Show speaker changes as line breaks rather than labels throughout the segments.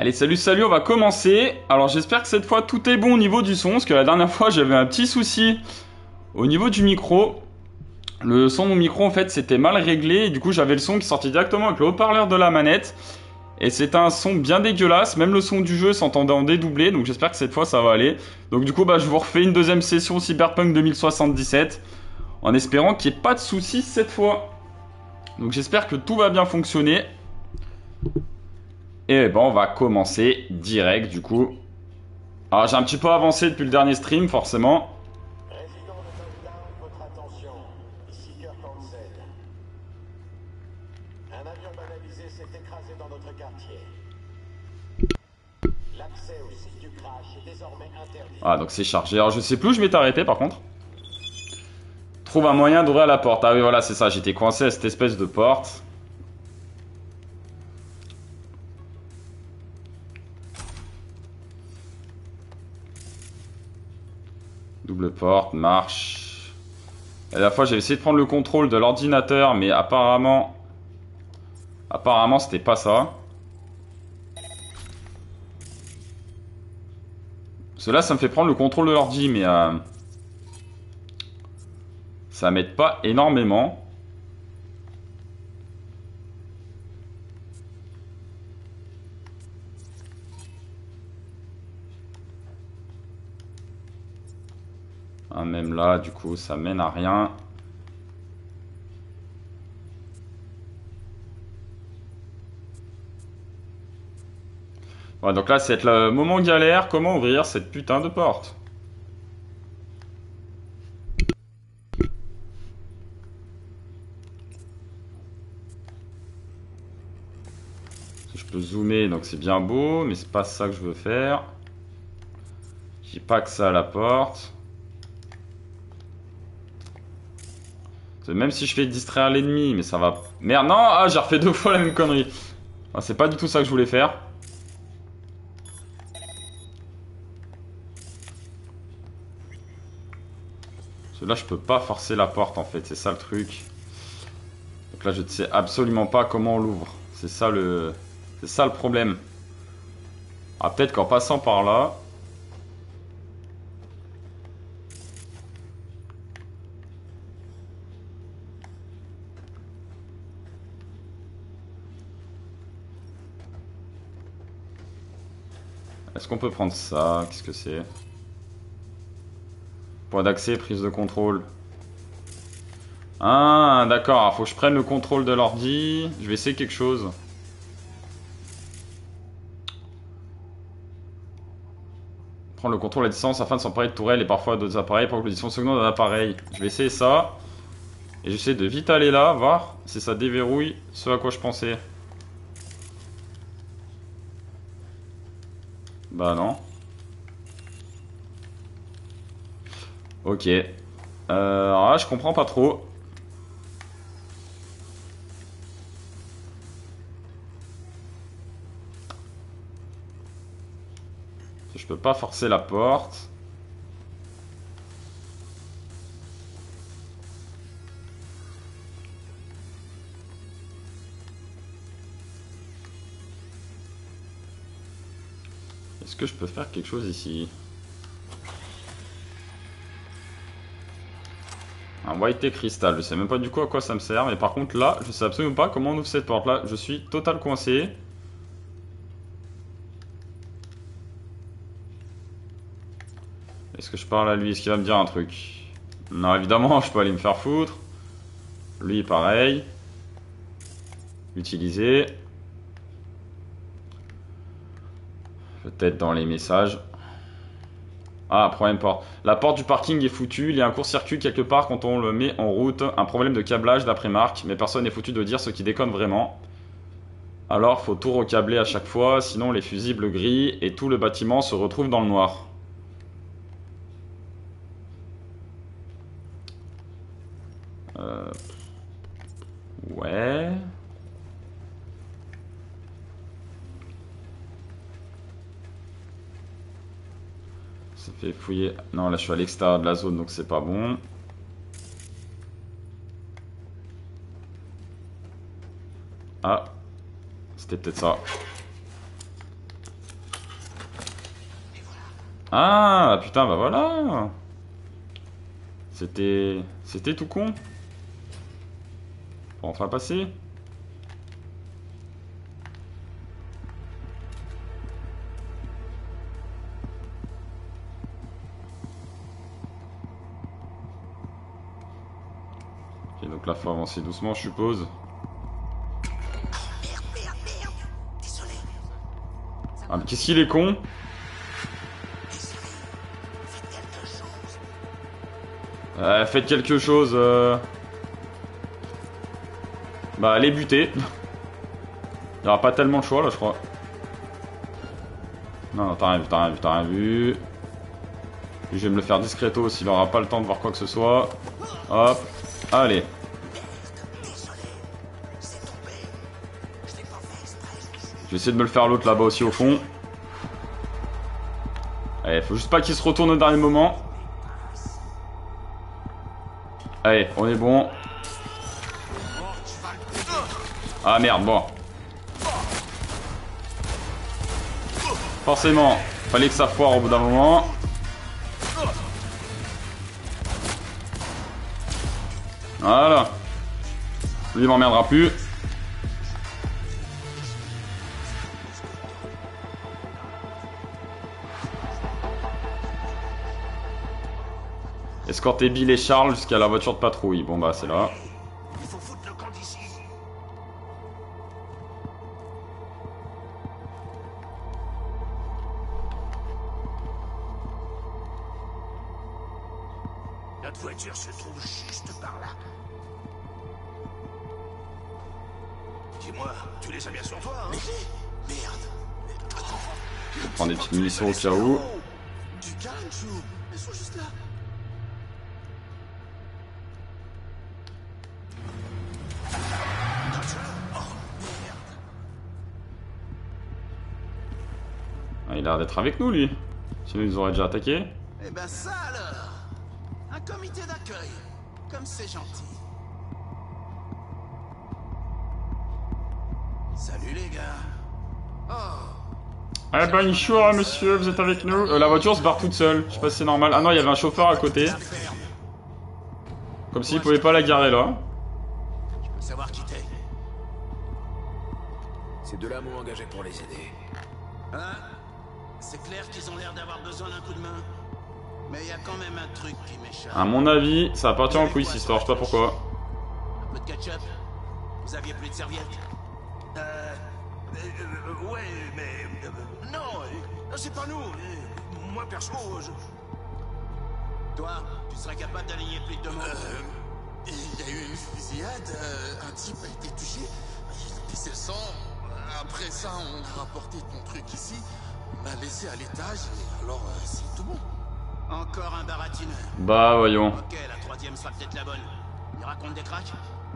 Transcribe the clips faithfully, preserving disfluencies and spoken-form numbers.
Allez, salut, salut, on va commencer. Alors j'espère que cette fois tout est bon au niveau du son, parce que la dernière fois j'avais un petit souci au niveau du micro. Le son de mon micro en fait c'était mal réglé, et du coup j'avais le son qui sortait directement avec le haut-parleur de la manette. Et c'était un son bien dégueulasse, même le son du jeu s'entendait en dédoublé, donc j'espère que cette fois ça va aller. Donc du coup bah, je vous refais une deuxième session Cyberpunk deux mille soixante-dix-sept, en espérant qu'il n'y ait pas de soucis cette fois. Donc j'espère que tout va bien fonctionner. Et ben on va commencer direct du coup. Alors j'ai un petit peu avancé depuis le dernier stream forcément.
Résidents de Touchdown, votre attention. Ici Kirk Hansen. Un avion banalisé s'est écrasé dans notre quartier. L'accès au site du crash est désormais interdit.
Ah donc c'est chargé. Alors je sais plus où je m'étais arrêté par contre. Trouve un moyen d'ouvrir la porte. Ah oui voilà c'est ça, j'étais coincé à cette espèce de porte. Double porte, marche. La dernière fois j'ai essayé de prendre le contrôle de l'ordinateur, mais apparemment... Apparemment c'était pas ça. Parce que là ça me fait prendre le contrôle de l'ordi, mais... Euh... Ça m'aide pas énormément. Ah, même là, du coup, ça mène à rien. Ouais, donc là, c'est le moment galère. Comment ouvrir cette putain de porte? Je peux zoomer, donc c'est bien beau, mais c'est pas ça que je veux faire. J'ai pas que ça à la porte. Même si je fais distraire l'ennemi, mais ça va... Merde, non, ah, j'ai refait deux fois la même connerie. Ah, c'est pas du tout ça que je voulais faire. Parce que là, je peux pas forcer la porte, en fait. C'est ça le truc. Donc là, je ne sais absolument pas comment on l'ouvre. C'est ça le... C'est ça le problème. Ah, peut-être qu'en passant par là... Est-ce qu'on peut prendre ça? Qu'est-ce que c'est? Point d'accès, prise de contrôle. Ah, d'accord. Faut que je prenne le contrôle de l'ordi. Je vais essayer quelque chose. Prendre le contrôle à distance afin de s'emparer de tourelles et parfois d'autres appareils pour que le distance seconde d'un appareil. Je vais essayer ça. Et j'essaie de vite aller là, voir si ça déverrouille ce à quoi je pensais. Bah non. Ok. Euh, alors là, je comprends pas trop. Je peux pas forcer la porte. Est-ce que je peux faire quelque chose ici? Un white cristal, je sais même pas du coup à quoi ça me sert, mais par contre là, je sais absolument pas comment on ouvre cette porte là, je suis total coincé. Est-ce que je parle à lui? Est-ce qu'il va me dire un truc? Non, évidemment, je peux aller me faire foutre. Lui, pareil. Utiliser. Peut-être dans les messages. Ah, problème porte. La porte du parking est foutue. Il y a un court-circuit quelque part quand on le met en route. Un problème de câblage d'après Marc. Mais personne n'est foutu de dire ce qui déconne vraiment. Alors, faut tout recabler à chaque fois. Sinon, les fusibles grillent et tout le bâtiment se retrouve dans le noir. Euh... Ouais... Ça fait fouiller... Non, là je suis à l'extérieur de la zone, donc c'est pas bon. Ah. C'était peut-être ça. Ah, putain, bah voilà. C'était... C'était tout con. Bon, on va passer. Ok, donc là, faut avancer doucement, je suppose. Ah, mais qu'est-ce qu'il est con? Euh, faites quelque chose. Euh... Bah, allez buter. Il n'y aura pas tellement de choix là, je crois. Non, non, t'as rien vu, t'as rien vu, t'as rien vu. Je vais me le faire discretos s'il n'aura pas le temps de voir quoi que ce soit. Hop, allez. Je vais essayer de me le faire l'autre là-bas aussi au fond. Allez, faut juste pas qu'il se retourne au dernier moment. Allez, on est bon. Ah merde, bon. Forcément, fallait que ça foire au bout d'un moment. Voilà. Lui, il m'emmerdera plus. Escorter Bill et Charles jusqu'à la voiture de patrouille. Bon bah c'est là.
Il faut foutre le camp d'ici. Notre voiture se trouve juste par là. Dis-moi, tu les as bien sur toi, hein? Mais merde.
Je vais prendre des petites munitions au cas où.
Du calme, Chou. Ils sont juste là.
Ah, il a l'air d'être avec nous lui. Sinon ils nous auraient déjà attaqué.
Eh ben ça alors. Un comité d'accueil. Comme c'est gentil. Salut les gars. Oh.
Eh ben bonjour monsieur, vous êtes avec nous. Euh, la voiture se barre toute seule. Je sais pas si c'est normal. Ah non, il y avait un chauffeur à côté. Comme s'il pouvait pas la garer là.
Je peux savoir qui t'es.
Ces deux-là m'ont engagé pour les aider.
Hein? C'est clair qu'ils ont l'air d'avoir besoin d'un coup de main. Mais il y a quand même un truc qui m'échappe.
À mon avis, ça va partir en couille cette histoire, je sais pas pourquoi.
Un peu de ketchup? Vous aviez plus de serviettes? Euh... euh, euh, ouais, mais... euh, non, euh, c'est pas nous. euh, moi, perso, je... Toi, tu serais capable d'aligner plus de deux monde?
Il y a eu une fusillade, euh, un type a été touché, il a pissé le sang. Après ça, on a rapporté ton truc ici, on l'a laissé à l'étage, et alors euh, c'est tout bon.
Encore un baratineur.
Bah voyons.
Ok, la troisième sera peut-être la bonne. Il raconte des cracks?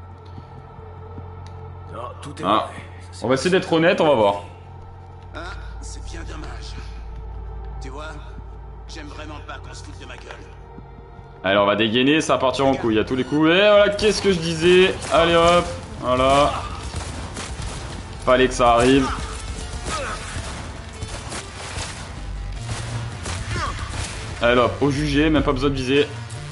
Non, tout est
Ah.
vrai.
On va essayer d'être honnête, on va voir.
Hein? C'est bien dommage. Tu vois, j'aime vraiment pas qu'on se foute de ma gueule.
Allez, on va dégainer, ça va partir en couille à tous les coups. Et voilà, qu'est-ce que je disais? Allez hop, voilà. Fallait que ça arrive. Allez hop, au jugé, même pas besoin de viser.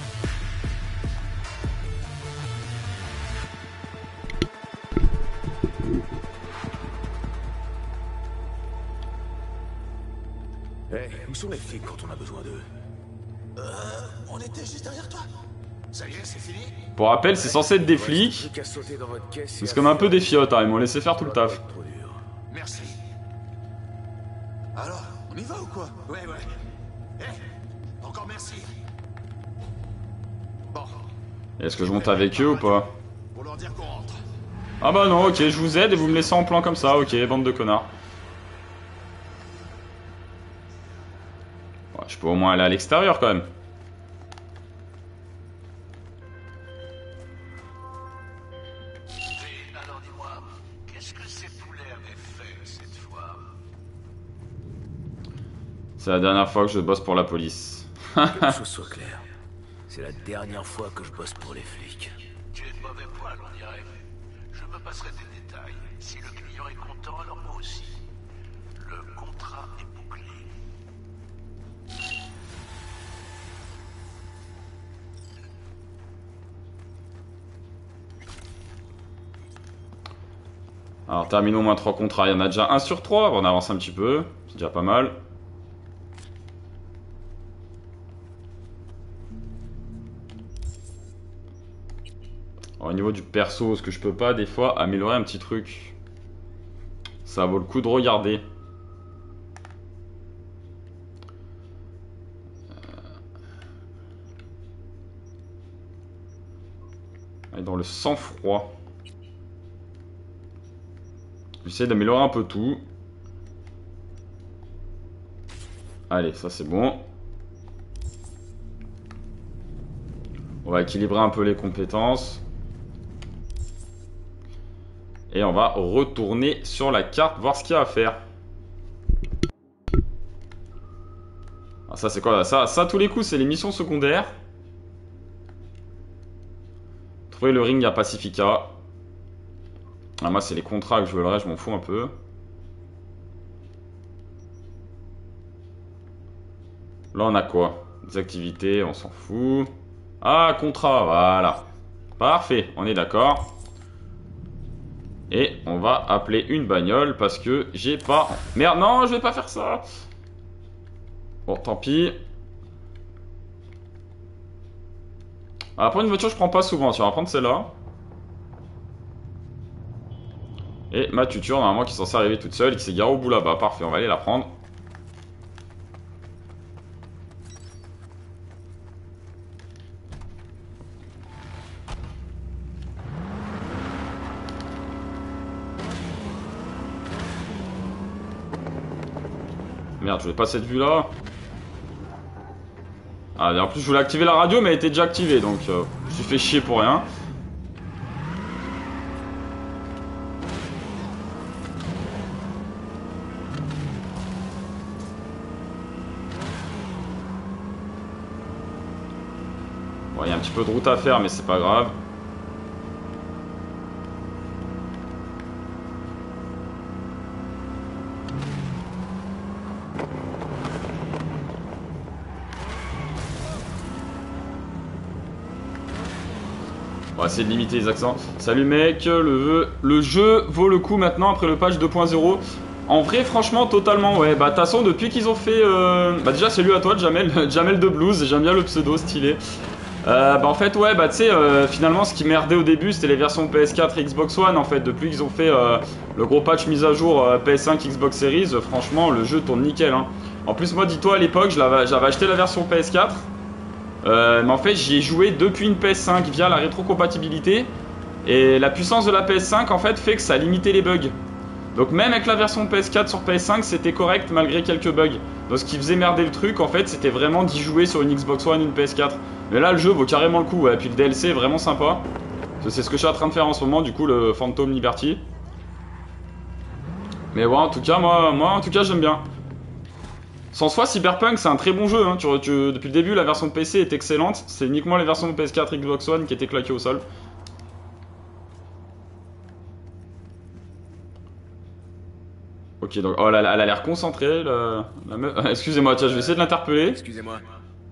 Hey, où sont les flics quand on a besoin d'eux?
Euh, on était juste derrière toi.
Ça y est, c'est fini?
Pour rappel, c'est censé être des
Il reste
flics.
plus qu'à sauter dans votre caisse et
C'est
à
comme un peu
faire-
des fiottes, hein. Ils m'ont laissé faire tout le
Ça va
taf.
pas être trop dur.
Merci.
Alors, on y va ou quoi?
Ouais, ouais. Eh, encore merci. Bon,
Est-ce que je monte avec eux ou pas?
pour leur dire qu'on rentre.
Ah bah non, ok, je vous aide et vous me laissez en plan comme ça, ok, bande de connards. Ouais, je peux au moins aller à l'extérieur quand même.
Et alors dis-moi, qu'est-ce que ces poulets avaient fait cette fois?
C'est la dernière fois que je bosse pour la police.
Que les choses soient claires. C'est la dernière fois que je bosse pour les flics.
Tu es de mauvais poil, on dirait. Je me passerai des détails. Si le client est content, alors moi aussi. Le contrat est bouclé.
Alors terminons au moins trois contrats, il y en a déjà un sur trois, on avance un petit peu, c'est déjà pas mal. Alors, au niveau du perso, est-ce que je peux pas des fois améliorer un petit truc? Ça vaut le coup de regarder. Et dans le sang-froid. J'essaie d'améliorer un peu tout. Allez, ça c'est bon. On va équilibrer un peu les compétences. Et on va retourner sur la carte, voir ce qu'il y a à faire. Ah, ça c'est quoi ça, ça, tous les coups, c'est les missions secondaires. Trouver le ring à Pacifica. Ah, moi, c'est les contrats que je veux, le reste, je m'en fous un peu. Là, on a quoi? Des activités, on s'en fout. Ah, contrat, voilà. Parfait, on est d'accord. Et on va appeler une bagnole parce que j'ai pas... Merde, non, je vais pas faire ça. Bon, tant pis. Après, une voiture, je prends pas souvent. Tu vas prendre celle-là. Et ma tuture, normalement, qui est censée arriver toute seule et qui s'est garée au bout là-bas. Parfait, on va aller la prendre. Merde, je voulais pas cette vue là. Ah, et en plus, je voulais activer la radio, mais elle était déjà activée, donc euh, je me suis fait chier pour rien. Bon, il y a un petit peu de route à faire, mais c'est pas grave. On va essayer de limiter les accents. Salut mec, le, le jeu vaut le coup maintenant après le patch deux point zéro. En vrai, franchement, totalement, ouais. Bah, de toute façon, depuis qu'ils ont fait... Euh... Bah, déjà, salut à toi, Jamel, Jamel de Blues. J'aime bien le pseudo, stylé. Euh, bah, en fait, ouais, bah, tu sais, euh, finalement, ce qui merdait au début, c'était les versions P S quatre et Xbox One, en fait. Depuis qu'ils ont fait euh, le gros patch mise à jour euh, P S cinq, Xbox Series, euh, franchement, le jeu tourne nickel, hein. En plus, moi, dis-toi, à l'époque, j'avais acheté la version P S quatre. Euh, mais en fait, j'y ai joué depuis une P S cinq via la rétrocompatibilité. Et la puissance de la P S cinq, en fait, fait que ça a limité les bugs. Donc même avec la version P S quatre sur P S cinq, c'était correct malgré quelques bugs. Donc ce qui faisait merder le truc, en fait, c'était vraiment d'y jouer sur une Xbox One, une P S quatre. Mais là, le jeu vaut carrément le coup, ouais. Et puis le D L C est vraiment sympa. C'est ce que je suis en train de faire en ce moment, du coup, le Phantom Liberty. Mais ouais, en tout cas, moi, moi en tout cas, j'aime bien. Sans soi, Cyberpunk, c'est un très bon jeu, hein. tu, tu, depuis le début, la version de P C est excellente. C'est uniquement les versions de P S quatre et Xbox One qui étaient claquées au sol. Ok, donc, oh, elle a l'air concentrée, la, la meuf. Excusez-moi, tiens, je vais essayer de l'interpeller.
Excusez-moi.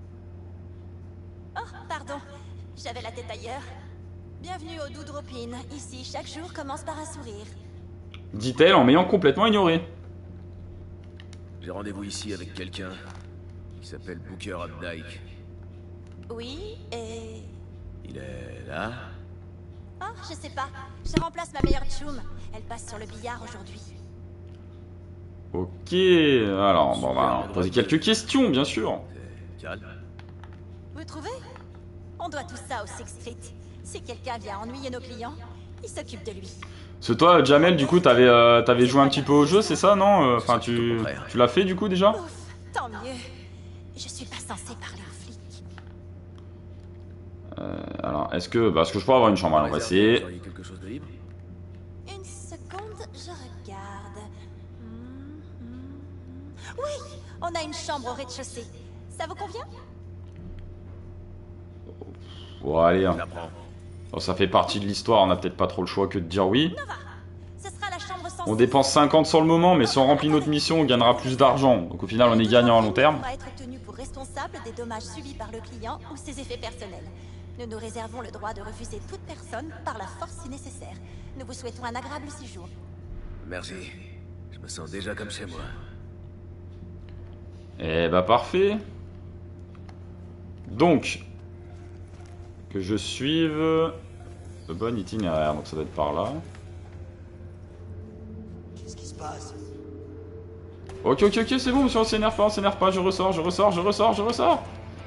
Oh, pardon, j'avais la tête ailleurs. Bienvenue au Doudropin. Ici, chaque jour commence par un sourire.
Dit-elle en m'ayant complètement ignoré.
J'ai rendez-vous ici avec quelqu'un qui s'appelle Booker Updike.
Oui, et...
Il est là?
Oh, je sais pas. Je remplace ma meilleure choum. Elle passe sur le billard aujourd'hui.
Ok, alors, bon, bah, on va poser quelques questions, bien sûr.
Calme.
Vous trouvez? On doit tout ça au Sixth Street. Si quelqu'un vient ennuyer nos clients, il s'occupe de lui.
Parce que toi, Jamel, du coup, t'avais euh, t'avais joué un petit peu au jeu, c'est ça, non? Enfin, tu, tu l'as fait, du coup, déjà?
Ouf, tant mieux. Je suis pas censée parler aux flics.
Euh, alors, est-ce que... Bah, est-ce que je peux avoir une chambre? Alors, on va essayer.
Quelque chose de libre?
Une seconde, je regarde. Hmm, hmm. Oui, on a une chambre au rez-de-chaussée. Ça vous convient?
Bon, allez, hein.
Je la prends.
Bon, ça fait partie de l'histoire, on a peut-être pas trop le choix que de dire oui.
Nova, ce sera la chambre sans...
On dépense cinquante sur le moment, mais si on remplit notre mission, on gagnera plus d'argent. Donc au final, on est gagnant à long terme.
On va être tenu pour responsable des dommages subis par le client ou ses effets personnels. Nous nous réservons le droit de refuser toute personne par la force si nécessaire. Nous vous souhaitons un agréable séjour.
Merci. Je me sens déjà comme chez moi.
Eh bah parfait. Donc, que je suive le bon itinéraire, donc ça doit être par là.
Qu'est-ce qui se passe?
Ok, ok, ok, c'est bon, monsieur, on s'énerve pas, on s'énerve pas, je ressors, je ressors, je ressors, je ressors.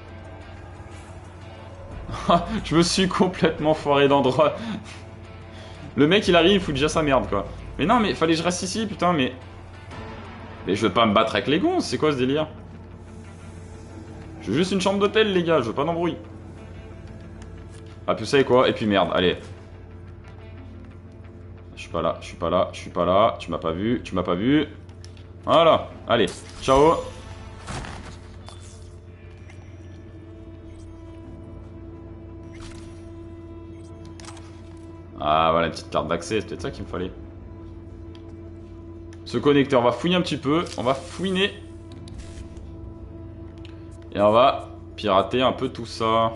Je me suis complètement foiré d'endroit. Le mec il arrive, il fout déjà sa merde quoi. Mais non, mais fallait que je reste ici, putain, mais. Mais je veux pas me battre avec les gonzes, c'est quoi ce délire? Je veux juste une chambre d'hôtel, les gars, je veux pas d'embrouille. Ah, puis vous savez quoi? Et puis merde, allez. Je suis pas là, je suis pas là, je suis pas là. Tu m'as pas vu, tu m'as pas vu. Voilà, allez, ciao. Ah, voilà, une petite carte d'accès, c'est peut-être ça qu'il me fallait. Se connecter, on va fouiller un petit peu, on va fouiner. Et on va pirater un peu tout ça.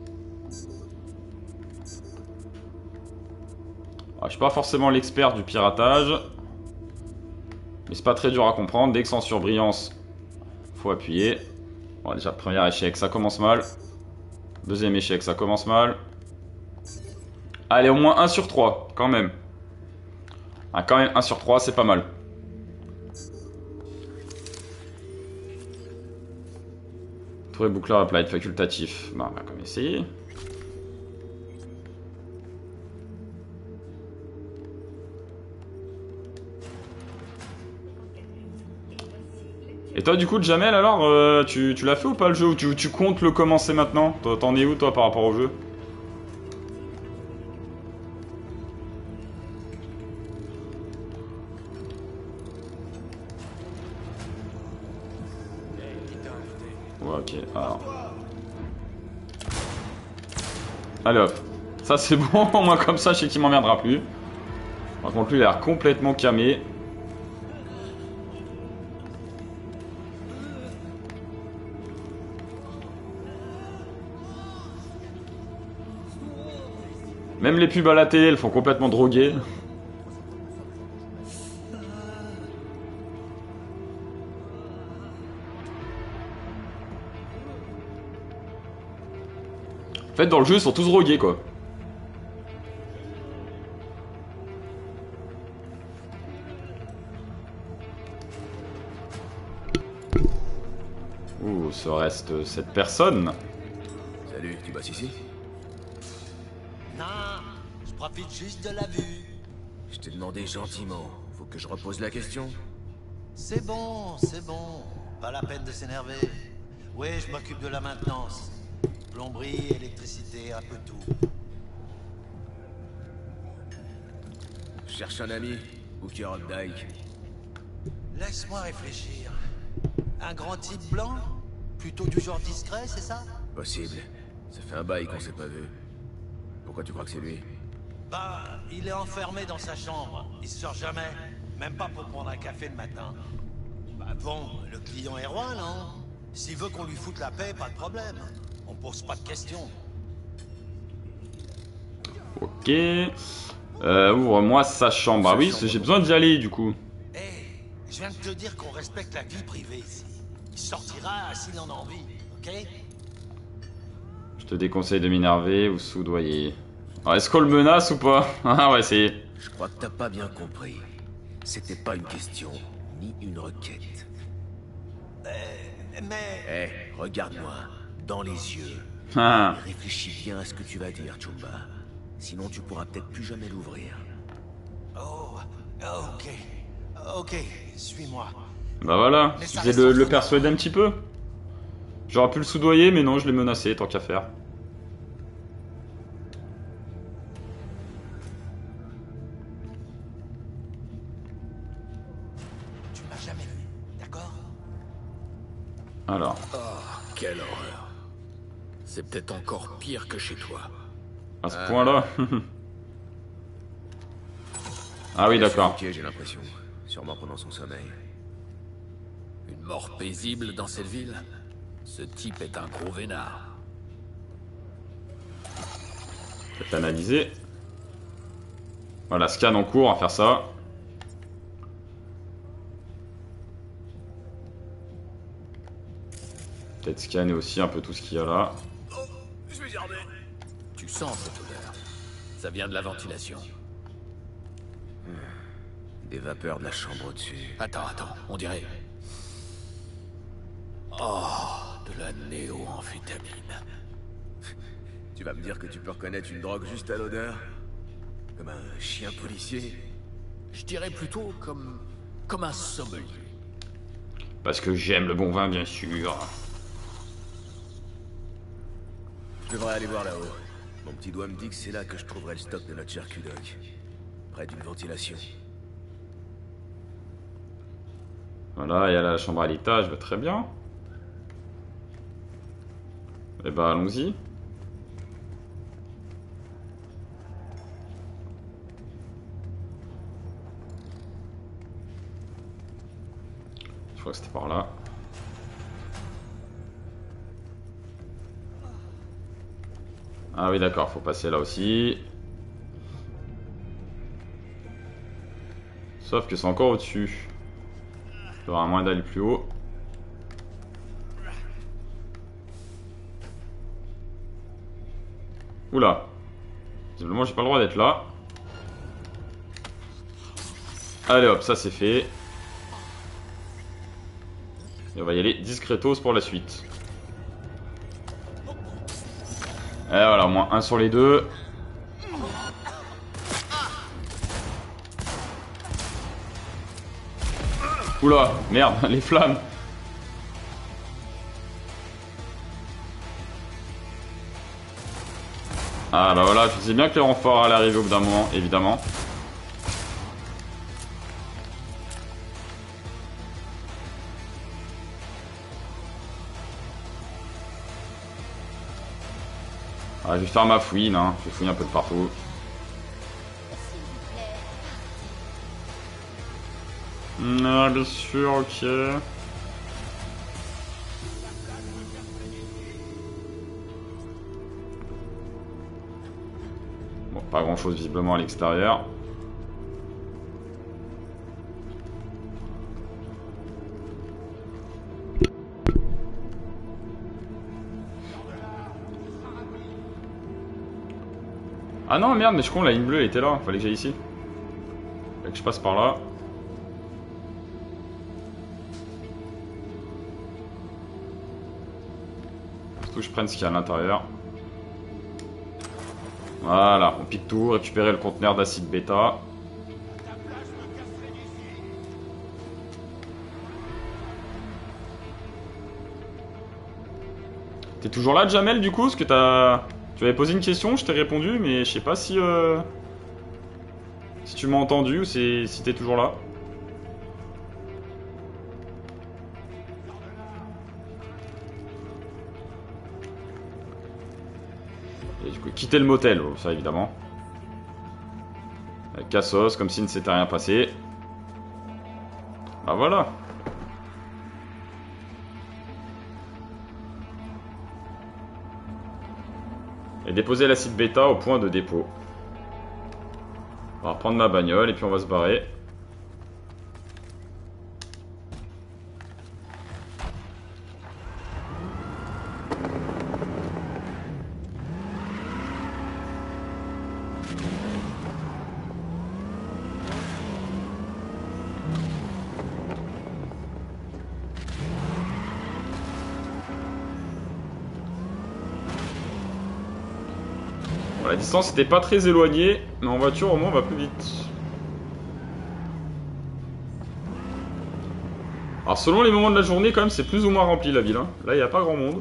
Ah, je suis pas forcément l'expert du piratage. Mais c'est pas très dur à comprendre. Dès que c'est en surbrillance, faut appuyer. Bon, déjà, premier échec, ça commence mal. Deuxième échec, ça commence mal. Allez, au moins un sur trois, quand même. Ah, quand même, un sur trois, c'est pas mal. Trouver boucleur applied facultatif. Bah, on va quand même essayer. Et toi, du coup, Jamel, alors, euh, tu, tu l'as fait ou pas le jeu? Ou tu, tu comptes le commencer maintenant? T'en es où, toi, par rapport au jeu? Ouais, ok, alors. Allez hop. Ça, c'est bon, au moins comme ça, je sais qu'il m'emmerdera plus. Par contre, lui, il a l'air complètement camé. Même les pubs à la télé, elles font complètement droguer. En fait, dans le jeu, ils sont tous drogués, quoi. Où se reste cette personne?
Salut, tu bosses ici?
Non, je profite juste de la vue.
Je t'ai demandé gentiment. Faut que je repose la question?
C'est bon, c'est bon. Pas la peine de s'énerver. Oui, je m'occupe de la maintenance. Plomberie, électricité, un peu tout.
Je cherche un ami, Booker Updike.
Laisse-moi réfléchir. Un grand type blanc? Plutôt du genre discret, c'est ça?
Possible. Ça fait un bail qu'on s'est pas vu. Pourquoi tu crois que c'est lui?
Bah, il est enfermé dans sa chambre. Il sort jamais. Même pas pour prendre un café le matin. Bah bon, le client est roi, non? S'il veut qu'on lui foute la paix, pas de problème. On pose pas de questions.
Ok. Euh, ouvre-moi sa chambre. Ah oui, j'ai besoin d'y aller, du coup.
Hé, hey, je viens de te dire qu'on respecte la vie privée ici. Il sortira s'il en a envie, ok?
Je te déconseille de m'énerver ou soudoyer. Est-ce qu'on le menace ou pas? Ah, on va essayer.
Je crois que t'as pas bien compris. C'était pas une question, ni une requête.
Euh, mais...
Hé, hey, regarde-moi, dans les yeux.
Ah.
Et réfléchis bien à ce que tu vas dire, Chumba. Sinon tu pourras peut-être plus jamais l'ouvrir.
Oh, ok. Ok, suis-moi.
Bah voilà, il suffisait de le persuader un petit peu. J'aurais pu le soudoyer, mais non, je l'ai menacé, tant qu'à faire.
Tu m'as jamais vu, d'accord?
Alors.
Oh, quelle horreur. C'est peut-être encore pire que chez toi.
À ce point-là. Ah oui, d'accord.
Ok, j'ai l'impression. Sûrement pendant son sommeil.
Une mort paisible dans cette ville? Ce type est un gros vénard.
Peut-être analyser. Voilà, scan en cours, on va faire ça. Peut-être scanner aussi un peu tout ce qu'il y a là.
Oh, je vais garder.
Tu sens cette odeur. Ça vient de la ventilation.
Des vapeurs de la chambre au-dessus.
Attends, attends, on dirait... Oh, de la néo-amphétamine.
Tu vas me dire que tu peux reconnaître une drogue juste à l'odeur? Comme un chien policier?
Je dirais plutôt comme... comme un sommelier.
Parce que j'aime le bon vin, bien sûr.
Je devrais aller voir là-haut. Mon petit doigt me dit que c'est là que je trouverai le stock de notre cher Q-Doc. Près d'une ventilation.
Voilà, il y a la chambre à l'étage, bah, très bien. Et bah allons-y. Je crois que c'était par là. Ah oui d'accord, faut passer là aussi. Sauf que c'est encore au-dessus. Il y aura un moyen d'aller plus haut. Oula. Visiblement j'ai pas le droit d'être là. Allez hop, ça c'est fait. Et on va y aller discretos pour la suite. Et voilà, au moins un sur les deux. Oula, merde, les flammes. Ah bah voilà, je sais bien que les renforts allaient arriver au bout d'un moment, évidemment. Ah, je vais faire ma fouine, hein. Je vais fouiller un peu de partout. Ah, bien sûr, ok. Bon, pas grand chose visiblement à l'extérieur. Ah non, merde, mais je suis con, la ligne bleue elle était là, fallait que j'aille ici. Fallait que je passe par là. Surtout que je prenne ce qu'il y a à l'intérieur. Voilà, on pique tout, récupérer le conteneur d'acide bêta. T'es toujours là, Jamel, du coup? Parce que t'as... Tu avais posé une question, je t'ai répondu, mais je sais pas si... Euh... Si tu m'as entendu ou si, si t'es toujours là. Et du coup, quitter le motel, oh, ça évidemment. Avec Cassos, comme si ne s'était rien passé. Bah voilà. Et déposer l'acide bêta au point de dépôt. On va reprendre ma bagnole et puis on va se barrer. Bon, la distance n'était pas très éloignée, mais en voiture au moins on va plus vite. Alors selon les moments de la journée quand même c'est plus ou moins rempli la ville, hein. Là il n'y a pas grand monde.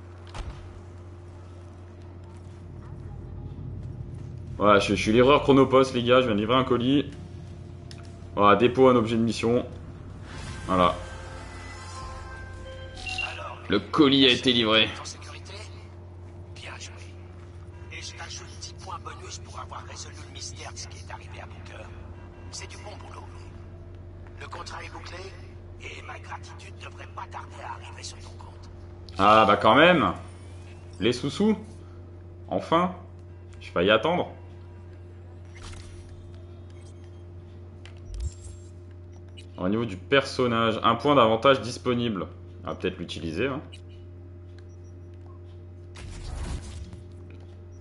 Voilà, je, je suis livreur Chronopost les gars, je viens de livrer un colis. Voilà, dépôt un objet de mission. Voilà. Le colis a été livré.
En sécurité? Bien joué. Et je t'ajoute dix points bonus pour avoir résolu le mystère de ce qui est arrivé à Booker. C'est du bon boulot. Le contrat est bouclé et ma gratitude devrait pas tarder à arriver sur ton compte.
Ah bah quand même. Les sous-sous. Enfin. Je vais pas y attendre. Au niveau du personnage, un point d'avantage disponible. On va peut-être l'utiliser. Hein.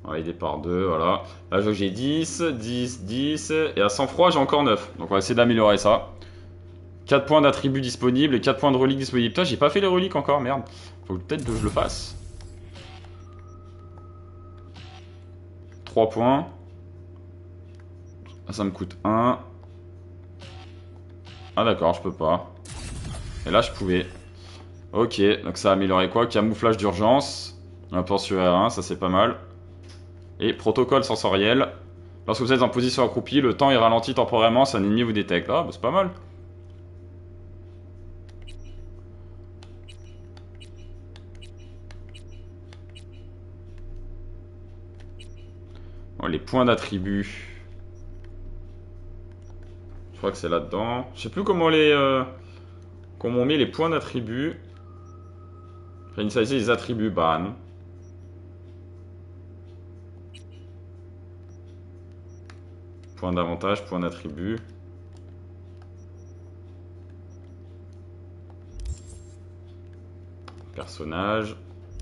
On va aider par deux, voilà. Là, je vois que j'ai dix, dix, dix. Et à sang-froid, j'ai encore neuf. Donc, on va essayer d'améliorer ça. quatre points d'attributs disponibles et quatre points de reliques disponibles. Putain, j'ai pas fait les reliques encore, merde. Faut peut-être que je le fasse. trois points. Ça me coûte un. Ah d'accord, je peux pas. Et là, je pouvais. Ok, donc ça a amélioré quoi? Camouflage d'urgence. Un plan sur R un, ça c'est pas mal. Et protocole sensoriel. Lorsque vous êtes en position accroupie, le temps est ralenti temporairement si un ennemi vous détecte. Ah, bah c'est pas mal. Bon, les points d'attribut. Je crois que c'est là-dedans. Je sais plus comment les... Euh, comment on met les points d'attribut. Réinitialiser les attributs. Bah non. Point d'avantage, point d'attribut. Personnage.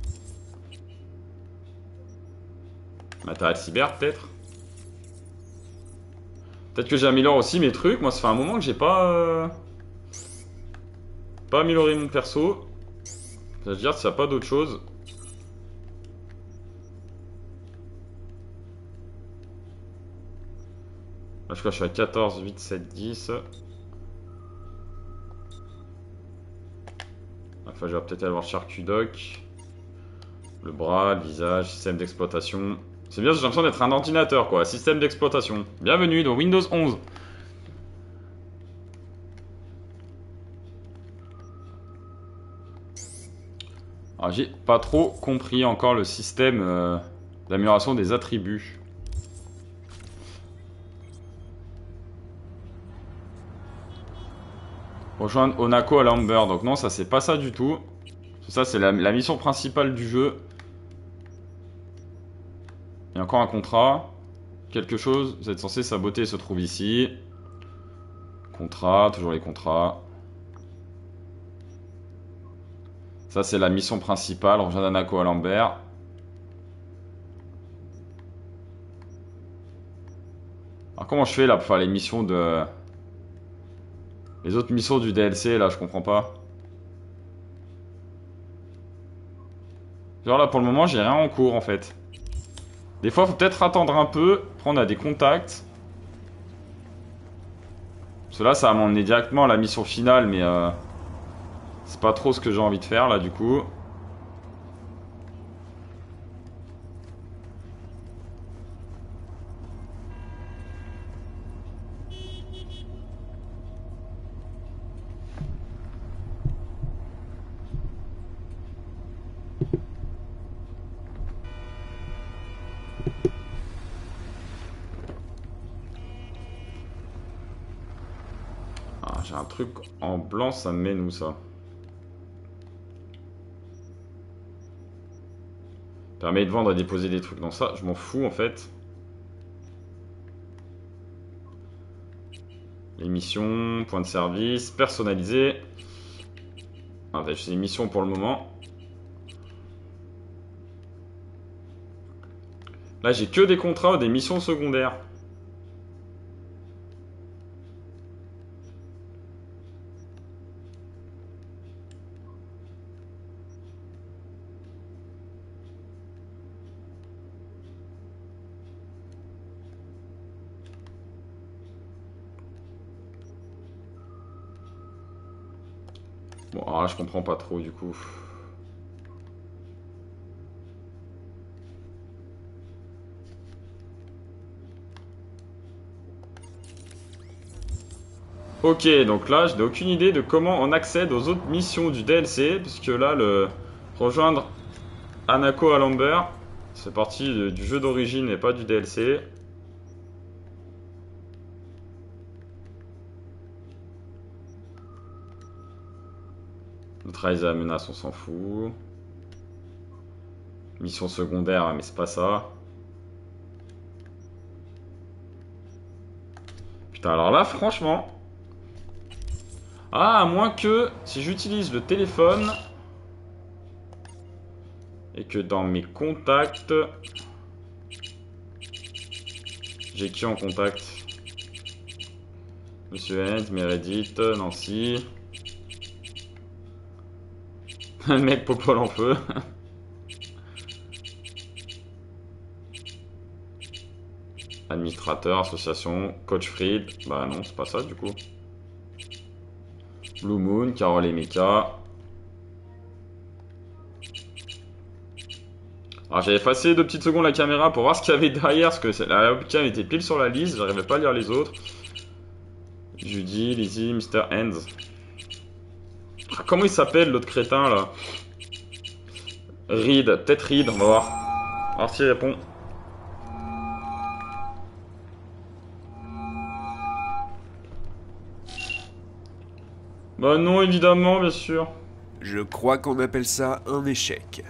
Matériel cyber, peut-être. Peut-être que j'améliore aussi mes trucs. Moi, ça fait un moment que j'ai pas... Euh... Pas amélioré mon perso. Ça veut dire s'il n'y a pas d'autre chose. Là, je crois que je suis à quatorze, huit, sept, dix. Enfin, je vais peut-être aller voir Charcudoc. Le bras, le visage, système d'exploitation. C'est bien, j'ai l'impression d'être un ordinateur, quoi. Système d'exploitation. Bienvenue dans Windows onze. Alors, j'ai pas trop compris encore le système euh, d'amélioration des attributs. Rejoindre Onako à l'Amber. Donc non, ça c'est pas ça du tout. Ça c'est la, la mission principale du jeu. Il y a encore un contrat. Quelque chose. Vous êtes censé saboter se trouve ici. Contrat, toujours les contrats. Ça c'est la mission principale. Rejoindre Onako à l'Amber. Alors comment je fais là pour faire les missions de... Les autres missions du D L C, là, je comprends pas. Genre là, pour le moment, j'ai rien en cours, en fait. Des fois, faut peut-être attendre un peu. Après, on a des contacts. Parce que là, ça va m'emmener directement à la mission finale, mais... Euh, c'est pas trop ce que j'ai envie de faire, là, du coup. J'ai un truc en blanc, ça me mène où ça? Permet de vendre et déposer des trucs dans ça, je m'en fous en fait. Les missions, points de service, personnalisé. Ah, j'ai des missions pour le moment. Là j'ai que des contrats ou des missions secondaires. Bon, alors là, je comprends pas trop du coup. Ok, donc là, je n'ai aucune idée de comment on accède aux autres missions du D L C, puisque là, le rejoindre Onako à l'Amber, c'est parti du jeu d'origine et pas du D L C. Neutraliser la menace, on s'en fout. Mission secondaire, mais c'est pas ça. Putain, alors là, franchement... Ah, à moins que si j'utilise le téléphone... Et que dans mes contacts... J'ai qui en contact? Monsieur Hens, Meredith, Nancy. Le mec Popol en feu. Administrateur, association, Coach Fried. Bah non, c'est pas ça du coup. Blue Moon, Carole et Mika. Alors j'avais effacé deux petites secondes la caméra pour voir ce qu'il y avait derrière, parce que la webcam était pile sur la liste, j'arrivais pas à lire les autres. Judy, Lizzie, Mister Hands. Ah, comment il s'appelle l'autre crétin là? Reed, peut-être Reed, on va voir. On va voir s'il répond. Bah non, évidemment, bien sûr.
Je crois qu'on appelle ça un échec.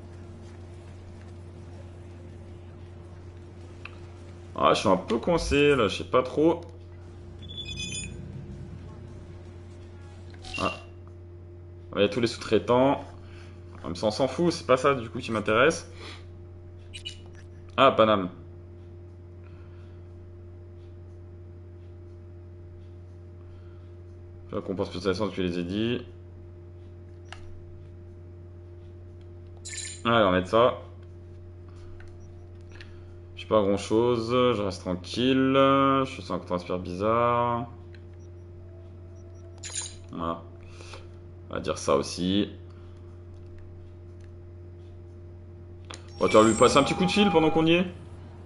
Ah, je suis un peu coincé là, je sais pas trop. Ah. Il y a tous les sous-traitants. Même ça, on s'en fout, c'est pas ça du coup qui m'intéresse. Ah, Paname. La compense spécialisation depuis les édits. Allez, on va mettre ça. Je sais pas grand chose, je reste tranquille. Je suis un côté inspire bizarre. Voilà. On va dire ça aussi. On va te lui passer un petit coup de fil pendant qu'on y est.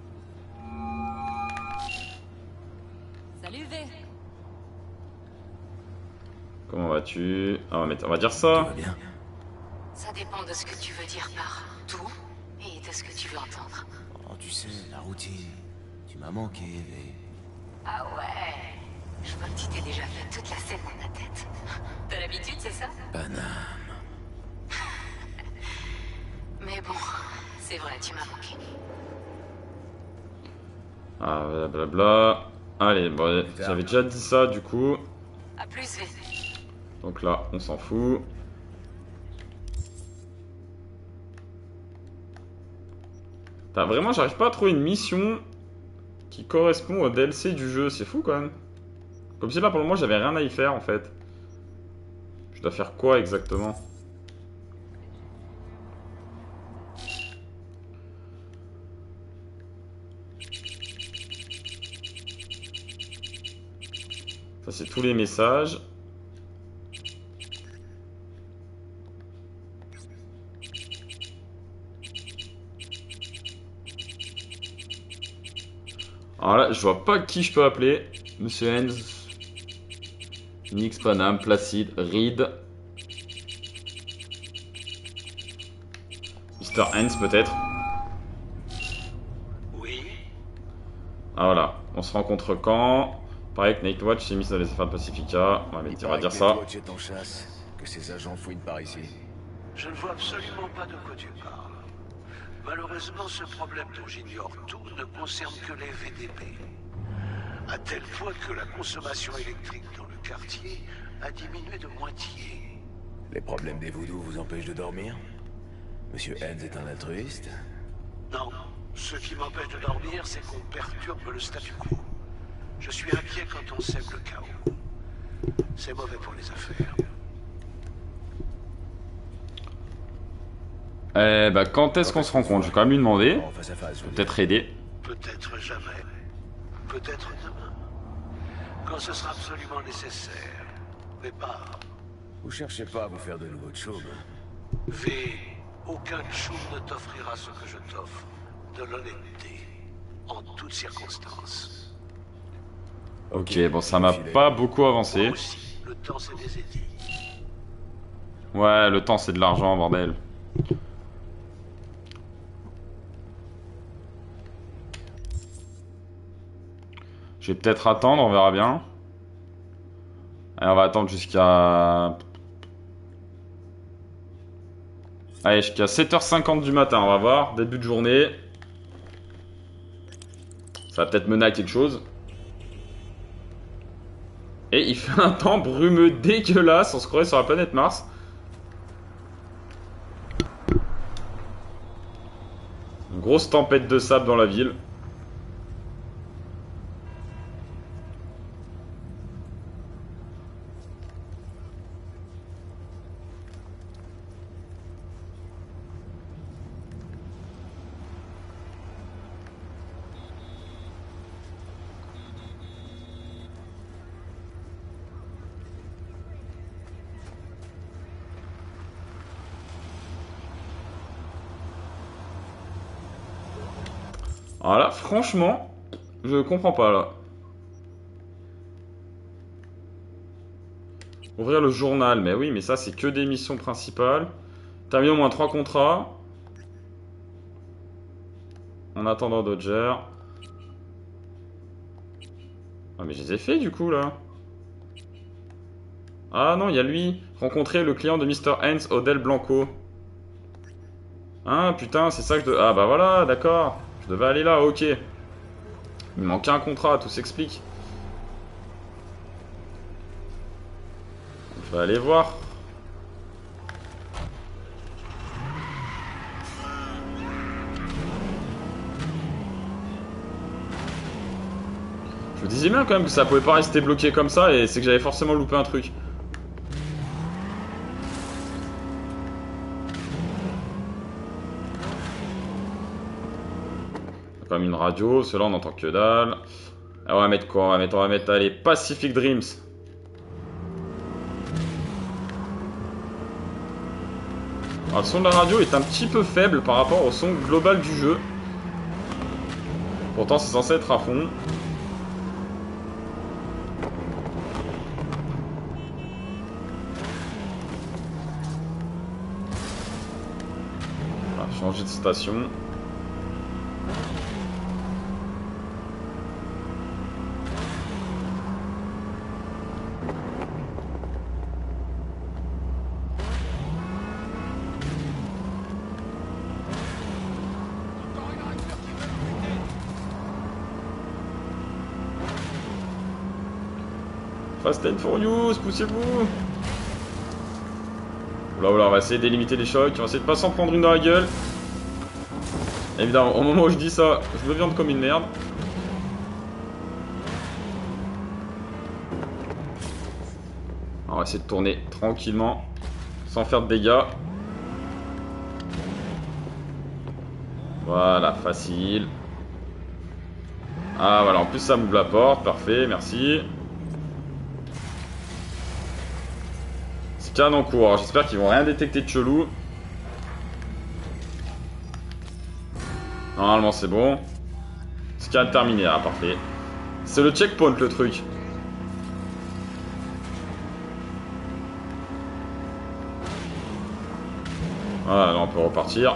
Salut V.
Comment vas-tu? Ah, on va mettre, on va dire ça.
Tout va bien.
Ça dépend de ce que tu veux dire par tout et de ce que tu veux entendre.
Oh, tu sais, la routine. Tu m'as manqué, V.
Ah ouais. Je vois que tu t'es déjà fait toute la scène dans ta tête. T'as l'habitude, c'est ça?
Paname.
Mais bon, c'est vrai, tu m'as manqué.
Ah, blablabla. Allez, bon, j'avais déjà dit ça du coup.
À plus, V.
Donc là, on s'en fout. Putain, vraiment, j'arrive pas à trouver une mission qui correspond au D L C du jeu. C'est fou quand même. Comme si là, pour le moment, j'avais rien à y faire en fait. Je dois faire quoi exactement? Ça, c'est tous les messages. Alors là, je vois pas qui je peux appeler. Monsieur Hens, Nix, Paname, Placide, Reed. Mister Hens peut-être.
Oui.
Ah voilà, on se rencontre quand? Pareil que Nightwatch s'est mis dans les affaires de Pacifica. On va, mettre- on va dire ça.
Nightwatch est en chasse, que ces agents fouinent par ici.
Je ne vois absolument pas de quoi tu parles. Malheureusement, ce problème dont j'ignore tout ne concerne que les V D P. À tel point que la consommation électrique dans le quartier a diminué de moitié.
Les problèmes des voodoos vous empêchent de dormir? Monsieur Hens est un altruiste?
Non, ce qui m'empêche de dormir, c'est qu'on perturbe le statu quo. Je suis inquiet quand on sème le chaos. C'est mauvais pour les affaires.
Eh bah, quand est-ce qu'on se rencontre? Je vais quand même lui demander.
En face à face, vous
Peut-être aider.
Peut-être jamais. Peut-être demain. Quand ce sera absolument nécessaire. Mais pas...
Vous cherchez pas à vous faire de nouveaux chaumes.
V, aucun choum ne t'offrira ce que je t'offre. De l'honnêteté. En toutes circonstances.
Ok, bon, ça m'a pas beaucoup avancé.
Moi aussi, le temps c'est des édits.
Ouais, le temps c'est de l'argent, bordel. Je vais peut-être attendre, on verra bien. Allez, on va attendre jusqu'à... Allez, jusqu'à sept heures cinquante du matin, on va voir. Début de journée. Ça va peut-être mener à quelque chose. Et il fait un temps brumeux dégueulasse, on se croirait sur la planète Mars. Une grosse tempête de sable dans la ville. Alors là, franchement, je comprends pas là. Ouvrir le journal, mais oui, mais ça c'est que des missions principales. Terminer au moins trois contrats. En attendant Dodger. Ah mais je les ai fait du coup là. Ah non, il y a lui. Rencontrer le client de mister Hens, Odell Blanco. Ah putain, c'est ça que je... De... Ah bah voilà, d'accord. Je devais aller là, ok. Il me manquait un contrat, tout s'explique. Je vais aller voir. Je me disais bien quand même que ça pouvait pas rester bloqué comme ça et c'est que j'avais forcément loupé un truc. Quand même une radio, cela on entend que dalle. Alors on va mettre quoi? On va mettre, on va mettre allez, Pacific Dreams. Alors, le son de la radio est un petit peu faible par rapport au son global du jeu. Pourtant c'est censé être à fond. On va changer de station. Fast and Furious, poussez-vous. Oula, oula, on va essayer d'éliminer les chocs. On va essayer de pas s'en prendre une dans la gueule. Évidemment, au moment où je dis ça, je me viande comme une merde. On va essayer de tourner tranquillement, sans faire de dégâts. Voilà, facile. Ah voilà, en plus ça m'ouvre la porte, parfait, merci. Scan en cours, j'espère qu'ils vont rien détecter de chelou. Normalement c'est bon. Scan terminé, ah parfait. C'est le checkpoint le truc. Voilà, là on peut repartir.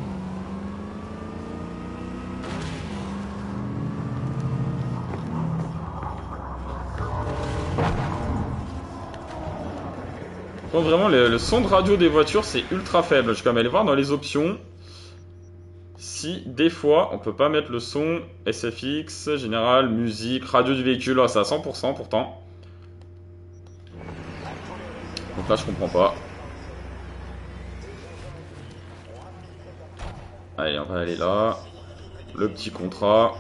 Donc vraiment le, le son de radio des voitures c'est ultra faible. Je vais quand même aller voir dans les options si des fois on peut pas mettre le son S F X, général, musique, radio du véhicule. Ah, c'est à cent pour cent pourtant. Donc là je comprends pas. Allez, on va aller là. Le petit contrat.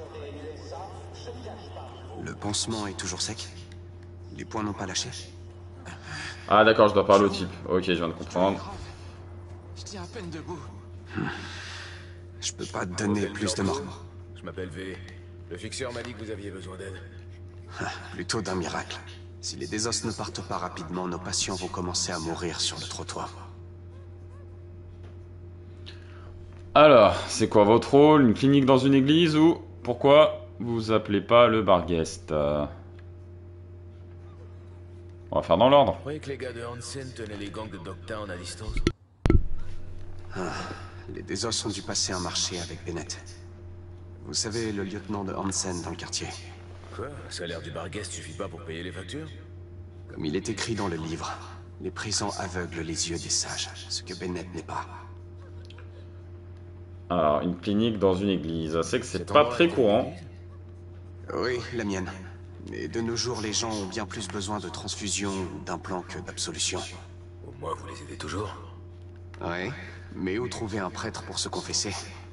Le pansement est toujours sec. Les points n'ont pas lâché.
Ah d'accord, je dois parler au type. Ok, je viens de comprendre.
Je tiens à peine debout.
Je peux pas te donner plus de morts.
Je m'appelle V. Le fixeur m'a dit que vous aviez besoin d'aide.
Plutôt d'un miracle. Si les désosses ne partent pas rapidement, nos patients vont commencer à mourir sur le trottoir.
Alors, c'est quoi votre rôle? Une clinique dans une église ou pourquoi vous vous appelez pas le bar guest? euh... On va faire dans l'ordre.
Vous croyez que les gars de Hansen tenaient les gangs de Dogtown à distance?
Ah, les désosses ont dû passer un marché avec Bennett. Vous savez, le lieutenant de Hansen dans le quartier.
Quoi? Un salaire du bar guest suffit pas pour payer les factures?
Comme il est écrit dans le livre, les prisons aveuglent les yeux des sages, ce que Bennett n'est pas.
Alors, une clinique dans une église. C'est que c'est pas très courant.
Oui, la mienne. Mais de nos jours, les gens ont bien plus besoin de transfusion ou d'implants que d'absolution.
Au moins, vous les aidez toujours.
Oui, mais où trouver un prêtre pour se confesser?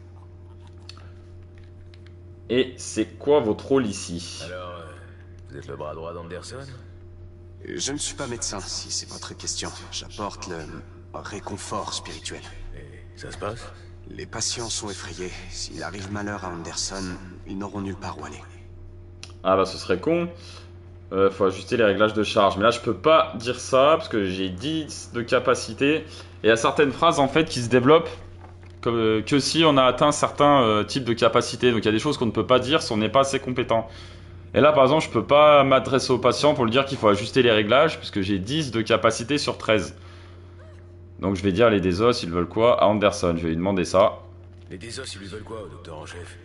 Et c'est quoi votre rôle ici?
Alors, euh, vous êtes le bras droit d'Anderson?
Je ne suis pas médecin, si c'est votre question. J'apporte le réconfort spirituel.
Et ça se passe?
Les patients sont effrayés. S'il arrive malheur à Anderson, ils n'auront nulle part où aller.
Ah bah ce serait con. Euh, faut ajuster les réglages de charge. Mais là je peux pas dire ça parce que j'ai dix de capacité. Et il y a certaines phrases en fait qui se développent que, que si on a atteint certains euh, types de capacités. Donc il y a des choses qu'on ne peut pas dire si on n'est pas assez compétent. Et là, par exemple, je peux pas m'adresser au patient pour lui dire qu'il faut ajuster les réglages, puisque j'ai dix de capacité sur treize. Donc je vais dire les Desos, ils veulent quoi à Anderson? Je vais lui demander ça.
Les Desos, ils lui veulent quoi au docteur en chef?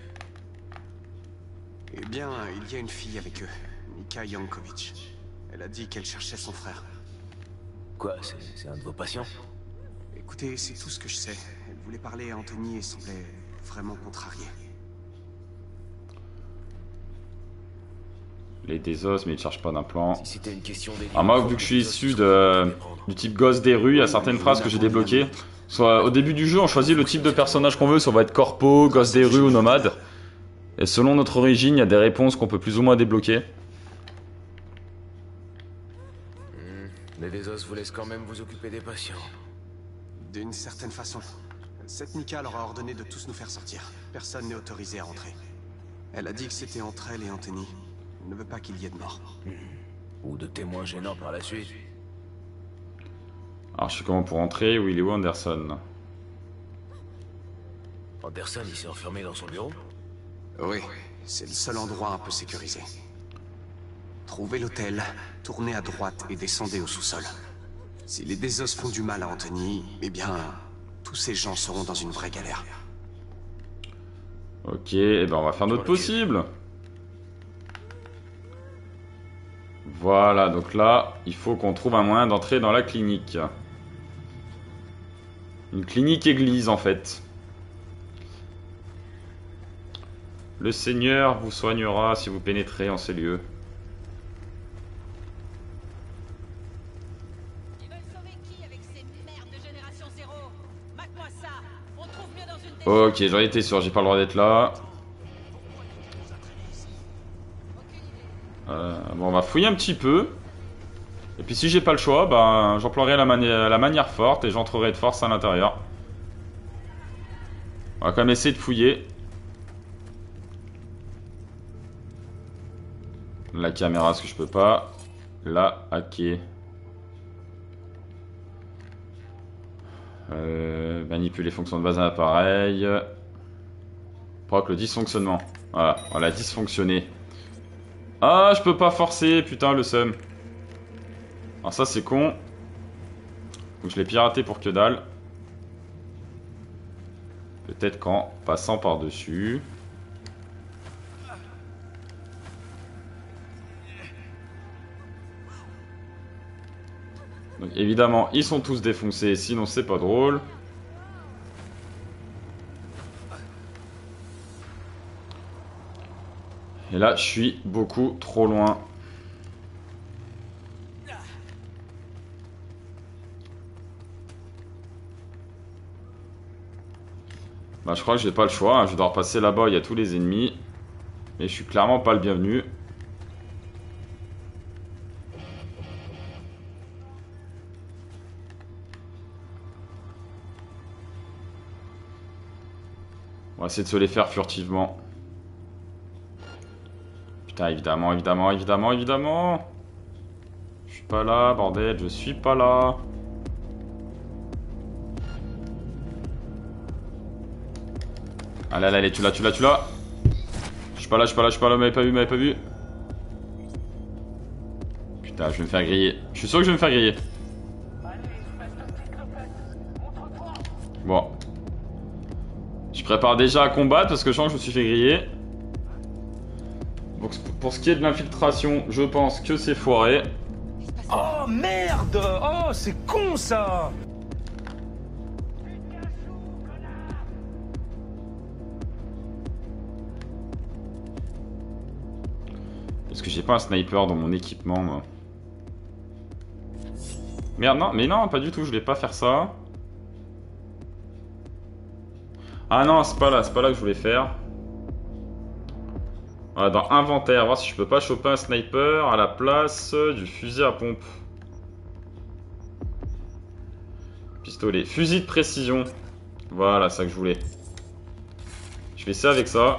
Eh bien, il y a une fille avec eux, Mika Yankovic. Elle a dit qu'elle cherchait son frère.
Quoi? C'est un de vos patients?
Écoutez, c'est tout ce que je sais. Elle voulait parler à Anthony et semblait vraiment contrariée.
Les Desos, mais ils ne cherchent pas d'implant.
Si c'était une question des...
Alors moi, vu que je suis issu de, du type gosse des rues, il y a certaines phrases que j'ai débloquées. Soit au début du jeu, on choisit le type de personnage qu'on veut, soit on va être corpo, gosse des rues ou nomade. Et selon notre origine, il y a des réponses qu'on peut plus ou moins débloquer.
Hmm, les Desos vous laissent quand même vous occuper des patients.
D'une certaine façon. Cette Mika leur a ordonné de tous nous faire sortir. Personne n'est autorisé à rentrer. Elle a dit que c'était entre elle et Anthony. Elle ne veut pas qu'il y ait de mort.
Hmm. Ou de témoins gênants par la suite.
Alors je sais comment pour entrer, où il est où Anderson?
Anderson, il s'est enfermé dans son bureau?
Oui, c'est le seul endroit un peu sécurisé. Trouvez l'hôtel, tournez à droite et descendez au sous-sol. Si les Desos font du mal à Anthony, eh bien, tous ces gens seront dans une vraie galère.
Ok, et ben on va faire notre possible. Voilà, donc là, il faut qu'on trouve un moyen d'entrer dans la clinique. Une clinique église en fait. Le Seigneur vous soignera si vous pénétrez en ces lieux.
Ils veulent sauver qui avec ces merdes de génération zéro? Maque-moi ça. On trouve mieux dans une...
Ok, j'en étais sûr, j'ai pas le droit d'être là. Euh, bon, on va fouiller un petit peu. Et puis si j'ai pas le choix, ben, j'emploierai la, mani la manière forte et j'entrerai de force à l'intérieur. On va quand même essayer de fouiller. La caméra, ce que je peux pas. La hacker. Euh, manipuler les fonctions de base d'un appareil. Proc le dysfonctionnement. Voilà, on l'a dysfonctionné. Ah, je peux pas forcer, putain, le seum. Alors ça, c'est con. Donc je l'ai piraté pour que dalle. Peut-être qu'en passant par-dessus. Donc évidemment, ils sont tous défoncés, sinon c'est pas drôle. Et là, je suis beaucoup trop loin. Bah, je crois que j'ai pas le choix, hein. Je dois repasser là-bas, il y a tous les ennemis. Et je suis clairement pas le bienvenu. On va essayer de se les faire furtivement. Putain, évidemment, évidemment, évidemment, évidemment. Je suis pas là, bordel, je suis pas là. Allez, allez, allez, tu l'as, tu l'as, tu l'as. Je suis pas là, je suis pas là, je suis pas là, vous m'avez pas vu, vous m'avez pas vu. Putain, je vais me faire griller. Je suis sûr que je vais me faire griller. Bon. Je prépare déjà à combattre parce que je sens que je me suis fait griller. Donc pour ce qui est de l'infiltration, je pense que c'est foiré.
Oh merde! Oh, c'est con ça!
Est-ce que j'ai pas un sniper dans mon équipement, moi? Merde, non, mais non, pas du tout, je voulais pas faire ça. Ah non, c'est pas là, c'est pas là que je voulais faire. Voilà, dans inventaire, voir si je peux pas choper un sniper à la place du fusil à pompe. Pistolet, fusil de précision. Voilà, c'est ça que je voulais. Je vais essayer avec ça.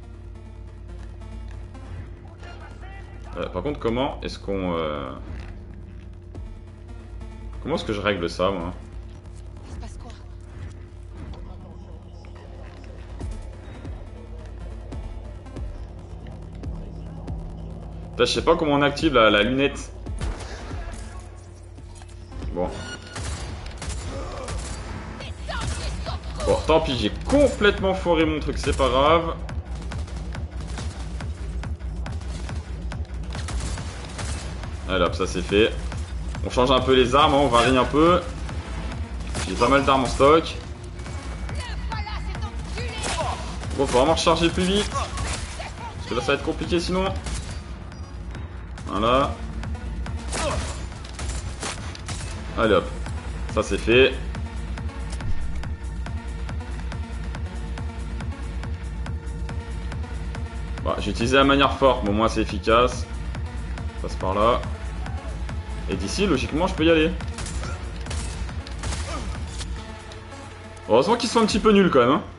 Euh, par contre, comment est-ce qu'on... Euh... Comment est-ce que je règle ça, moi? Putain, je sais pas comment on active la, la lunette. Bon. Bon, tant pis, j'ai complètement foiré mon truc, c'est pas grave. Allez hop, ça c'est fait. On change un peu les armes, hein, on varie un peu. J'ai pas mal d'armes en stock. Bon, faut vraiment recharger plus vite. Parce que là, ça va être compliqué sinon. Voilà. Allez hop. Ça c'est fait. Bah, j'ai utilisé la manière forte, mais au moins c'est efficace. On passe par là. Et d'ici, logiquement, je peux y aller. Heureusement qu'ils sont un petit peu nuls quand même. Hein.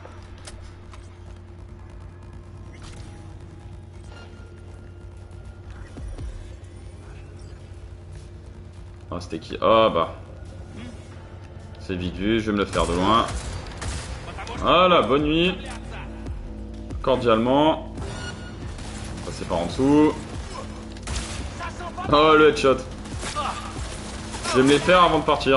Ah, c'était qui? Ah bah. C'est vite vu, je vais me le faire de loin. Voilà, bonne nuit. Cordialement. Passer par en dessous. Oh, le headshot. Je vais me les faire avant de partir.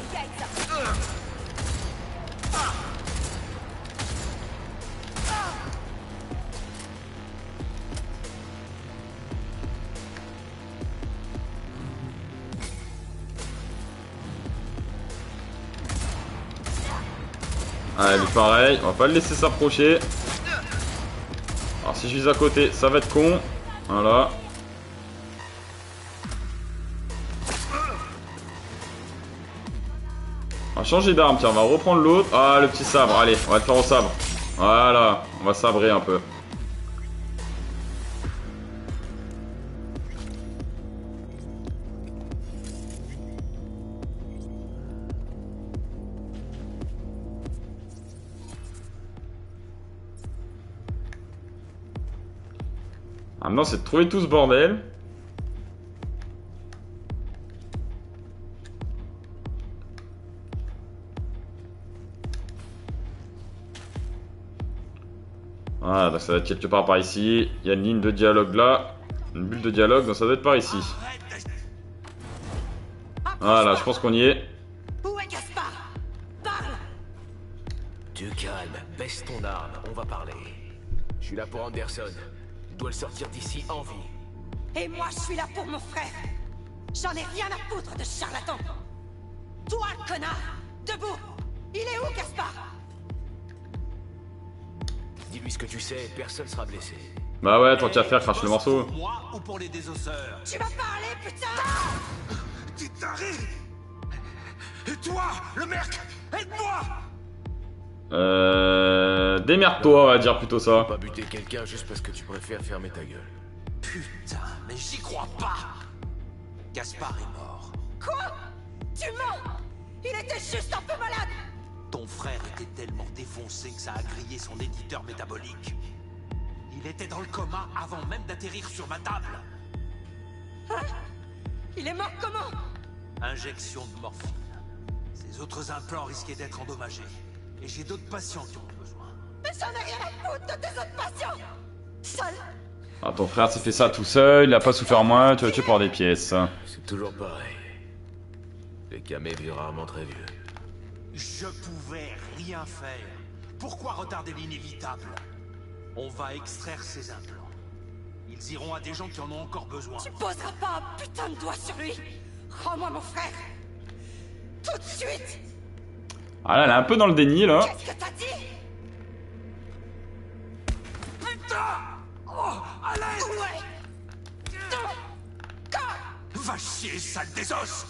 Allez, pareil, on va pas le laisser s'approcher. Alors si je vise à côté, ça va être con. Voilà. On va changer d'arme, tiens, on va reprendre l'autre. Ah, le petit sabre, allez, on va le faire au sabre. Voilà, on va sabrer un peu. Maintenant, c'est de trouver tout ce bordel. Voilà, ça va être quelque part par ici. Il y a une ligne de dialogue là. Une bulle de dialogue, donc ça doit être par ici. Voilà, je pense qu'on y est.
Où est Gaspard? Parle!
Tu calmes, baisse ton arme, on va parler. Je suis là pour Anderson. Il doit le sortir d'ici en vie.
Et moi, je suis là pour mon frère. J'en ai rien à foutre de charlatan. Toi, connard, debout. Il est où, Gaspard?
Dis-lui ce que tu sais, personne sera blessé.
Bah ouais, tant qu'à faire, crache le morceau.
Pour moi ou pour les désosseurs?
Tu vas parler, putain!
T'es taré! Et toi, le merc, aide-moi!
Euh... Démerde-toi, on va dire plutôt ça.
Pas buter quelqu'un juste parce que tu préfères fermer ta gueule.
Putain, mais j'y crois pas! Gaspard est mort.
Quoi? Tu mens! Il était juste un peu malade!
Ton frère était tellement défoncé que ça a grillé son éditeur métabolique. Il était dans le coma avant même d'atterrir sur ma table.
Hein? Il est mort comment?
Injection de morphine. Ses autres implants risquaient d'être endommagés. Et j'ai d'autres patients qui en ont besoin.
Mais j'en ai rien à foutre de tes autres patients! Seul!
Ah, ton frère s'est fait ça tout seul, il a pas souffert moins, tu vas tuer pour des pièces.
C'est toujours pareil. Les camés vivent rarement très vieux.
Je pouvais rien faire. Pourquoi retarder l'inévitable? On va extraire ces implants. Ils iront à des gens qui en ont encore besoin.
Tu poseras pas un putain de doigt sur lui! Rends-moi mon frère! Tout de suite!
Ah là, elle est un peu dans le déni là.
Qu'est-ce que t'as dit?
Putain! Oh, à l'aide!
Ouais! Non! Quoi?
Va chier, sale des os!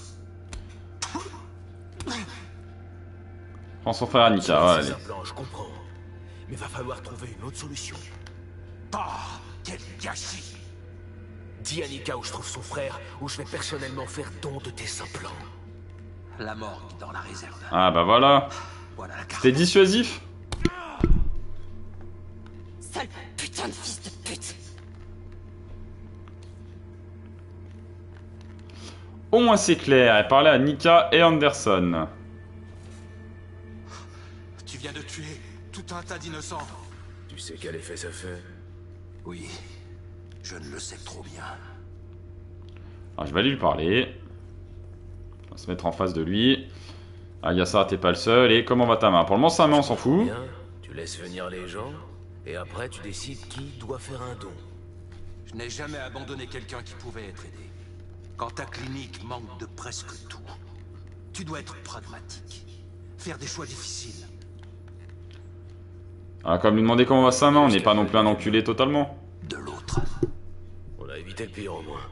Prends son frère Annika, ouais, allez.
Implants, je comprends. Mais va falloir trouver une autre solution.
Ah, quel gâchis!
Dis à Annika où je trouve son frère, où je vais personnellement faire don de tes implants.
La morgue dans la réserve.
Ah bah voilà.
Voilà la carte.
C'était dissuasif.
Sale putain de fils de pute!
Au moins c'est clair, elle parlait à Nika et Anderson.
Tu viens de tuer tout un tas d'innocents.
Tu sais quel effet ça fait?
Oui, je ne le sais que trop bien.
Alors, je vais aller lui parler. On va se mettre en face de lui. Ah, Yassa, t'es pas le seul. Et comment va ta main? Pour le moment, sa main, on s'en fout.
Bien, tu laisses venir les gens, et après tu décides qui doit faire un don.
Je n'ai jamais abandonné quelqu'un qui pouvait être aidé. Quand ta clinique manque de presque tout, tu dois être pragmatique. Faire des choix difficiles.
Ah, comme lui demander comment va sa main, on n'est pas non plus un enculé totalement.
De l'autre.
On a évité le pire au moins.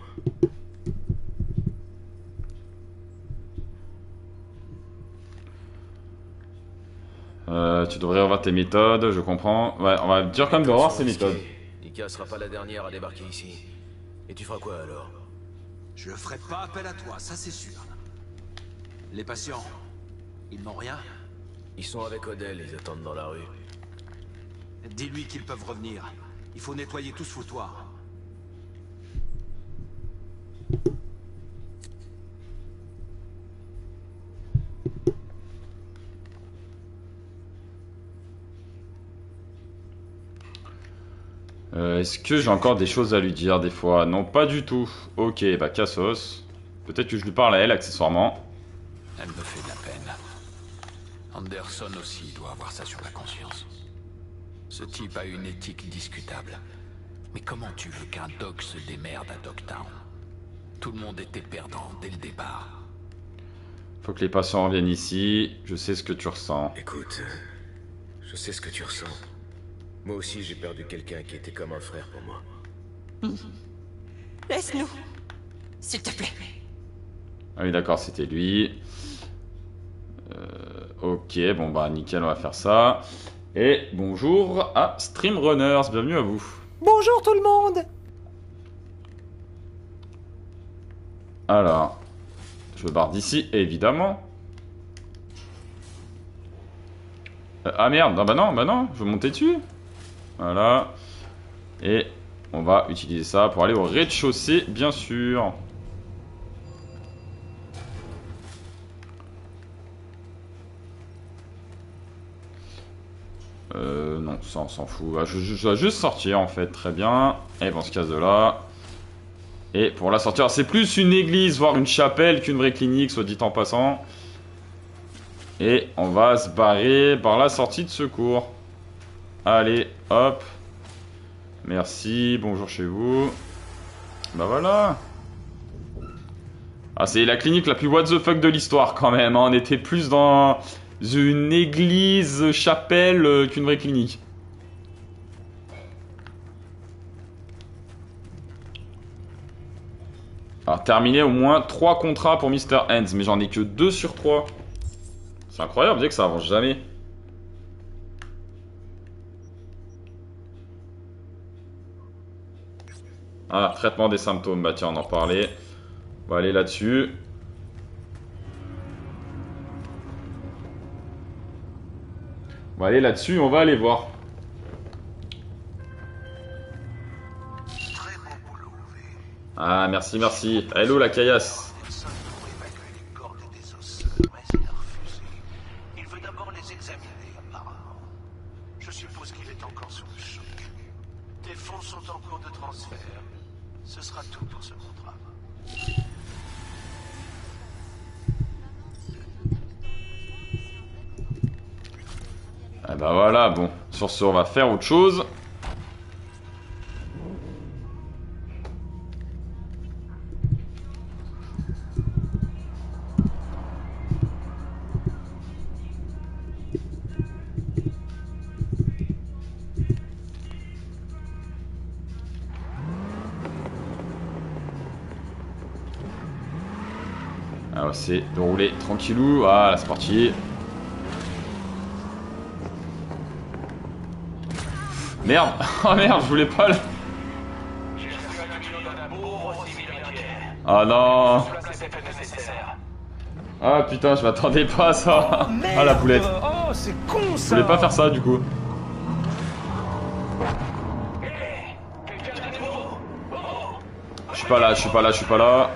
Euh, tu devrais revoir tes méthodes, je comprends. Ouais, on va dire quand même de revoir ses méthodes.
Nika sera pas la dernière à débarquer ici. Et tu feras quoi alors?
Je ferai pas appel à toi, ça c'est sûr. Les patients, ils n'ont rien?
Ils sont avec Odell, ils attendent dans la rue.
Dis-lui qu'ils peuvent revenir. Il faut nettoyer tout ce foutoir.
Euh, Est-ce que j'ai encore des choses à lui dire des fois? Non, pas du tout. Ok, bah Cassos. Peut-être que je lui parle à elle accessoirement.
Elle me fait de la peine. Anderson aussi doit avoir ça sur la conscience. Ce type a une éthique discutable. Mais comment tu veux qu'un doc se démerde à Dogtown? Tout le monde était perdant dès le départ.
Faut que les patients reviennent ici. Je sais ce que tu ressens.
Écoute, je sais ce que tu ressens. Moi aussi j'ai perdu quelqu'un qui était comme un frère pour moi.
Laisse-nous, s'il te plaît.
Ah oui, d'accord, c'était lui. Euh, ok, bon bah nickel, on va faire ça. Et bonjour à Streamrunners, bienvenue à vous.
Bonjour tout le monde.
Alors, je me barre d'ici, évidemment. Euh, ah merde, ah bah non, bah non, je veux monter dessus. Voilà. Et on va utiliser ça pour aller au rez-de-chaussée, bien sûr. Euh, non, ça on s'en fout. Ah, je, je, je dois juste sortir en fait, très bien. Et bon, on se casse de là. Et pour la sortir, c'est plus une église, voire une chapelle qu'une vraie clinique, soit dit en passant. Et on va se barrer par la sortie de secours. Allez, hop. Merci, bonjour chez vous. Bah voilà. Ah, c'est la clinique la plus what the fuck de l'histoire quand même. Hein. On était plus dans une église chapelle euh, qu'une vraie clinique. Alors, terminé au moins trois contrats pour mister Hands, mais j'en ai que deux sur trois. C'est incroyable, vous savez que ça avance jamais. Ah, traitement des symptômes, bah tiens, on en parlait. On va aller là-dessus. On va aller là-dessus, on va aller voir. Ah, merci, merci. Hello, la caillasse.
Il veut d'abord les examiner, apparemment. Je suppose qu'il est encore sous le choc. Tes fonds sont en cours de transfert. Ce sera tout pour ce contrat.
Ah bah voilà, bon. Sur ce, on va faire autre chose. Alors c'est de rouler tranquillou. Voilà, c'est parti. Merde. Oh merde, je voulais pas le... Ah non. Ah putain, je m'attendais pas à ça.
Oh,
ah la boulette.
Oh, c'est con ça.
Je voulais pas faire ça du coup. Je suis pas là, je suis pas là, je suis pas là.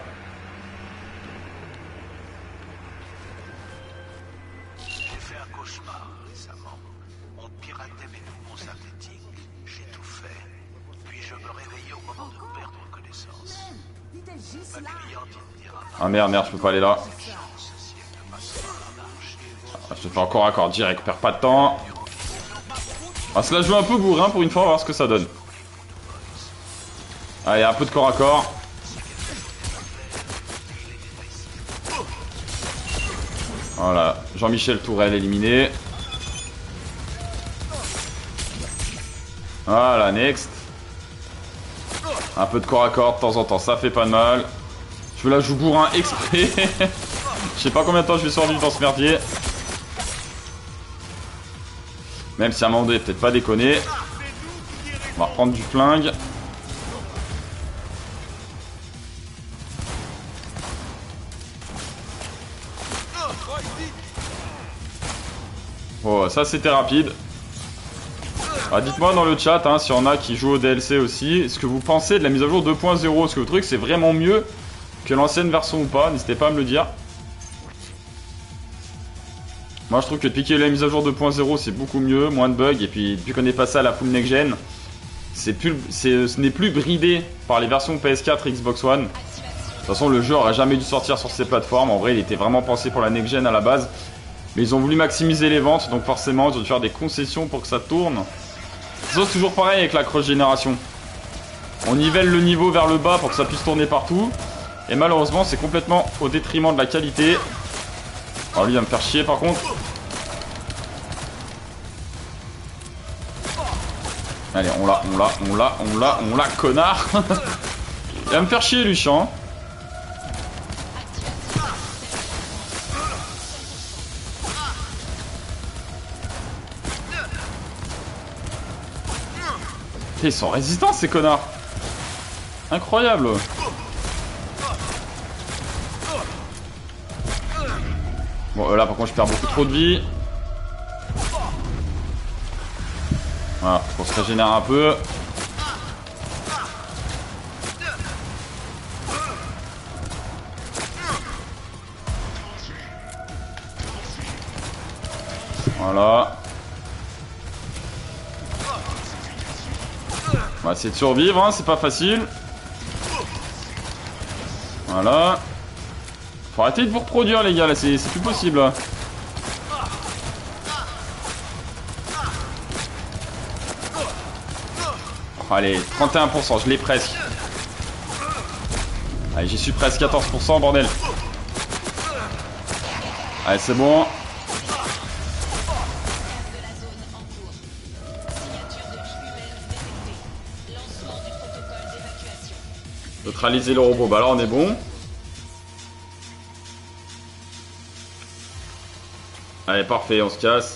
J'ai fait un cauchemar récemment. On piratait mes poumons synthétiques. J'ai tout fait. Puis je me réveillais au moment de perdre connaissance.
Ah merde, merde, je peux pas aller là. Ah, je te fais encore à corps direct, perds pas de temps. On va se la jouer un peu bourrin pour une fois, on va voir ce que ça donne. Allez, un peu de corps à corps. Voilà, Jean-Michel Tourelle éliminé. Voilà, next. Un peu de corps à corps de temps en temps, ça fait pas de mal. Je la joue bourrin exprès. Je sais pas combien de temps je vais survivre dans ce merdier. Même si à un moment donné, peut-être pas déconner. On va reprendre du flingue. Oh, ça c'était rapide. Ah, dites-moi dans le chat hein, s'il y en a qui jouent au D L C aussi, ce que vous pensez de la mise à jour deux point zéro. Est-ce que vous trouvez que c'est vraiment mieux que l'ancienne version ou pas? N'hésitez pas à me le dire. Moi je trouve que depuis qu'il y a eu la mise à jour deux point zéro c'est beaucoup mieux, moins de bugs. Et puis depuis qu'on est passé à la full next gen, c'est plus, c'est, ce n'est plus bridé par les versions P S quatre et Xbox One. De toute façon le jeu aurait jamais dû sortir sur ces plateformes. En vrai il était vraiment pensé pour la next gen à la base. Mais ils ont voulu maximiser les ventes, donc forcément ils ont dû faire des concessions pour que ça tourne. C'est toujours pareil avec la cross génération. On nivelle le niveau vers le bas pour que ça puisse tourner partout. Et malheureusement c'est complètement au détriment de la qualité. Alors lui il va me faire chier par contre. Allez on l'a, on l'a, on l'a, on l'a, on l'a, connard. Il va me faire chier lui chiant. Ils sont résistants ces connards. Incroyable. Bon là par contre je perds beaucoup trop de vie. Voilà, pour se régénérer un peu. Voilà. On va essayer de survivre, hein, c'est pas facile. Voilà. Faut arrêter de vous reproduire les gars, là c'est plus possible. Là. Oh, allez, trente et un pour cent, je l'ai presque. Allez, j'y suis presque, quatorze pour cent, bordel. Allez, c'est bon. Neutraliser le robot, bah là on est bon. Allez parfait, on se casse.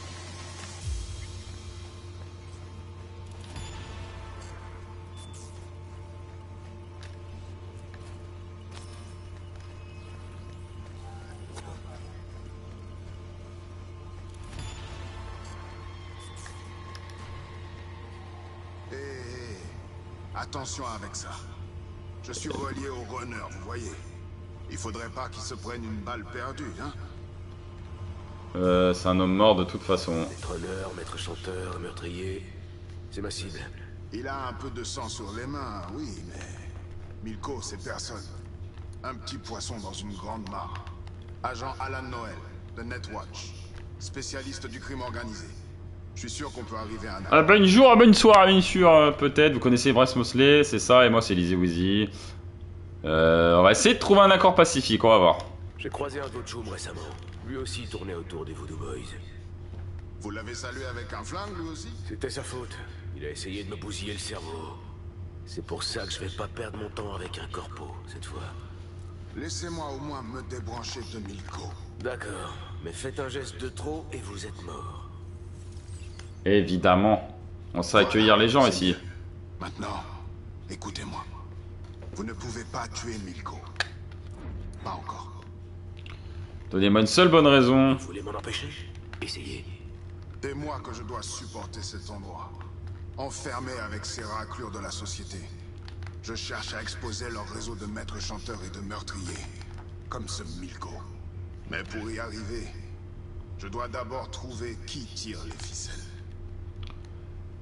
Hé, hey, hey. Attention avec ça. Je suis relié au runner, vous voyez. Il faudrait pas qu'il se prenne une balle perdue, hein.
Euh, c'est un homme mort de toute façon.
Maître runner, maître chanteur, meurtrier, c'est ma cible.
Il a un peu de sang sur les mains, oui, mais... Milko, c'est personne. Un petit poisson dans une grande mare. Agent Alan Noel, de Netwatch. Spécialiste du crime organisé. Je suis sûr qu'on peut arriver à un...
Ah bonne jour, bonne soirée, bien sûr, euh, peut-être. Vous connaissez Bryce Mosley, c'est ça, et moi c'est Lizzie Weezy. Euh, on va essayer de trouver un accord pacifique, on va voir.
J'ai croisé un Vochoum récemment. Lui aussi tournait autour des Voodoo Boys.
Vous l'avez salué avec un flingue, lui aussi?
C'était sa faute. Il a essayé de me bousiller le cerveau. C'est pour ça que je vais pas perdre mon temps avec un corpo, cette fois.
Laissez-moi au moins me débrancher de Milko.
D'accord, mais faites un geste de trop et vous êtes mort.
Évidemment. On sait accueillir les gens ici.
Maintenant, écoutez-moi. Vous ne pouvez pas tuer Milko. Pas encore.
Donnez-moi une seule bonne raison.
Vous voulez m'en empêcher? Essayez.
C'est moi que je dois supporter cet endroit. Enfermé avec ces raclures de la société. Je cherche à exposer leur réseau de maîtres chanteurs et de meurtriers. Comme ce Milko. Mais pour y arriver, je dois d'abord trouver qui tire les ficelles.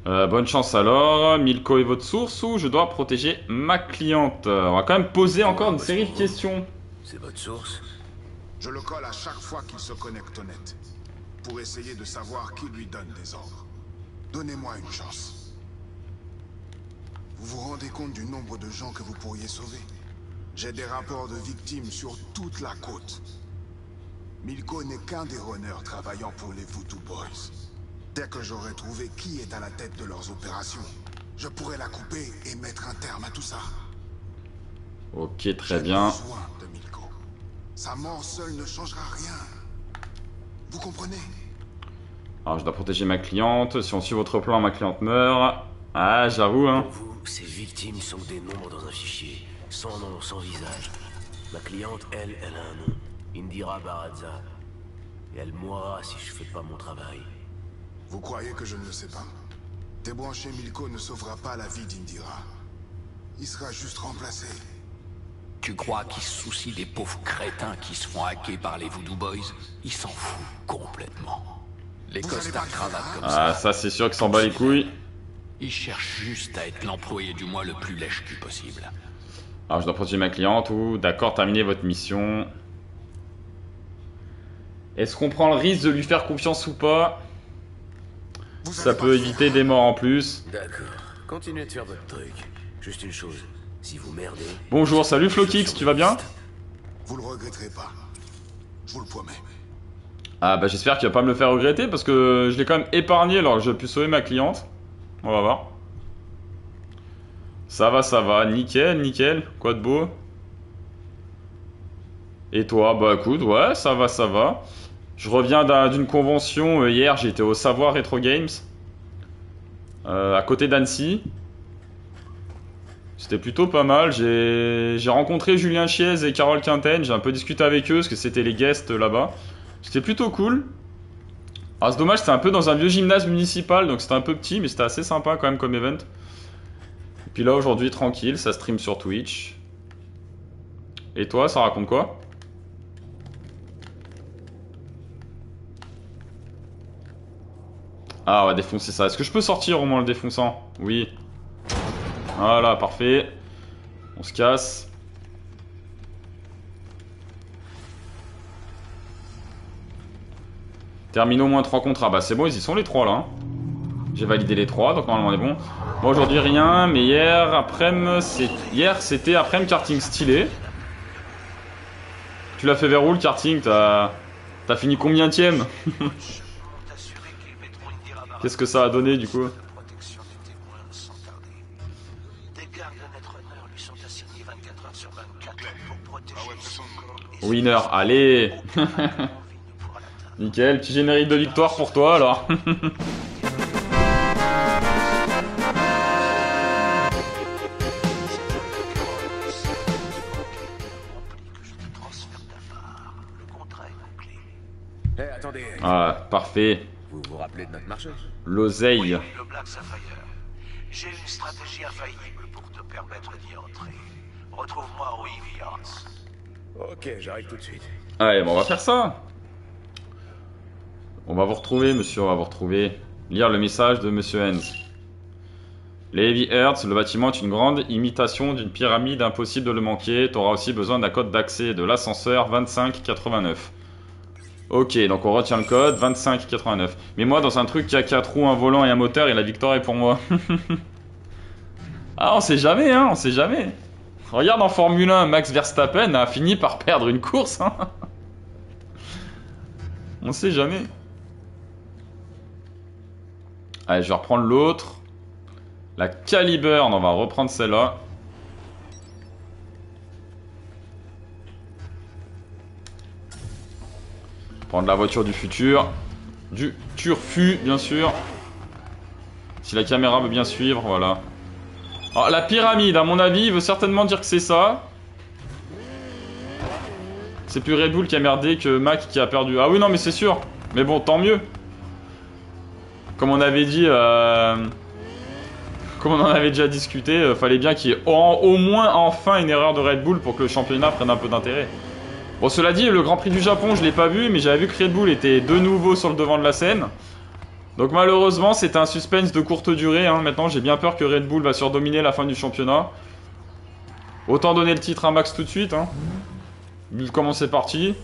Euh, bonne chance alors. Milko est votre source ou je dois protéger ma cliente? On va quand même poser encore une série de questions.
C'est votre source?
Je le colle à chaque fois qu'il se connecte au net, pour essayer de savoir qui lui donne des ordres. Donnez-moi une chance. Vous vous rendez compte du nombre de gens que vous pourriez sauver? J'ai des rapports de victimes sur toute la côte. Milko n'est qu'un des runners travaillant pour les Voodoo Boys. Dès que j'aurai trouvé qui est à la tête de leurs opérations, je pourrai la couper et mettre un terme à tout ça.
Ok, très bien.
J'ai besoin de Milko. Sa mort seule ne changera rien. Vous comprenez?
Alors, je dois protéger ma cliente. Si on suit votre plan, ma cliente meurt. Ah, j'avoue, hein.
Pour vous, ces victimes sont des nombres dans un fichier, sans nom, sans visage. Ma cliente, elle, elle a un nom. Indira Baradza. Et elle mourra si je fais pas mon travail.
Vous croyez que je ne le sais pas? Débrancher Milko ne sauvera pas la vie d'Indira. Il sera juste remplacé.
Tu crois qu'il se soucie des pauvres crétins qui se font hacker par les Voodoo Boys? Il s'en fout complètement. Les costards cravates comme ça.
Ah, ça c'est sûr qu'il s'en bat les couilles.
Il cherche juste à être l'employé du mois le plus lèche-cul possible.
Alors je dois protéger ma cliente ou... D'accord, terminez votre mission. Est-ce qu'on prend le risque de lui faire confiance ou pas? Ça peut éviter des morts en plus.
D'accord, continuez de faire votre truc. Juste une chose, si vous merdez...
Bonjour, salut Flokix, tu vas bien?
Vous le regretterez pas. Je vous le promets.
Ah bah j'espère qu'il va pas me le faire regretter parce que je l'ai quand même épargné alors que j'ai pu sauver ma cliente. On va voir. Ça va, ça va, nickel, nickel. Quoi de beau? Et toi? Bah écoute, ouais, ça va, ça va. Je reviens d'une convention, euh, hier j'étais au Savoir Retro Games, euh, à côté d'Annecy. C'était plutôt pas mal, j'ai rencontré Julien Chiez et Carole Quinten, j'ai un peu discuté avec eux parce que c'était les guests là-bas. C'était plutôt cool. Ah c'est dommage, c'était un peu dans un vieux gymnase municipal, donc c'était un peu petit mais c'était assez sympa quand même comme event. Et puis là aujourd'hui tranquille, ça stream sur Twitch. Et toi, ça raconte quoi? Ah, on va défoncer ça. Est-ce que je peux sortir au moins le défonçant? Oui. Voilà, parfait. On se casse. Termine au moins trois contrats. Bah c'est bon, ils y sont les trois là. Hein. J'ai validé les trois, donc normalement on est bon. Bon, aujourd'hui rien, mais hier après-midi, hier c'était après-midi karting stylé. Tu l'as fait vers où le karting? T'as T'as fini combienième? Qu'est-ce que ça a donné du coup? Winner, allez. Nickel, petit générique de victoire pour toi alors.
Hey, attendez.
Ah, parfait.
Vous vous rappelez de notre marché?
L'oseille.
Oui, le Black Sapphire. J'ai une stratégie infaillible pour te permettre d'y entrer. Retrouve-moi au Evians.
Ok, j'arrive tout de suite.
Allez, bon, on va faire ça. On va vous retrouver, monsieur, on va vous retrouver. Lire le message de monsieur Hens. Les Heavy Hearts, le bâtiment est une grande imitation d'une pyramide, impossible de le manquer. Tu auras aussi besoin d'un code d'accès de l'ascenseur vingt-cinq quatre-vingt-neuf. Ok, donc on retient le code vingt-cinq quatre-vingt-neuf. Mais moi, dans un truc qui a quatre roues, un volant et un moteur, et la victoire est pour moi. Ah, on sait jamais, hein, on sait jamais. Regarde en Formule un, Max Verstappen a fini par perdre une course. Hein. On sait jamais. Allez, je vais reprendre l'autre. La Caliburn, on va reprendre celle-là. Prendre la voiture du futur. Du Turfu, bien sûr. Si la caméra veut bien suivre, voilà. Alors, la pyramide, à mon avis, veut certainement dire que c'est ça. C'est plus Red Bull qui a merdé que Mac qui a perdu. Ah oui, non, mais c'est sûr. Mais bon, tant mieux. Comme on avait dit... Euh... Comme on en avait déjà discuté, euh, fallait bien qu'il y ait au, au moins enfin une erreur de Red Bull pour que le championnat prenne un peu d'intérêt. Bon, cela dit, le Grand Prix du Japon, je l'ai pas vu, mais j'avais vu que Red Bull était de nouveau sur le devant de la scène. Donc malheureusement, c'était un suspense de courte durée. Hein. Maintenant, j'ai bien peur que Red Bull va surdominer la fin du championnat. Autant donner le titre à Max tout de suite. Hein. Vu comment c'est parti.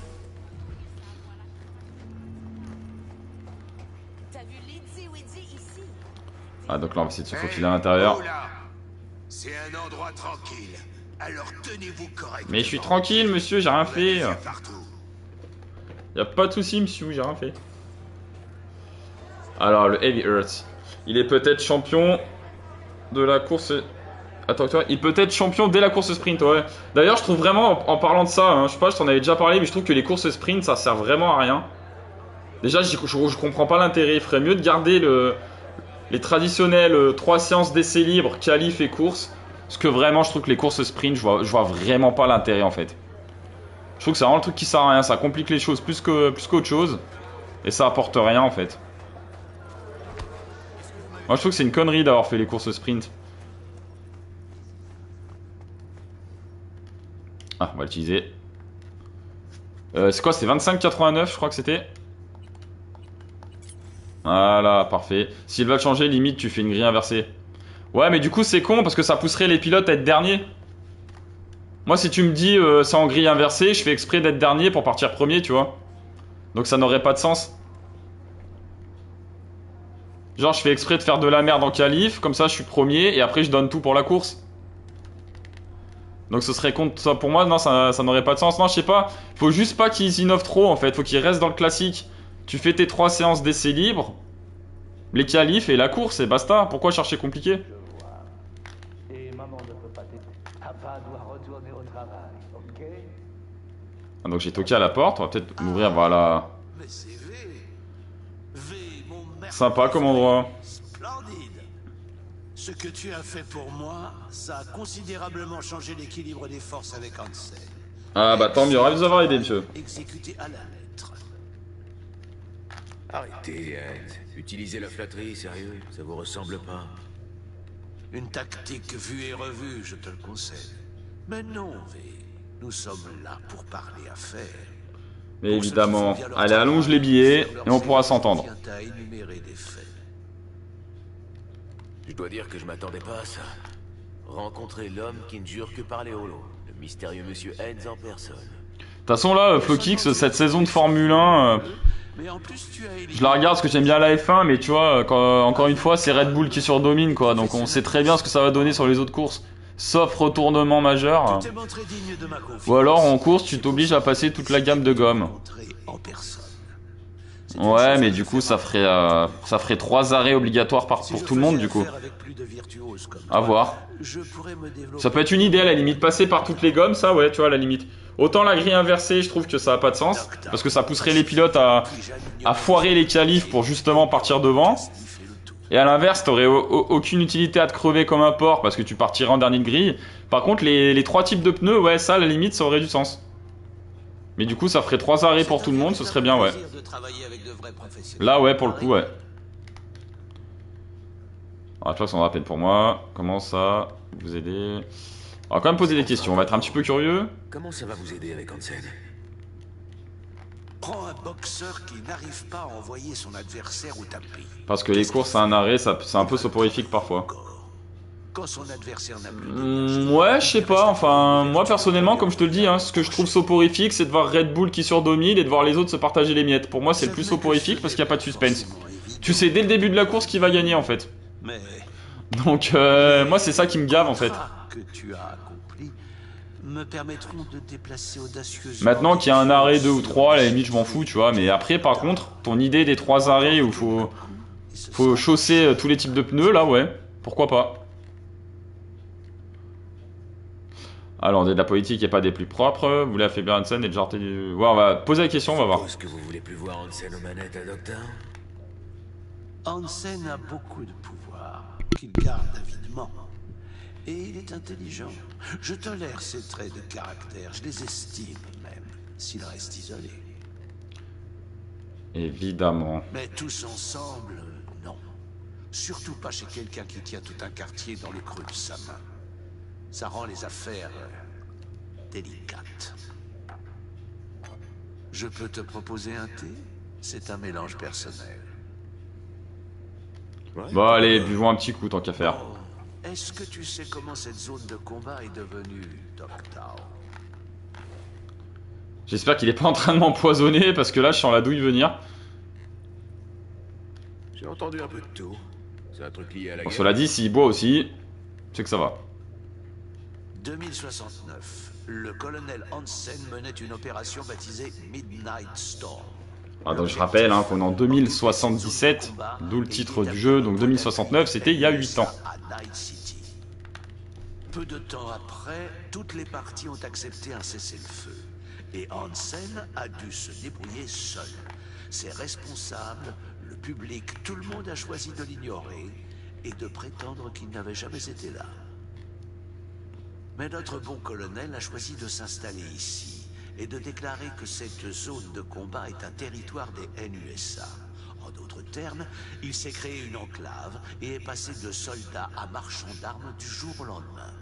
Ah, donc là, on va essayer de se faufiler à l'intérieur.
C'est un endroit tranquille. Alors tenez-vous correctement.
Mais je suis tranquille, monsieur, j'ai rien fait. Y'a pas de soucis, monsieur, j'ai rien fait. Alors, le Heavy Earth. Il est peut-être champion de la course... Attends, toi, il peut être champion dès la course sprint, ouais. D'ailleurs, je trouve vraiment, en, en parlant de ça, hein, je sais pas, je t'en avais déjà parlé, mais je trouve que les courses sprint, ça sert vraiment à rien. Déjà, je, je, je comprends pas l'intérêt. Il ferait mieux de garder le, les traditionnelles euh, trois séances d'essais libres, qualif et course. Parce que vraiment, je trouve que les courses sprint, je vois, je vois vraiment pas l'intérêt, en fait. Je trouve que c'est vraiment le truc qui sert à rien. Ça complique les choses plus que, plus qu'autre chose. Et ça apporte rien, en fait. Moi, je trouve que c'est une connerie d'avoir fait les courses sprint. Ah, on va l'utiliser. Euh, c'est quoi? C'est vingt-cinq quatre-vingt-neuf, je crois que c'était. Voilà, parfait. S'ils veulent changer, limite, tu fais une grille inversée. Ouais, mais du coup, c'est con parce que ça pousserait les pilotes à être derniers. Moi, si tu me dis euh, c'est en grille inversée, je fais exprès d'être dernier pour partir premier, tu vois. Donc ça n'aurait pas de sens. Genre, je fais exprès de faire de la merde en qualif, comme ça je suis premier et après je donne tout pour la course. Donc ce serait contre ça pour moi, non, ça, ça n'aurait pas de sens. Non, je sais pas, faut juste pas qu'ils innovent trop en fait, faut qu'ils restent dans le classique. Tu fais tes trois séances d'essais libres, les qualifs et la course et basta. Pourquoi chercher compliqué?
Et maman ne peut pas t'aider. Papa doit retourner au travail, ok?
Ah, donc j'ai toqué à la porte, on va peut-être l'ouvrir, voilà.
Mais c'est V. V, mon merde.
Sympa comme endroit.
Splendide. Ce que tu as fait pour moi, ça a considérablement changé l'équilibre des forces avec Hansen.
Ah bah tant mieux, ravi de vous avoir aidé, monsieur.
Exécuté à la lettre.
Arrêtez, Hans. Utilisez la flatterie, sérieux, ça vous ressemble pas.
Une tactique vue et revue, je te le concède. Mais non, V. Nous sommes là pour parler affaires.
Mais évidemment. Allez, allonge les billets et on pourra s'entendre.
Je dois dire que je m'attendais pas à ça. Rencontrer l'homme qui ne jure que par les holos. Le mystérieux monsieur Hens en personne.
De toute façon là, Flokix, cette saison de Formule un, euh, je la regarde parce que j'aime bien la F un, mais tu vois, quand, encore une fois, c'est Red Bull qui surdomine, quoi. Donc on sait très bien ce que ça va donner sur les autres courses. Sauf retournement majeur. Ou alors en course, tu t'obliges à passer toute la gamme de gomme. Ouais, mais du coup, ça ferait, euh, ça ferait trois arrêts obligatoires par, pour tout le monde, du coup. À voir. Ça peut être une idée, à la limite. Passer par toutes les gommes, ça, ouais, tu vois, à la limite. Autant la grille inversée, je trouve que ça n'a pas de sens. Parce que ça pousserait les pilotes à, à foirer les qualifs pour justement partir devant. Et à l'inverse, t'aurais aucune utilité à te crever comme un porc parce que tu partirais en dernier de grille. Par contre, les, les trois types de pneus, ouais, ça, à la limite, ça aurait du sens. Mais du coup, ça ferait trois arrêts pour tout le monde, ce serait bien, ouais. Là, ouais, pour le coup, ouais. Alors, de toute façon, on rappelle pour moi. Comment ça vous aider? On va quand même poser des questions, on va être un petit peu curieux.
Comment ça va vous aider avec Hansen?
Prends un boxeur qui n'arrive pas à envoyer son adversaire au tapis.
Parce que les courses à un arrêt, c'est un peu soporifique parfois.
Quand son adversaire n'a plus
mmh, ouais, je sais pas, enfin, moi personnellement, comme je te le dis, hein, ce que je trouve soporifique, c'est de voir Red Bull qui surdomine et de voir les autres se partager les miettes. Pour moi, c'est le plus soporifique parce qu'il n'y a pas de suspense. Tu sais dès le début de la course qui va gagner en fait. Donc, euh, moi, c'est ça qui me gave en fait.
que tu as accompli me permettront de déplacer audacieusement.
Maintenant qu'il y a un arrêt deux ou trois, à la limite, je m'en fous, tu vois. Mais après, par contre, ton idée des trois arrêts où faut, faut chausser tous les types de pneus, là, ouais, pourquoi pas. Alors, on est de la politique et pas des plus propres. Vous voulez affaiblir Hansen et déjà jarter du... Ouais, on va poser la question, on va voir.
Est-ce que vous voulez plus voir Hansen aux manettes à Dogtown?
Hansen a beaucoup de pouvoir qu'il garde avidement. Et il est intelligent. Je tolère ses traits de caractère, je les estime même, s'il reste isolé.
Évidemment.
Mais tous ensemble, non. Surtout pas chez quelqu'un qui tient tout un quartier dans le creux de sa main. Ça rend les affaires euh, délicates. Je peux te proposer un thé? C'est un mélange personnel.
Bon, allez, buvons un petit coup, tant qu'à faire.
Est-ce que tu sais comment cette zone de combat est devenue Dogtown?
J'espère qu'il est pas en train de m'empoisonner, parce que là, je sens la douille venir.
J'ai entendu un peu de tout. C'est un truc lié à la
Bon,
guerre.
cela dit, s'il boit aussi, c'est que ça va.
deux mille soixante-neuf, le colonel Hansen menait une opération baptisée Midnight Storm.
Ah, donc je rappelle hein, qu'on est en deux mille soixante-dix-sept, d'où le titre du jeu, donc deux mille soixante-neuf, c'était il y a huit ans.
À Night City. Peu de temps après, toutes les parties ont accepté un cessez-le-feu. Et Hansen a dû se débrouiller seul. Ses responsables, le public, tout le monde a choisi de l'ignorer et de prétendre qu'il n'avait jamais été là. Mais notre bon colonel a choisi de s'installer ici et de déclarer que cette zone de combat est un territoire des N U S A. En d'autres termes, il s'est créé une enclave et est passé de soldat à marchand d'armes du jour au lendemain.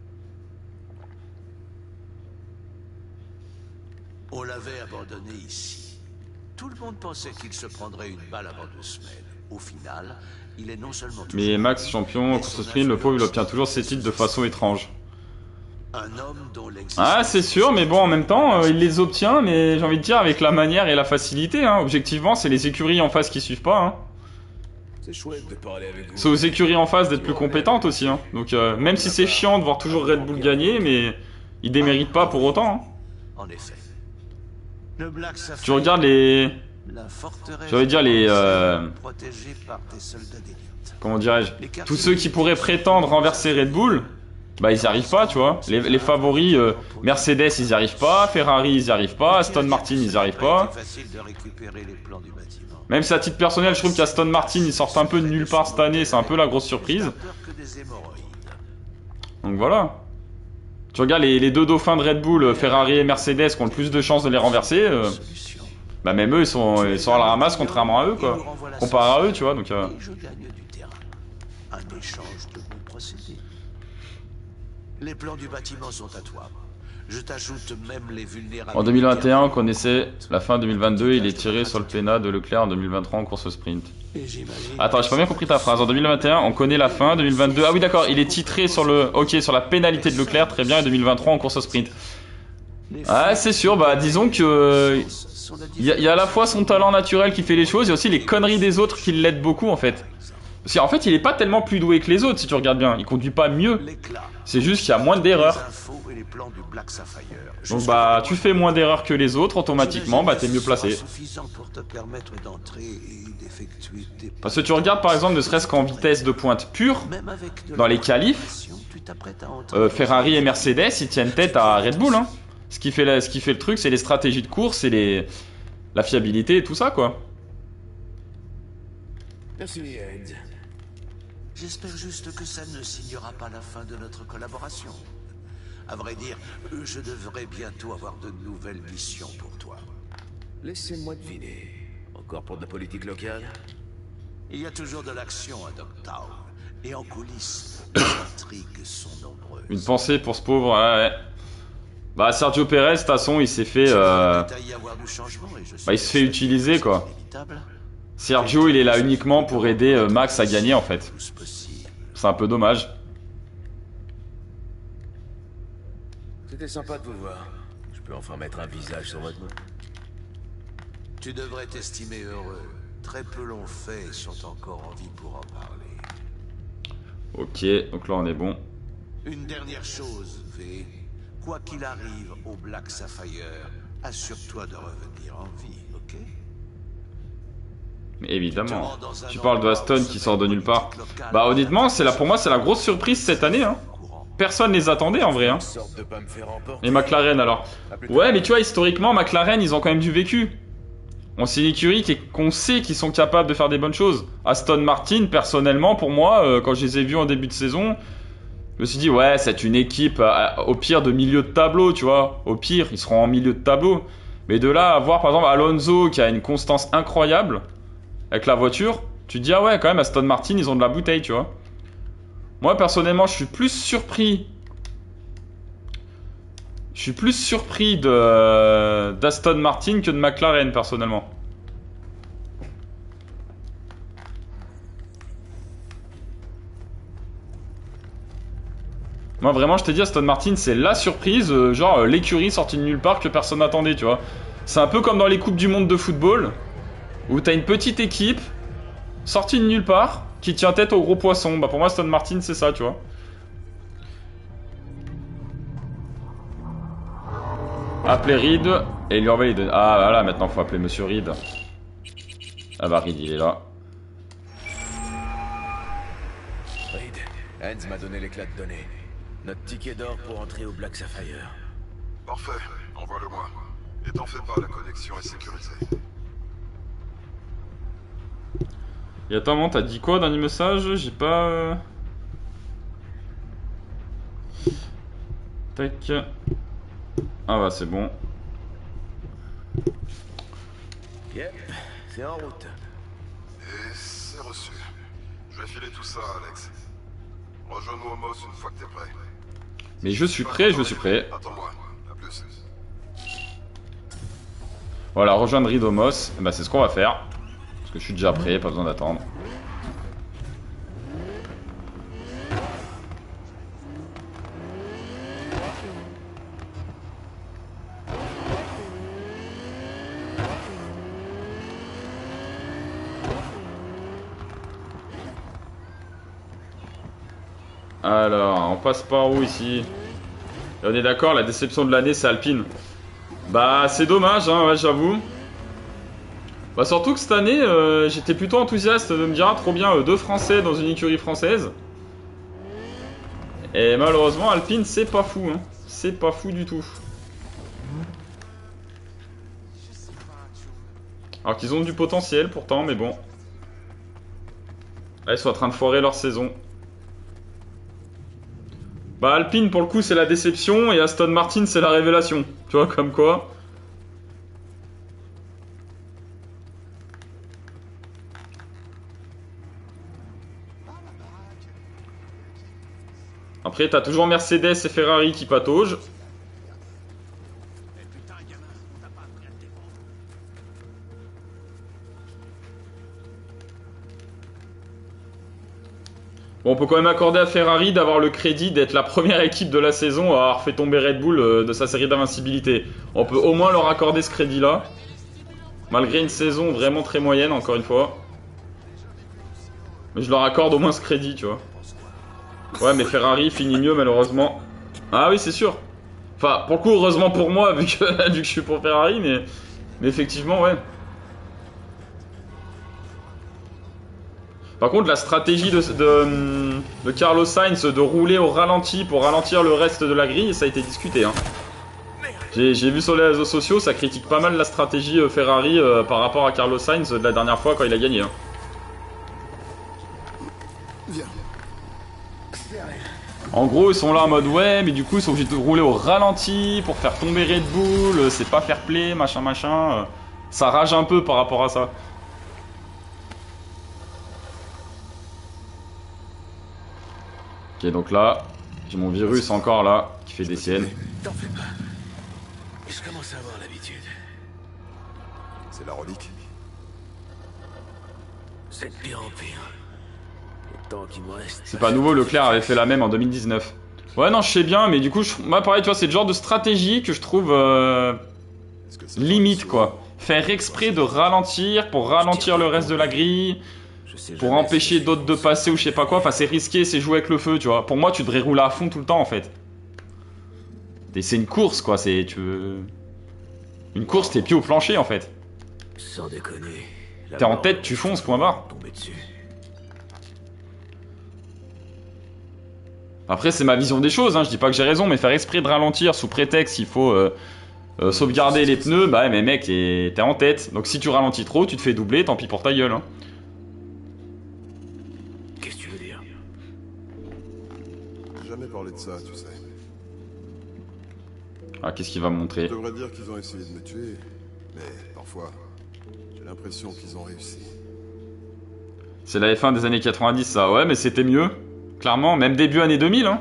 On l'avait abandonné ici. Tout le monde pensait qu'il se prendrait une balle avant deux semaines. Au final, il est non seulement...
Mais Max, champion, course sprint, le pauvre, il obtient toujours ses titres de façon étrange.
Un homme dont
Ah, c'est sûr, mais bon, en même temps, euh, il les obtient, mais j'ai envie de dire, avec la manière et la facilité. Hein. Objectivement, c'est les écuries en face qui suivent pas. Hein.
C'est chouette de parler avec vous.
C'est aux écuries en face d'être plus compétentes aussi. Hein. Donc, euh, même si c'est chiant de voir toujours Red Bull gagner, mais ils déméritent pas pour autant. Hein.
En effet. Le Black Sapphire,
Tu regardes les...
la forteresse
J'allais dire les... Euh...
protégée par des soldats d'élite.
Comment dirais-je? Tous ceux qui pourraient prétendre renverser Red Bull... Bah ils y arrivent pas, tu vois. Les, les favoris, euh, Mercedes ils y arrivent pas, Ferrari ils y arrivent pas, Aston Martin ils y arrivent pas. Même si à titre personnel je trouve qu'Aston Martin ils sortent un peu de nulle part cette année, c'est un peu la grosse surprise. Donc voilà. Tu regardes les, les deux dauphins de Red Bull, Ferrari et Mercedes qui ont le plus de chances de les renverser. Euh, bah même eux ils sont, ils sont à la ramasse contrairement à eux quoi. Comparé à eux tu vois donc... Euh...
Un échange de bons procédés. Les plans du bâtiment sont à toi. Je t'ajoute même les vulnérables.
En deux mille vingt et un, on connaissait la fin deux mille vingt-deux, il est tiré sur le plénat de Leclerc en deux mille vingt-trois en course sprint. Attends, j'ai pas bien compris ta phrase. En deux mille vingt et un, on connaît la fin, deux mille vingt-deux. Ah oui, d'accord, il est titré sur le. Ok, sur la pénalité de Leclerc, très bien, et deux mille vingt-trois en course sprint. Ah, c'est sûr, bah disons que. Il y, a, il y a à la fois son talent naturel qui fait les choses, et aussi les conneries des autres qui l'aident beaucoup en fait. Parce qu'en fait, il est pas tellement plus doué que les autres si tu regardes bien. Il conduit pas mieux. C'est juste qu'il y a moins d'erreurs. Donc bah, tu fais moins d'erreurs que les autres, automatiquement, bah t'es mieux placé. Parce que tu regardes par exemple, ne serait-ce qu'en vitesse de pointe pure, dans les qualifs, euh, Ferrari et Mercedes, ils tiennent tête à Red Bull. Hein. Ce qui fait la, ce qui fait le truc, c'est les stratégies de course et les, la fiabilité et tout ça, quoi.
Merci, Ed. J'espère juste que ça ne signera pas la fin de notre collaboration. À vrai dire, je devrais bientôt avoir de nouvelles missions pour toi.
Laissez-moi deviner. Encore pour de la politique locale?
Il y a toujours de l'action à Dogtown. Et en coulisses, les intrigues sont nombreuses.
Une pensée pour ce pauvre, ouais, ouais. Bah Sergio Pérez, de toute façon, il s'est fait... Euh... Bah il se fait utiliser, quoi. Sergio, il est là uniquement pour aider euh, Max à gagner, en fait. C'est un peu dommage.
C'était sympa de vous voir. Je peux enfin mettre un visage sur votre nom.
Tu devrais t'estimer heureux. Très peu l'ont fait et sont encore en vie pour en parler.
Ok, donc là on est bon.
Une dernière chose, V. Quoi qu'il arrive au Black Sapphire, assure-toi de revenir en vie, ok?
Mais évidemment. Tu parles de Aston qui sort de nulle part. Bah honnêtement, c'est là pour moi c'est la grosse surprise cette année. Hein. Personne les attendait en vrai. Hein. Et McLaren alors. Ouais, mais tu vois historiquement McLaren ils ont quand même du vécu. On c'est une écurie qu'on sait qu'ils sont capables de faire des bonnes choses. Aston Martin, personnellement pour moi, euh, quand je les ai vus en début de saison, je me suis dit ouais c'est une équipe euh, au pire de milieu de tableau, tu vois. Au pire ils seront en milieu de tableau. Mais de là à voir par exemple Alonso qui a une constance incroyable. Avec la voiture, tu te dis ah ouais quand même Aston Martin ils ont de la bouteille tu vois. Moi personnellement je suis plus surpris. Je suis plus surpris de d'Aston Martin que de McLaren personnellement. Moi vraiment je t'ai dit, Aston Martin c'est la surprise, euh, genre euh, l'écurie sortie de nulle part que personne n'attendait, tu vois. C'est un peu comme dans les coupes du monde de football, où t'as une petite équipe sortie de nulle part qui tient tête aux gros poissons. Bah pour moi Aston Martin c'est ça, tu vois. Appeler Reed et lui envoyer les deux. Ah voilà, maintenant faut appeler Monsieur Reed. Ah bah Reed il est là.
Reed, Hans m'a donné l'éclat de données. Notre ticket d'or pour entrer au Black Sapphire.
Parfait, envoie-le-moi. Et t'en fais pas, la connexion est sécurisée.
Et attends, man, t'as dit quoi dans le message? J'ai pas... Euh... Tac. Ah bah c'est bon.
Yep, c'est en route.
Et c'est reçu. Je vais filer tout ça, Alex. Rejoins-nous au Moss une fois que t'es prêt.
Mais je suis prêt, je suis prêt.
Attends-moi, à plus.
Voilà, rejoindre Reed au Moss. Bah c'est ce qu'on va faire. Parce que je suis déjà prêt, pas besoin d'attendre. Alors, on passe par où ici? Et on est d'accord, la déception de l'année c'est Alpine. Bah c'est dommage, hein, ouais, j'avoue. Bah surtout que cette année, euh, j'étais plutôt enthousiaste de me dire ah, trop bien, euh, deux Français dans une écurie française. Et malheureusement Alpine c'est pas fou, hein. C'est pas fou du tout. Alors qu'ils ont du potentiel pourtant, mais bon. Là, ils sont en train de foirer leur saison. Bah Alpine pour le coup c'est la déception et Aston Martin c'est la révélation. Tu vois comme quoi. Après t'as toujours Mercedes et Ferrari qui pataugent. Bon, on peut quand même accorder à Ferrari d'avoir le crédit d'être la première équipe de la saison à avoir fait tomber Red Bull euh, de sa série d'invincibilité. On peut au moins leur accorder ce crédit-là. Malgré une saison vraiment très moyenne, encore une fois. Mais je leur accorde au moins ce crédit, tu vois. Ouais, mais Ferrari finit mieux, malheureusement. Ah oui, c'est sûr. Enfin, pour le coup, heureusement pour moi, vu que, vu que je suis pour Ferrari, mais, mais effectivement, ouais. Par contre, la stratégie de, de, de Carlos Sainz de rouler au ralenti pour ralentir le reste de la grille, ça a été discuté. Hein. J'ai vu sur les réseaux sociaux, ça critique pas mal la stratégie euh, Ferrari euh, par rapport à Carlos Sainz de la dernière fois quand il a gagné. Hein. En gros, ils sont là en mode ouais, mais du coup, ils sont obligés de rouler au ralenti pour faire tomber Red Bull, c'est pas fair play, machin, machin. Ça rage un peu par rapport à ça. Ok, donc là, j'ai mon virus encore là, qui fait des siennes.
T'en fais pas. Je commence à avoir l'habitude.
C'est la relique.
C'est de pire en pire. Le temps qu'il me reste.
C'est pas nouveau, Leclerc avait fait la même en deux mille dix-neuf. Ouais, non, je sais bien, mais du coup, je... moi pareil, tu vois, c'est le genre de stratégie que je trouve euh... limite, quoi. Faire exprès de ralentir pour ralentir le reste de la grille. Pour empêcher d'autres de passer ou je sais pas quoi. Enfin, c'est risqué, c'est jouer avec le feu, tu vois. Pour moi, tu devrais rouler à fond tout le temps, en fait. C'est une course, quoi. C'est tu veux... Une course, t'es pied au plancher, en fait.
Sans déconner.
T'es en tête, tu fonces, point barre. Après, c'est ma vision des choses, hein. Je dis pas que j'ai raison, mais faire exprès de ralentir sous prétexte qu'il faut euh, euh, sauvegarder les pneus, bah, mais mec, t'es en tête. Donc, si tu ralentis trop, tu te fais doubler, tant pis pour ta gueule, hein.
Jamais parlé de ça, tu sais.
Ah, qu'est-ce qu'il va me montrer?
Je devrais dire qu'ils ont essayé de me tuer, mais parfois, j'ai l'impression qu'ils ont réussi.
C'est la F un des années quatre-vingt-dix, ça. Ouais, mais c'était mieux. Clairement, même début années deux mille, hein.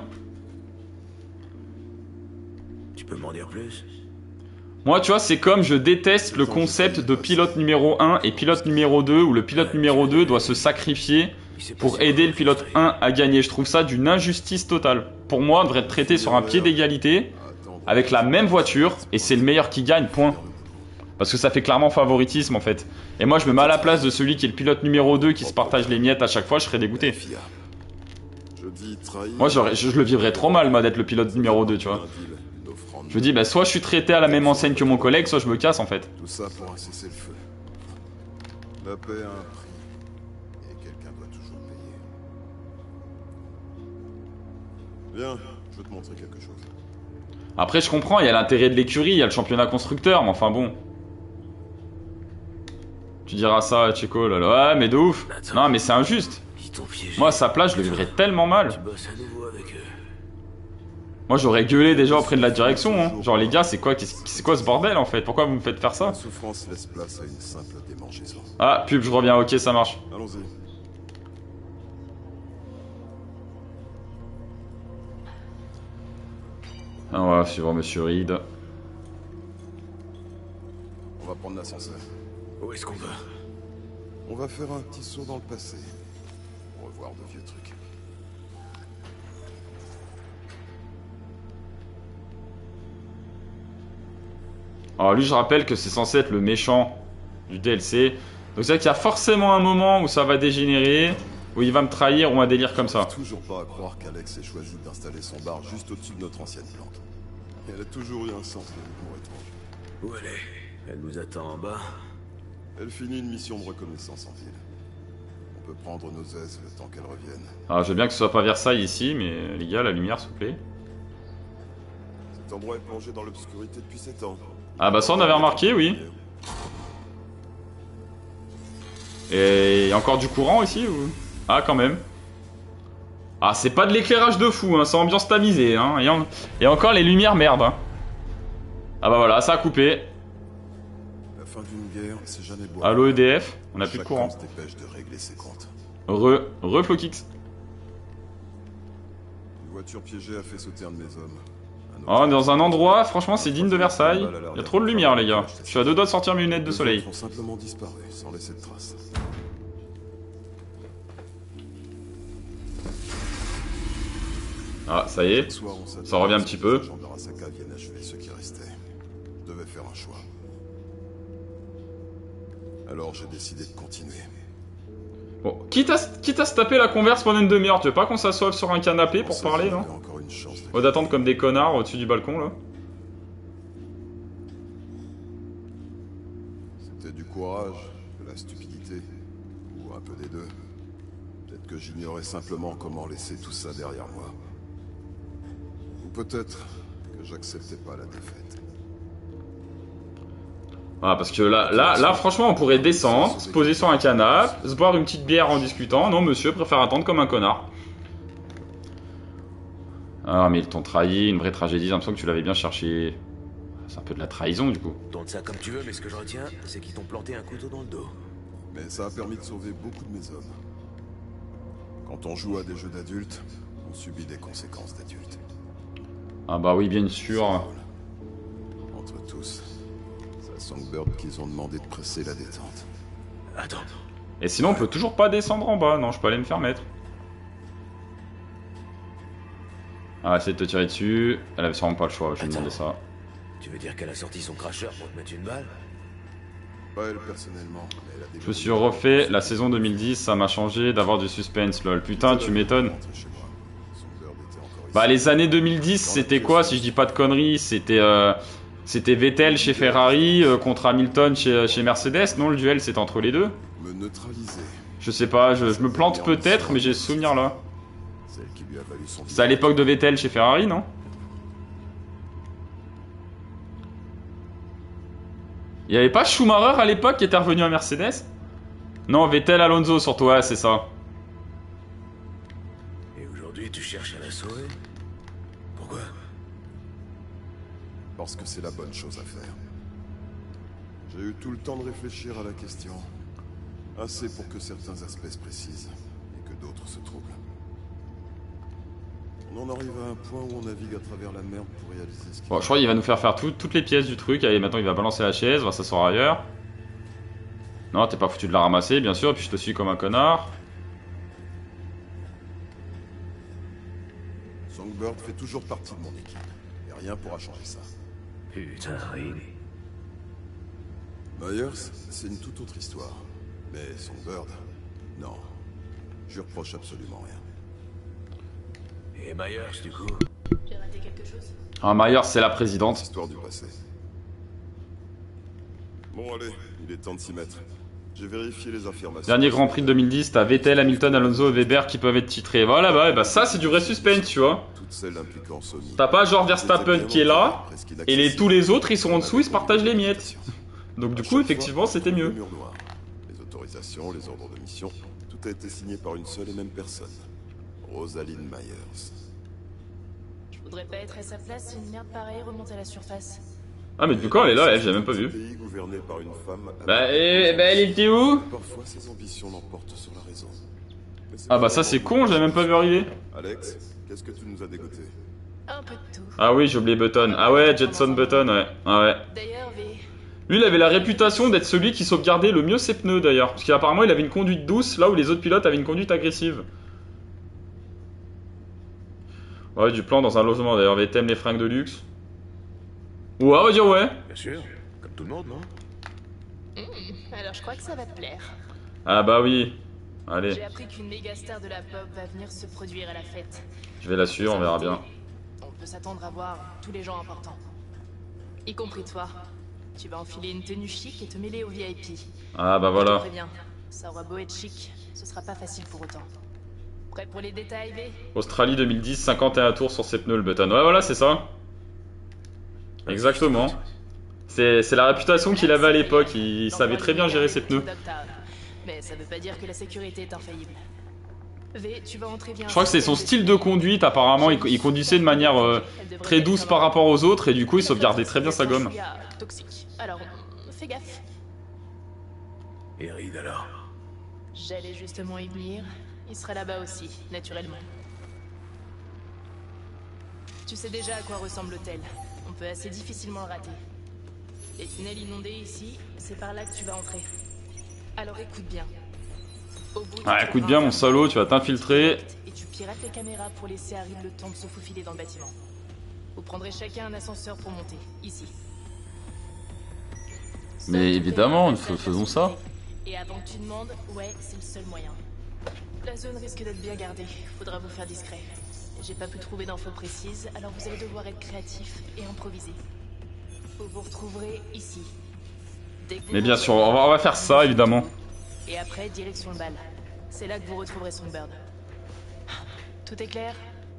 Tu peux m'en dire plus?
Moi, tu vois, c'est comme je déteste le concept de pilote numéro un et pilote numéro deux, où le pilote numéro deux doit se sacrifier pour aider le pilote un à gagner. Je trouve ça d'une injustice totale. Pour moi, on devrait être traité sur un pied d'égalité, avec la même voiture, et c'est le meilleur qui gagne, point. Parce que ça fait clairement favoritisme en fait. Et moi je me mets à la place de celui qui est le pilote numéro deux qui se partage les miettes à chaque fois, je serais dégoûté. Moi je, je le vivrais trop mal moi d'être le pilote numéro deux, tu vois. Je me dis bah soit je suis traité à la même enseigne que mon collègue, soit je me casse en fait.
Tout ça pour un cessez-le-feu. La paix a un prix. Et quelqu'un doit toujours payer. Viens, je vais te montrer quelque chose.
Après je comprends, il y a l'intérêt de l'écurie, il y a le championnat constructeur, mais enfin bon. Tu diras ça à Checo, là, là. Ouais, mais de ouf. Non, mais c'est injuste. Moi, à sa place, je le vivrais tellement mal. Moi, j'aurais gueulé déjà auprès de la direction. Hein. Genre, les gars, c'est quoi, c'est quoi ce bordel, en fait? Pourquoi vous me faites faire ça? Ah, pub, je reviens. Ok, ça marche.
Allons-y.
Ah, on va suivre Monsieur Reed.
On va prendre l'ascenseur.
Où est-ce qu'on va?
On va faire un petit saut dans le passé. Revoir de vieux trucs.
Alors lui, je rappelle que c'est censé être le méchant du D L C. Donc c'est vrai qu'il y a forcément un moment où ça va dégénérer, où il va me trahir ou un délire comme ça.
Toujours pas à croire qu'Alex ait choisi d'installer son bar juste au-dessus de notre ancienne plante. Elle a toujours eu un sens de l'humour étrange.
Où elle est? Elle nous attend en bas.
Elle finit une mission de reconnaissance en ville. On peut prendre nos aises le temps qu'elle revienne.
Alors je veux bien que ce soit pas Versailles ici, mais les gars, la lumière s'il vous plaît.
Cet endroit est plongé dans l'obscurité depuis sept ans.
Ah bah ça on avait remarqué, oui. Et il y a encore du courant ici ou... Ah quand même. Ah c'est pas de l'éclairage de fou, hein, c'est ambiance tamisée. Hein. Et, en... Et encore les lumières merde. Hein. Ah bah voilà, ça a coupé.
La fin d'une guerre, c'est jamais beau.
Allo E D F, on a plus de courant.
Se dépêche de régler ses comptes.
Re, re Flokix.
Une voiture piégée a fait sauter un de mes hommes.
Oh, dans un endroit, franchement, c'est digne de Versailles. Il y a trop de lumière, les gars. Je suis à deux doigts de sortir mes lunettes de soleil.
Ils ont simplement disparu, sans laisser de traces.
Ah, ça y est. Ça revient un petit peu.
Les gens d'Arasaka viennent achever ceux qui restaient. Je devais faire un choix. Alors j'ai décidé de continuer.
Bon, quitte à, quitte à se taper la converse pendant une demi-heure, tu veux pas qu'on s'assoive sur un canapé pour parler, non? Au lieu d'attendre comme des connards au-dessus du balcon, là.
C'était du courage, de la stupidité, ou un peu des deux. Peut-être que j'ignorais simplement comment laisser tout ça derrière moi. Ou peut-être que j'acceptais pas la défaite.
Ah, parce que là, là, là, franchement, on pourrait descendre, se poser sur un canapé, se boire une petite bière en discutant. Non, monsieur, préfère attendre comme un connard. Ah, mais ils t'ont trahi, une vraie tragédie, j'ai l'impression que tu l'avais bien cherché. C'est un peu de la trahison, du coup.
Tourne ça comme tu veux, mais ce que je retiens, c'est qu'ils t'ont planté un couteau dans le dos.
Mais ça a permis de sauver beaucoup de mes hommes. Quand on joue à des jeux d'adultes, on subit des conséquences d'adultes.
Ah bah oui, bien sûr.
Entre tous, c'est à Songbird qu'ils ont demandé de presser la détente.
Attends.
Et sinon, on peut toujours pas descendre en bas. Non, je peux aller me faire mettre. Ah, essayer de te tirer dessus. Elle avait sûrement pas le choix, je vais demander ça.
Tu veux dire qu'elle a sorti son cracheur pour te mettre une balle?
Pas elle personnellement, mais elle a des...
Je me suis refait la saison deux mille dix, ça m'a changé d'avoir du suspense, lol. Putain, tu m'étonnes. Bah, les années deux mille dix, c'était quoi, si je dis pas de conneries? C'était euh, c'était Vettel chez Ferrari euh, contre Hamilton chez, chez Mercedes, non? Le duel, c'était entre les deux?
Me neutraliser.
Je sais pas, je, je me plante peut-être, mais j'ai ce souvenir là. C'est à l'époque de Vettel chez Ferrari, non? Il y avait pas Schumacher à l'époque qui était revenu à Mercedes? Non, Vettel Alonso surtout, ouais, c'est ça.
Et aujourd'hui, tu cherches à la sauver? Pourquoi?
Parce que c'est la bonne chose à faire. J'ai eu tout le temps de réfléchir à la question. Assez pour que certains aspects se précisent et que d'autres se troublent. On en arrive à un point où on navigue à travers la merde pour réaliser ce qu'il...
Bon, je crois qu'il va nous faire faire tout, toutes les pièces du truc. Allez, maintenant il va balancer la chaise, on va s'asseoir ailleurs. Non, t'es pas foutu de la ramasser, bien sûr, puis je te suis comme un connard.
Songbird fait toujours partie de mon équipe. Et rien pourra changer ça.
Putain, Reed.
Myers, c'est une toute autre histoire. Mais Songbird, non. Je lui reproche absolument rien.
Et Myers, du coup?
J'ai raté quelque chose?
Ah, Myers, c'est la présidente.
Histoire du passé. Bon, allez, il est temps de s'y mettre. J'ai vérifié les affirmations.
Dernier Grand Prix de deux mille dix, t'as Vettel, Hamilton, Alonso et Weber qui peuvent être titrés. Voilà, bah, bah ça c'est du vrai suspense, tu vois.
Toutes celles impliquant Sony.
T'as pas genre Verstappen qui est là, et les, tous les autres ils sont en dessous, ils se partagent les miettes. Donc du coup, effectivement, c'était mieux.
Les autorisations, les ordres de mission, tout a été signé par une seule et même personne. Rosalind Myers.
Je voudrais pas être à sa place si une merde pareille remonte à la surface.
Ah mais depuis quand elle est là, elle, j'ai même pas vu.
Pays gouverné par une femme.
Bah, et, bah elle était où?
Parfois ses ambitions l'emportent sur la raison.
Ah bah ça c'est con, j'ai même pas vu arriver.
Alex, qu'est-ce que tu nous as dégoté?
Un peu de tout.
Ah oui, j'ai oublié Button. Ah ouais, Jetson Button, ouais. Ah ouais.
D'ailleurs, V.
Lui, il avait la réputation d'être celui qui sauvegardait le mieux ses pneus d'ailleurs. Parce qu'apparemment, il avait une conduite douce, là où les autres pilotes avaient une conduite agressive. Ouais, du plan dans un logement d'ailleurs. V, t'aimes les fringues de luxe? Ouais, on va dire ouais.
Bien sûr, comme tout le monde, non?
Mmh, alors je crois que ça va te plaire.
Ah bah oui. Allez.
J'ai appris qu'une méga star de la pop va venir se produire à la fête.
Je vais la suivre, on verra bien.
On peut s'attendre à voir tous les gens importants. Y compris toi. Tu vas enfiler une tenue chic et te mêler au V I P.
Ah bah voilà.
Je te préviens, ça aura beau être chic, ce sera pas facile pour autant. Prêt pour les détails, V?
Australie deux mille dix, cinquante et un tours sur ses pneus, le Button. Ouais, voilà, c'est ça. Exactement. C'est la réputation qu'il avait à l'époque, il savait très bien gérer ses pneus.
Mais ça veut pas dire que la sécurité est infaillible. V, tu vas entrer bien.
Je crois que c'est son style de conduite, apparemment, il, il conduisait de manière euh, très douce par rapport aux autres et du coup il sauvegardait très bien sa gomme.
Toxique. Alors, fais gaffe.
Et Reed alors?
J'allais justement y venir, il sera là-bas aussi, naturellement. Tu sais déjà à quoi ressemble l'hôtel. On peut assez difficilement le rater. Les tunnels inondés ici, c'est par là que tu vas entrer. Alors écoute bien. Au bout
Ah, écoute bien mon salaud, tu vas t'infiltrer.
Et tu pirates les caméras pour laisser Harry le temps de se faufiler dans le bâtiment. Vous prendrez chacun un ascenseur pour monter, ici.
Mais évidemment, faisons ça.
Et avant que tu demandes, ouais, c'est le seul moyen. La zone risque d'être bien gardée, faudra vous faire discret. J'ai pas pu trouver d'infos précises, alors vous allez devoir être créatif et improviser. Vous vous retrouverez ici.
Mais bien sûr, on va, on va faire ça évidemment.
Et après, direction le bal. C'est là que vous retrouverez Songbird. Tout est clair?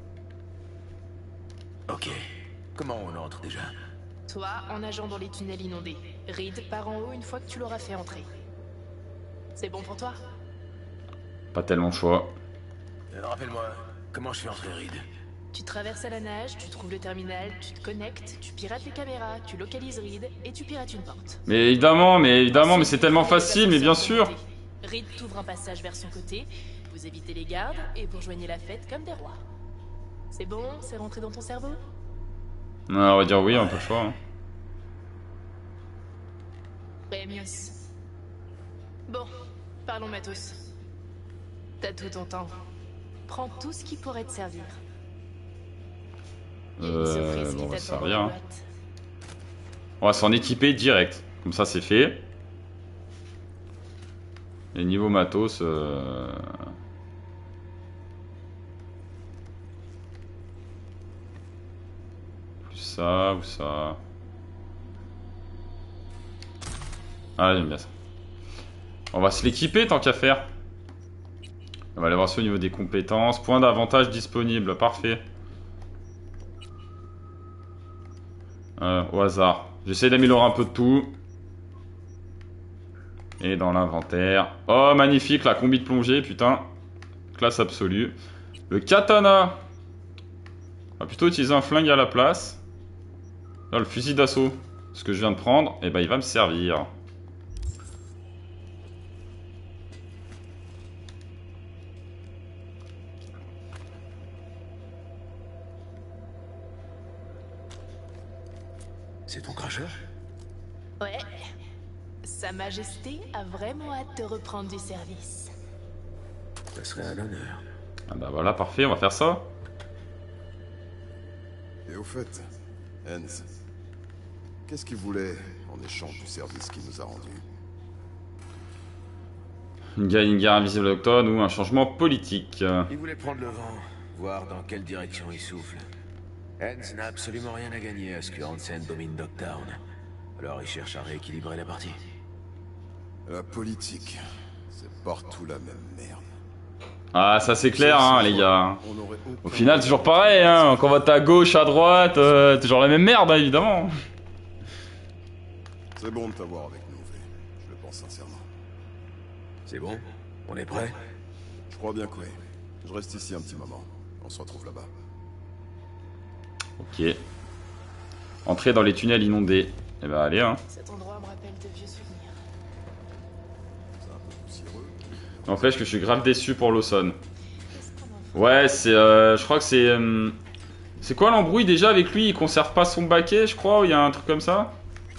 Ok. Comment on entre déjà?
Toi, en nageant dans les tunnels inondés. Reed part en haut une fois que tu l'auras fait entrer. C'est bon pour toi?
Pas tellement de choix.
Euh, Rappelle-moi, comment je fais entrer Reed?
Tu traverses à la nage, tu trouves le terminal, tu te connectes, tu pirates les caméras, tu localises Reed et tu pirates une porte.
Mais évidemment, mais évidemment, mais c'est tellement facile, mais bien sûr.
Reed t'ouvre un passage vers son côté, vous évitez les gardes et vous rejoignez la fête comme des rois. C'est bon? C'est rentré dans ton cerveau?
Non, on va dire oui, on a pas le choix. Hein.
Rémius. Bon, parlons matos. T'as tout ton temps. Prends tout ce qui pourrait te servir.
Euh, bon, on va se servir. Hein. On va s'en équiper direct. Comme ça, c'est fait. Et niveau matos... Euh... Plus ça ou ça... Ah, j'aime bien ça. On va se l'équiper tant qu'à faire. On va aller voir ça au niveau des compétences. Point d'avantage disponible. Parfait. Euh, au hasard. J'essaie d'améliorer un peu de tout. Et dans l'inventaire. Oh, magnifique, la combi de plongée, putain. Classe absolue. Le katana. On va plutôt utiliser un flingue à la place. Là, le fusil d'assaut. Ce que je viens de prendre, et eh ben, il va me servir.
C'est ton cracheur?
Ouais. Sa Majesté a vraiment hâte de reprendre du service.
Ça serait un honneur.
Ah bah voilà, parfait, on va faire ça.
Et au fait, Enz, qu'est-ce qu'il voulait en échange du service qu'il nous a rendu?
Une guerre, une guerre invisible autochtone ou un changement politique.
Il voulait prendre le vent, voir dans quelle direction il souffle. Enz n'a absolument rien à gagner à ce que Hansen domine Dogtown. Alors il cherche à rééquilibrer la partie.
La politique, c'est partout la même merde.
Ah, ça c'est clair, hein, les gars. Au final, toujours pareil, hein. Quand on va à gauche, à droite, euh, toujours la même merde, hein, évidemment.
C'est bon de t'avoir avec nous, V. Je le pense sincèrement.
C'est bon? On est prêt?
Je crois bien que oui. Je reste ici un petit moment. On se retrouve là-bas.
Ok. Entrer dans les tunnels inondés. Eh ben, allez, hein.
Cet endroit me rappelle de vieux souvenirs.
N'empêche que je suis grave déçu pour Lawson. Ouais, c'est. Euh, je crois que c'est. Euh, c'est quoi l'embrouille déjà avec lui? Il conserve pas son baquet, je crois, ou il y a un truc comme ça?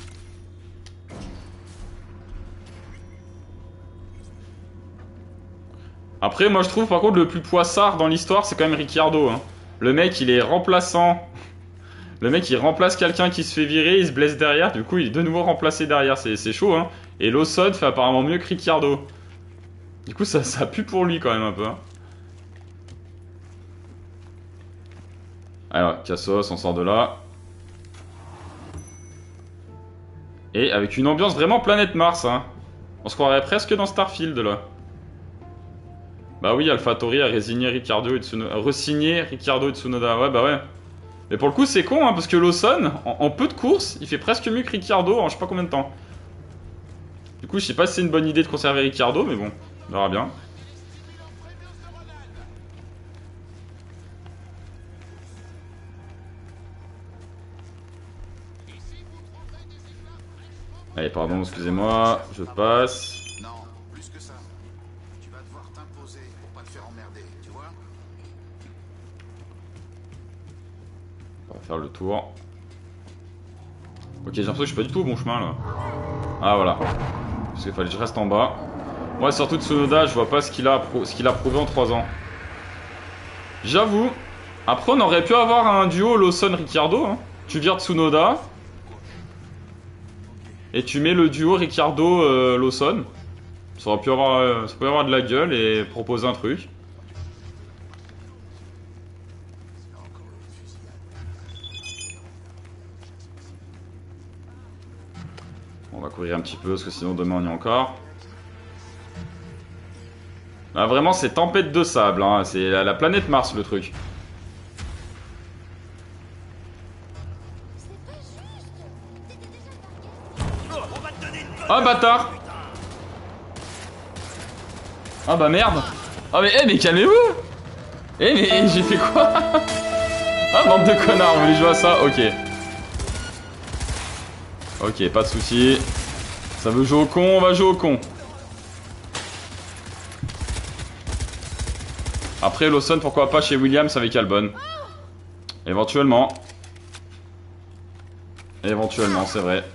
Après, moi je trouve par contre le plus poissard dans l'histoire, c'est quand même Ricciardo. Hein. Le mec, il est remplaçant. Le mec, il remplace quelqu'un qui se fait virer, il se blesse derrière, du coup, il est de nouveau remplacé derrière. C'est chaud, hein. Et Lawson fait apparemment mieux que Ricciardo. Du coup, ça, ça pue pour lui quand même un peu. Hein. Alors, Cassos, on sort de là. Et avec une ambiance vraiment planète Mars. Hein. On se croirait presque dans Starfield là. Bah oui, AlphaTauri a résigné Ricciardo et Tsunoda. Resigné Ricciardo et Tsunoda. Ouais, bah ouais. Mais pour le coup, c'est con, hein, parce que Lawson, en, en peu de courses, il fait presque mieux que Ricciardo en je sais pas combien de temps. Du coup, je sais pas si c'est une bonne idée de conserver Ricciardo, mais bon, on verra bien. Allez, pardon, excusez-moi, je passe.
Non, plus que ça. Tu vas devoir t'imposer pour pas te faire emmerder, tu vois?
On va faire le tour. Ok, j'ai l'impression que je suis pas du tout au bon chemin là. Ah voilà. Parce qu'il fallait que je reste en bas. Moi, surtout Tsunoda, je vois pas ce qu'il a, ce qu'il a prouvé en trois ans. J'avoue. Après, on aurait pu avoir un duo Lawson-Ricciardo. Hein. Tu vires Tsunoda. Et tu mets le duo Ricciardo-Lawson. Euh, ça aurait pu avoir, euh, ça peut avoir de la gueule et proposer un truc. On va courir un petit peu parce que sinon demain on y est encore. Là vraiment c'est tempête de sable, hein. C'est la, la planète Mars le truc. Ah bâtard. Ah bah merde. Ah mais, eh, mais calmez-vous. Eh mais j'ai fait quoi? Ah bande de connards, vous voulez jouer à ça? Ok. Ok, pas de soucis. Ça veut jouer au con, on va jouer au con. Après Lawson, pourquoi pas chez Williams avec Albon? Éventuellement. Éventuellement, c'est vrai.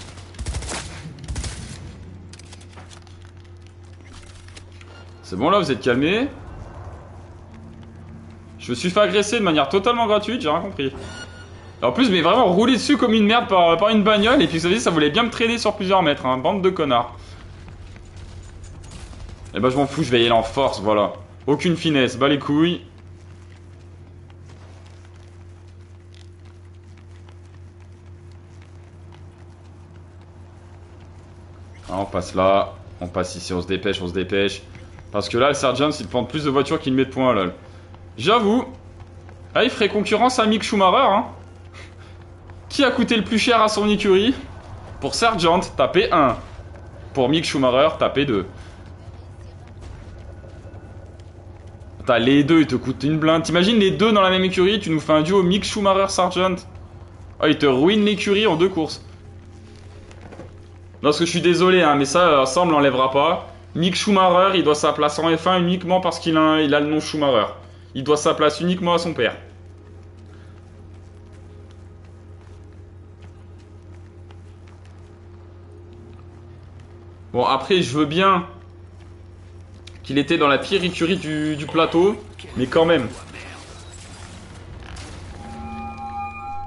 C'est bon là, vous êtes calmés? Je me suis fait agresser de manière totalement gratuite, j'ai rien compris. En plus, mais vraiment rouler dessus comme une merde par, par une bagnole, et puis vous savez, ça voulait bien me traîner sur plusieurs mètres, hein, bande de connards. Et bah je m'en fous, je vais y aller en force, voilà. Aucune finesse, bas les couilles. Ah, on passe là, on passe ici, on se dépêche, on se dépêche. Parce que là, le Sergeant, il plante plus de voitures qu'il ne met de points, là. J'avoue. Ah, il ferait concurrence à Mick Schumacher, hein. Qui a coûté le plus cher à son écurie? Pour Sergeant, tapez un. Pour Mick Schumacher, tapez deux. Attends, les deux, ils te coûtent une blinde. T'imagines les deux dans la même écurie, tu nous fais un duo Mick Schumacher-Sargent. Ah, il te ruine l'écurie en deux courses. Non, parce que je suis désolé, hein, mais ça, ça on me l'enlèvera pas. Mick Schumacher, il doit sa place en F un uniquement parce qu'il a, il a le nom Schumacher. Il doit sa place uniquement à son père. Bon, après, je veux bien qu'il était dans la pire écurie du, du plateau, mais quand même.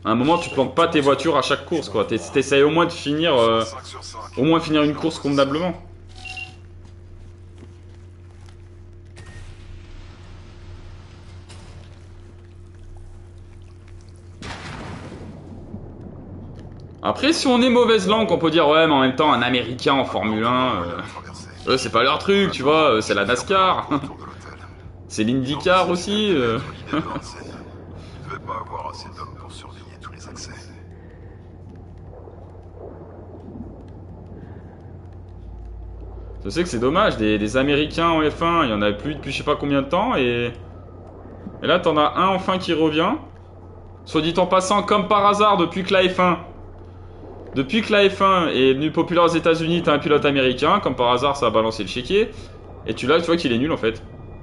À un moment, tu plantes pas tes voitures à chaque course, quoi. T'essayes au moins de finir... Euh, au moins finir une course convenablement. Après, si on est mauvaise langue, on peut dire, ouais, mais en même temps, un Américain en Formule un, euh, eux, c'est pas leur truc, tu vois, c'est la NASCAR. C'est l'IndyCar aussi. Euh.
Il devait pas avoir assez d'hommes pour surveiller tous les accès.
Je sais que c'est dommage, des, des Américains en F un, il y en avait plus depuis je sais pas combien de temps, et, et là, t'en as un enfin qui revient. Soit dit en passant, comme par hasard, depuis que la F un... Depuis que la F un est devenue populaire aux États-Unis, t'as un pilote américain, comme par hasard ça a balancé le chéquier, et tu là tu vois qu'il est nul en fait.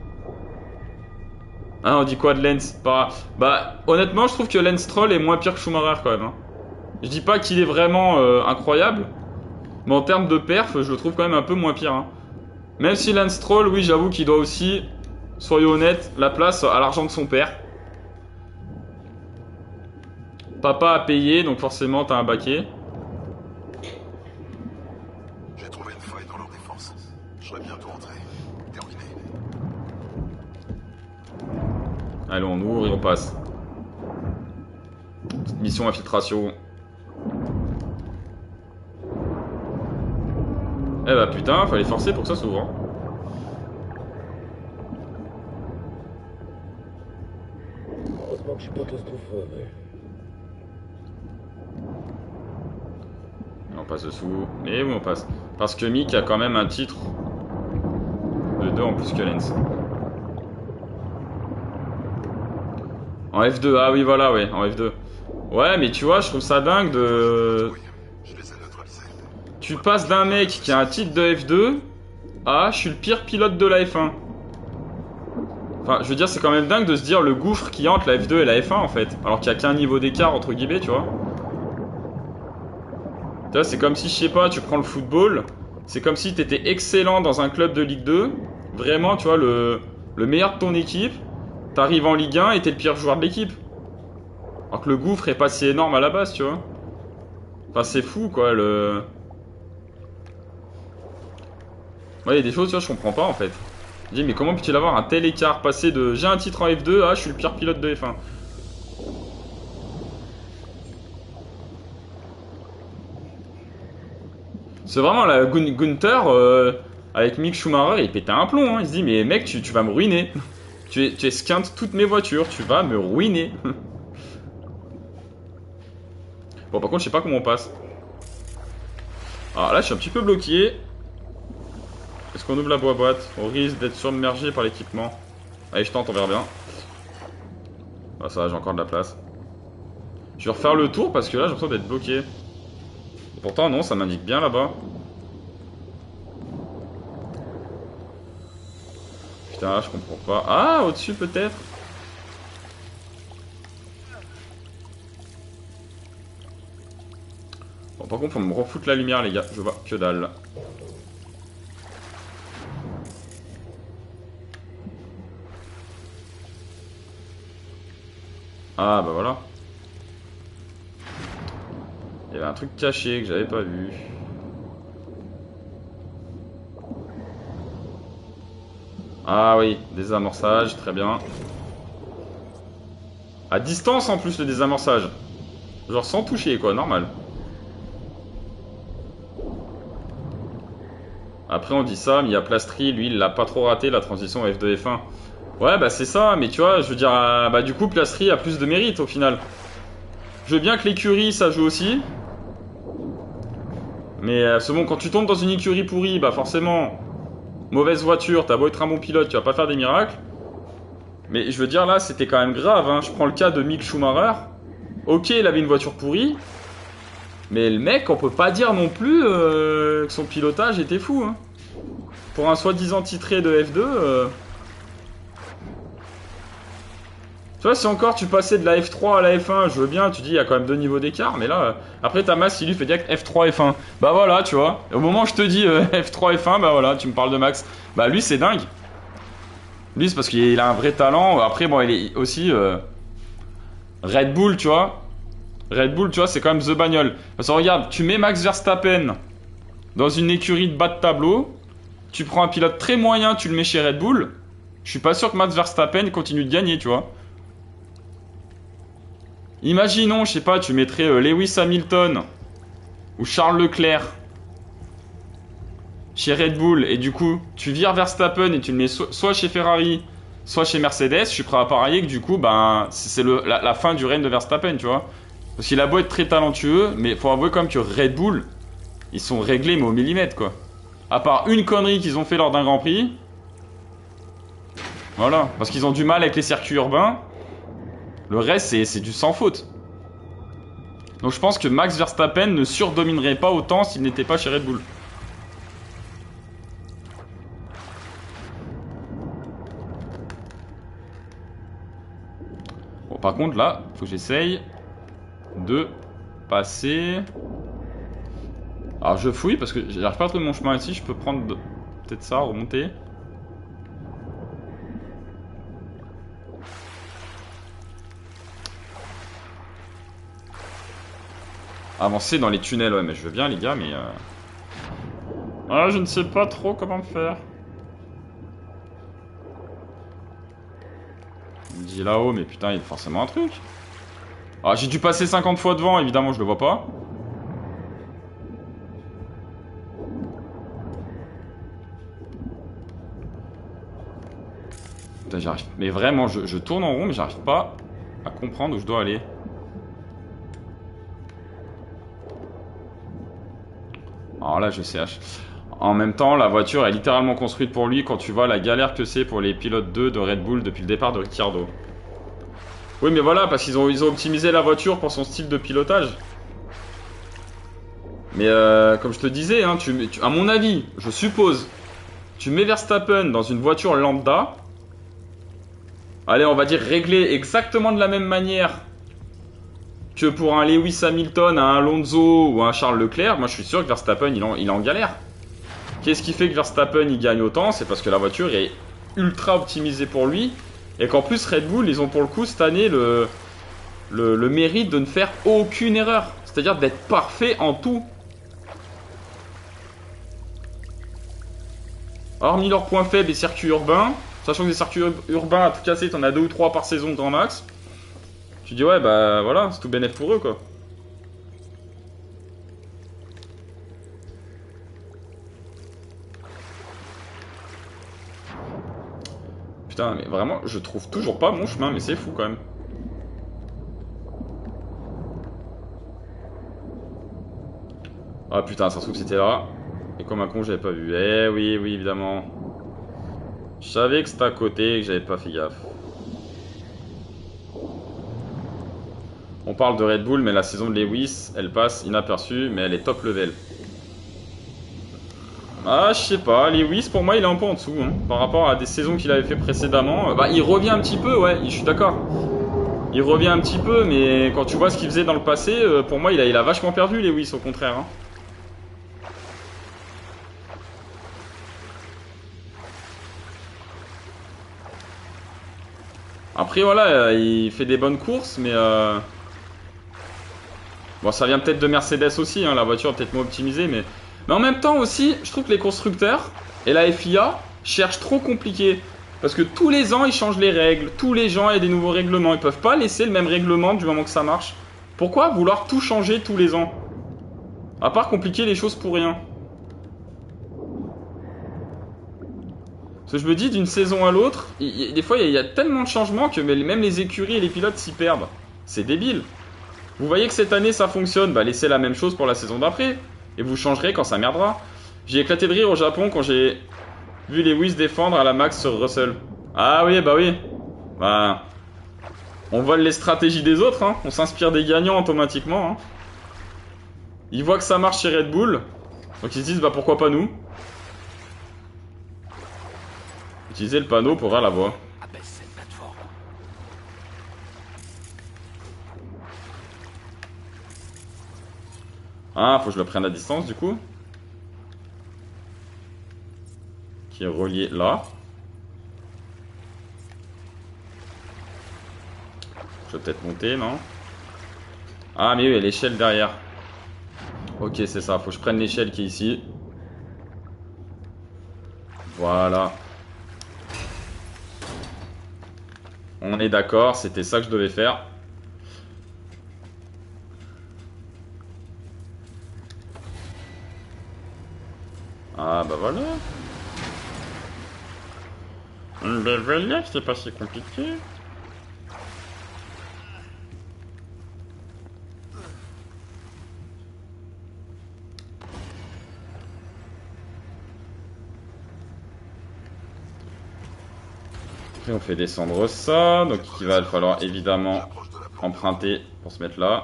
Hein, on dit quoi de Lance? Bah, bah, honnêtement, je trouve que Lance Stroll est moins pire que Schumacher quand même. Hein. Je dis pas qu'il est vraiment euh, incroyable, mais en termes de perf, je le trouve quand même un peu moins pire. Hein. Même si Lance Stroll, oui, j'avoue qu'il doit aussi, soyons honnêtes, la place à l'argent de son père. Papa a payé, donc forcément t'as un baquet. Allez, on ouvre et on passe. Petite mission infiltration. Eh bah putain, fallait forcer pour que ça s'ouvre. Hein.
Heureusement que je suis pas claustrophobe.
On passe dessous. Et oui, on passe. Parce que Mick a quand même un titre de deux en plus que Lens. En F deux, ah oui, voilà, ouais, en F deux. Ouais, mais tu vois, je trouve ça dingue de... Tu passes d'un mec qui a un titre de F deux à je suis le pire pilote de la F un. Enfin, je veux dire, c'est quand même dingue de se dire le gouffre qui entre la F deux et la F un en fait. Alors qu'il n'y a qu'un niveau d'écart entre guillemets, tu vois. Tu vois, c'est comme si, je sais pas, tu prends le football, c'est comme si t'étais excellent dans un club de Ligue deux. Vraiment, tu vois, le, le meilleur de ton équipe. T'arrives en Ligue un et t'es le pire joueur de l'équipe. Alors que le gouffre est pas si énorme à la base, tu vois. Enfin, c'est fou, quoi, le... Ouais, il y a des choses, tu vois, je comprends pas, en fait. Je dis, mais comment peut-il avoir un tel écart? Passer de j'ai un titre en F deux à je suis le pire pilote de F un. C'est vraiment, la Gun Gunther, euh, avec Mick Schumacher, il pétait un plomb, hein. Il se dit, mais mec, tu, tu vas me ruiner. Tu, es, tu esquintes toutes mes voitures, tu vas me ruiner. Bon, par contre, je sais pas comment on passe. Alors là, je suis un petit peu bloqué. Est-ce qu'on ouvre la boîte? On risque d'être submergé par l'équipement. Allez, je tente, on verra bien. Ah, ça va, j'ai encore de la place. Je vais refaire le tour parce que là, j'ai l'impression d'être bloqué. Et pourtant, non, ça m'indique bien là-bas. Putain, je comprends pas. Ah, au-dessus peut-être. Bon, par contre, faut me refoutre la lumière, les gars. Je vois que dalle. Ah, bah voilà. Il y avait un truc caché que j'avais pas vu. Ah oui, désamorçage, très bien. À distance en plus le désamorçage. Genre sans toucher quoi, normal. Après on dit ça, mais il y a Plastri, lui il l'a pas trop raté la transition F deux F un. Ouais bah c'est ça, mais tu vois, je veux dire, euh, bah du coup Plastri a plus de mérite au final. Je veux bien que l'écurie ça joue aussi. Mais euh, c'est bon, quand tu tombes dans une écurie pourrie, bah forcément... Mauvaise voiture, t'as beau être un bon pilote, tu vas pas faire des miracles. Mais je veux dire là, c'était quand même grave. Hein. Je prends le cas de Mick Schumacher. Ok, il avait une voiture pourrie. Mais le mec, on peut pas dire non plus euh, que son pilotage était fou. Hein. Pour un soi-disant titré de F deux... Euh... Tu vois, si encore tu passais de la F trois à la F un, je veux bien, tu dis il y a quand même deux niveaux d'écart, mais là, euh, après ta masse, il lui fait direct F trois F un. Bah voilà, tu vois. Et au moment où je te dis euh, F trois F un, bah voilà, tu me parles de Max. Bah lui, c'est dingue. Lui, c'est parce qu'il a un vrai talent. Après, bon, il est aussi euh, Red Bull, tu vois. Red Bull, tu vois, c'est quand même the bagnole. Parce que regarde, tu mets Max Verstappen dans une écurie de bas de tableau, tu prends un pilote très moyen, tu le mets chez Red Bull, je suis pas sûr que Max Verstappen continue de gagner, tu vois. Imaginons, je sais pas, tu mettrais euh, Lewis Hamilton ou Charles Leclerc chez Red Bull, et du coup, tu vires Verstappen et tu le mets so soit chez Ferrari, soit chez Mercedes, je suis prêt à parier que du coup, ben, c'est la, la fin du règne de Verstappen, tu vois. Parce qu'il a beau être très talentueux, mais faut avouer quand même que Red Bull, ils sont réglés mais au millimètre, quoi. À part une connerie qu'ils ont fait lors d'un Grand Prix. Voilà, parce qu'ils ont du mal avec les circuits urbains. Le reste, c'est du sans faute. Donc je pense que Max Verstappen ne surdominerait pas autant s'il n'était pas chez Red Bull. Bon, par contre, là, faut que j'essaye de passer... Alors je fouille parce que j'arrive pas à trouver mon chemin ici. Je peux prendre de... peut-être ça, remonter. Avancer dans les tunnels, ouais, mais je veux bien les gars, mais... Euh... Ah, je ne sais pas trop comment faire. Il me dit là-haut, mais putain, il y a forcément un truc. Ah, j'ai dû passer cinquante fois devant, évidemment, je le vois pas. Putain, j'arrive... Mais vraiment, je, je tourne en rond, mais j'arrive pas à comprendre où je dois aller. Alors là, je sais. En même temps, la voiture est littéralement construite pour lui quand tu vois la galère que c'est pour les pilotes deux de Red Bull depuis le départ de Ricciardo. Oui, mais voilà, parce qu'ils ont, ils ont optimisé la voiture pour son style de pilotage. Mais euh, comme je te disais, hein, tu, tu, à mon avis, je suppose, tu mets Verstappen dans une voiture lambda. Allez, on va dire réglé exactement de la même manière que pour un Lewis Hamilton, un Alonso ou un Charles Leclerc. Moi, je suis sûr que Verstappen, il, en, il est en galère. Qu'est-ce qui fait que Verstappen, il gagne autant? C'est parce que la voiture est ultra optimisée pour lui. Et qu'en plus, Red Bull, ils ont pour le coup, cette année, le, le, le mérite de ne faire aucune erreur. C'est-à-dire d'être parfait en tout. Hormis leurs points faibles et circuits urbains, sachant que des circuits urbains, à tout casser, t'en as deux ou trois par saison grand max. Tu dis ouais, bah voilà, c'est tout bénef pour eux, quoi. Putain, mais vraiment, je trouve toujours pas mon chemin, mais c'est fou quand même. Ah putain, ça se trouve que c'était là. Et comme un con, j'avais pas vu. Eh oui, oui, évidemment. Je savais que c'était à côté et que j'avais pas fait gaffe. On parle de Red Bull, mais la saison de Lewis, elle passe inaperçue, mais elle est top level. Ah, je sais pas, Lewis, pour moi, il est un peu en dessous, hein, par rapport à des saisons qu'il avait fait précédemment. Bah, il revient un petit peu, ouais, je suis d'accord. Il revient un petit peu, mais quand tu vois ce qu'il faisait dans le passé, pour moi, il a, il a vachement perdu, Lewis, au contraire. Hein. Après, voilà, il fait des bonnes courses, mais... Euh... Bon, ça vient peut-être de Mercedes aussi, hein, la voiture est peut-être moins optimisée, mais... Mais en même temps aussi, je trouve que les constructeurs et la F I A cherchent trop compliqué. Parce que tous les ans, ils changent les règles. Tous les ans, il y a des nouveaux règlements. Ils peuvent pas laisser le même règlement du moment que ça marche. Pourquoi vouloir tout changer tous les ans? À part compliquer les choses pour rien. Parce que je me dis, d'une saison à l'autre, des fois, il y a tellement de changements que même les écuries et les pilotes s'y perdent. C'est débile. Vous voyez que cette année, ça fonctionne. Bah, laissez la même chose pour la saison d'après. Et vous changerez quand ça merdera. J'ai éclaté de rire au Japon quand j'ai vu Lewis défendre à la max sur Russell. Ah oui, bah oui. Bah, on vole les stratégies des autres, hein. On s'inspire des gagnants automatiquement. Hein. Ils voient que ça marche chez Red Bull. Donc ils se disent, bah pourquoi pas nous? Utilisez le panneau pour ouvrir la voie. Ah, faut que je le prenne à distance du coup. Qui est relié là. Je vais peut-être monter, non? Ah mais oui, il y a l'échelle derrière. Ok, c'est ça, faut que je prenne l'échelle qui est ici. Voilà. On est d'accord, c'était ça que je devais faire. Ah bah voilà. Ben voilà, c'est pas si compliqué. Après on fait descendre ça, donc il va falloir évidemment emprunter pour se mettre là.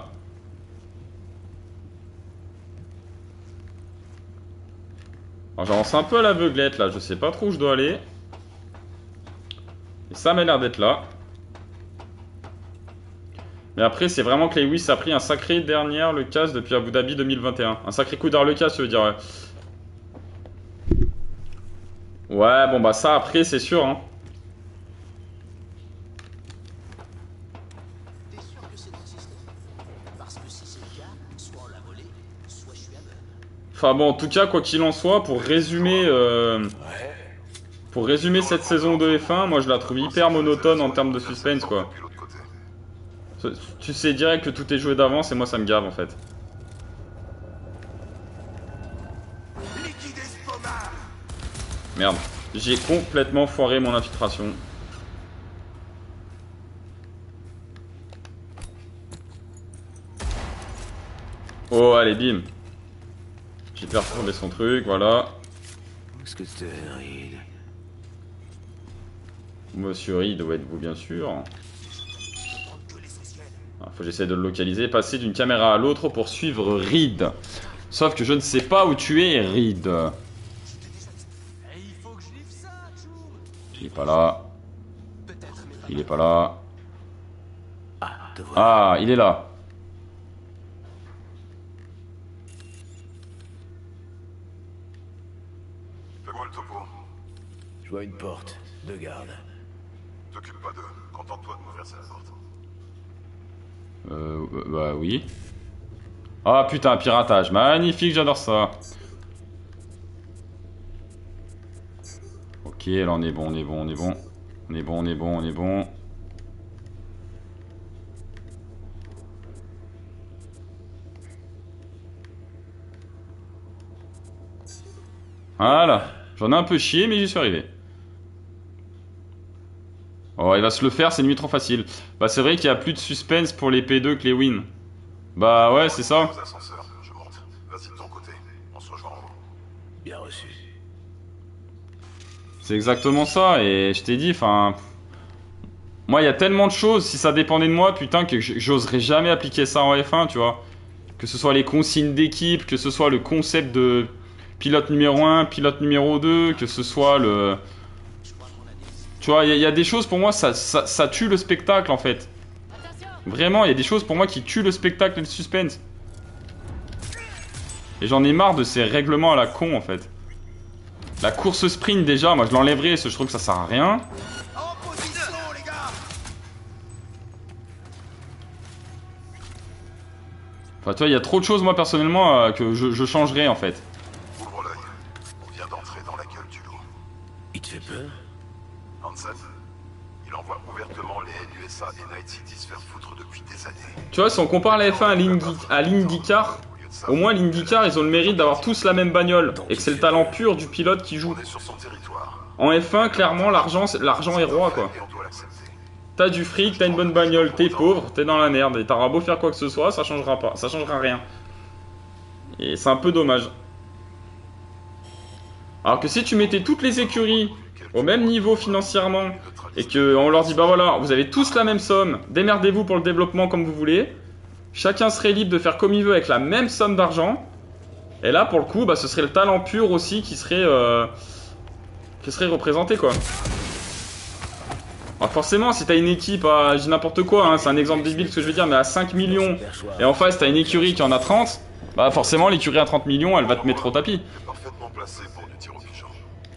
Alors j'avance un peu à l'aveuglette là, je sais pas trop où je dois aller. Et ça m'a l'air d'être là. Mais après c'est vraiment que Lewis a pris un sacré dernière le casse depuis Abu Dhabi deux mille vingt et un. Un sacré coup derrière le casse, je veux dire. Ouais. Ouais, bon bah ça après c'est sûr hein. Enfin bon, en tout cas, quoi qu'il en soit, pour résumer, euh, pour résumer cette saison de F un, moi je la trouve hyper monotone en termes de suspense, quoi. Tu sais direct que tout est joué d'avance et moi ça me gave en fait. Merde, j'ai complètement foiré mon infiltration. Oh, allez, bim. J'ai perturbé son truc, voilà.
Qu'est-ce que c'est, Reed?
Monsieur Reed, où êtes-vous, bien sûr? Ah, faut que j'essaie de le localiser. Passer d'une caméra à l'autre pour suivre Reed. Sauf que je ne sais pas où tu es, Reed. Il est pas là. Il est pas là. Ah, il est là.
Je vois une porte, deux gardes.
T'occupe pas d'eux, contente-toi de m'ouvrir cette porte.
Euh, bah oui. Ah putain, piratage, magnifique, j'adore ça. Ok, là on est bon, on est bon, on est bon. On est bon, on est bon, on est bon. Voilà, j'en ai un peu chié, mais j'y suis arrivé. Oh, il va se le faire, c'est une nuit trop facile. Bah, c'est vrai qu'il y a plus de suspense pour les P deux que les wins. Bah, ouais, c'est ça.
Bien reçu.
C'est exactement ça, et je t'ai dit, enfin... Moi, il y a tellement de choses, si ça dépendait de moi, putain, que j'oserais jamais appliquer ça en F un, tu vois. Que ce soit les consignes d'équipe, que ce soit le concept de pilote numéro un, pilote numéro deux, que ce soit le... Tu vois, il y, y a des choses pour moi, ça, ça, ça tue le spectacle en fait. Vraiment, il y a des choses pour moi qui tuent le spectacle et le suspense. Et j'en ai marre de ces règlements à la con en fait. La course sprint déjà, moi je l'enlèverais, parce que je trouve que ça sert à rien. Enfin, tu vois, il y a trop de choses moi personnellement euh, que je, je changerais en fait.
Ouvre l'œil. On vient d'entrer dans la gueule du loup.
Il te fait peur?
Hansen, il envoie ouvertement les N U S A et Night City se faire foutre depuis des années.
Tu vois, si on compare la F un à l'IndyCar, au moins l'IndyCar, ils ont le mérite d'avoir tous la même bagnole. Et que c'est le talent pur du pilote qui joue. En F un, clairement, l'argent l'argent est roi, quoi. T'as du fric, t'as une bonne bagnole, t'es pauvre, t'es dans la merde. Et t'auras beau faire quoi que ce soit, ça changera pas. Ça changera rien. Et c'est un peu dommage. Alors que si tu mettais toutes les écuries au même niveau financièrement, et qu'on leur dit, bah voilà, vous avez tous la même somme, démerdez-vous pour le développement comme vous voulez, chacun serait libre de faire comme il veut avec la même somme d'argent, et là, pour le coup, bah, ce serait le talent pur aussi qui serait, euh, qui serait représenté, quoi. Alors forcément, si t'as une équipe à, je dis n'importe quoi, hein, c'est un exemple débile ce que je veux dire, mais à cinq millions, et en face t'as une écurie qui en a trente, bah forcément l'écurie à trente millions, elle va te mettre au tapis.
Parfaitement placé pour du tir au pigeon.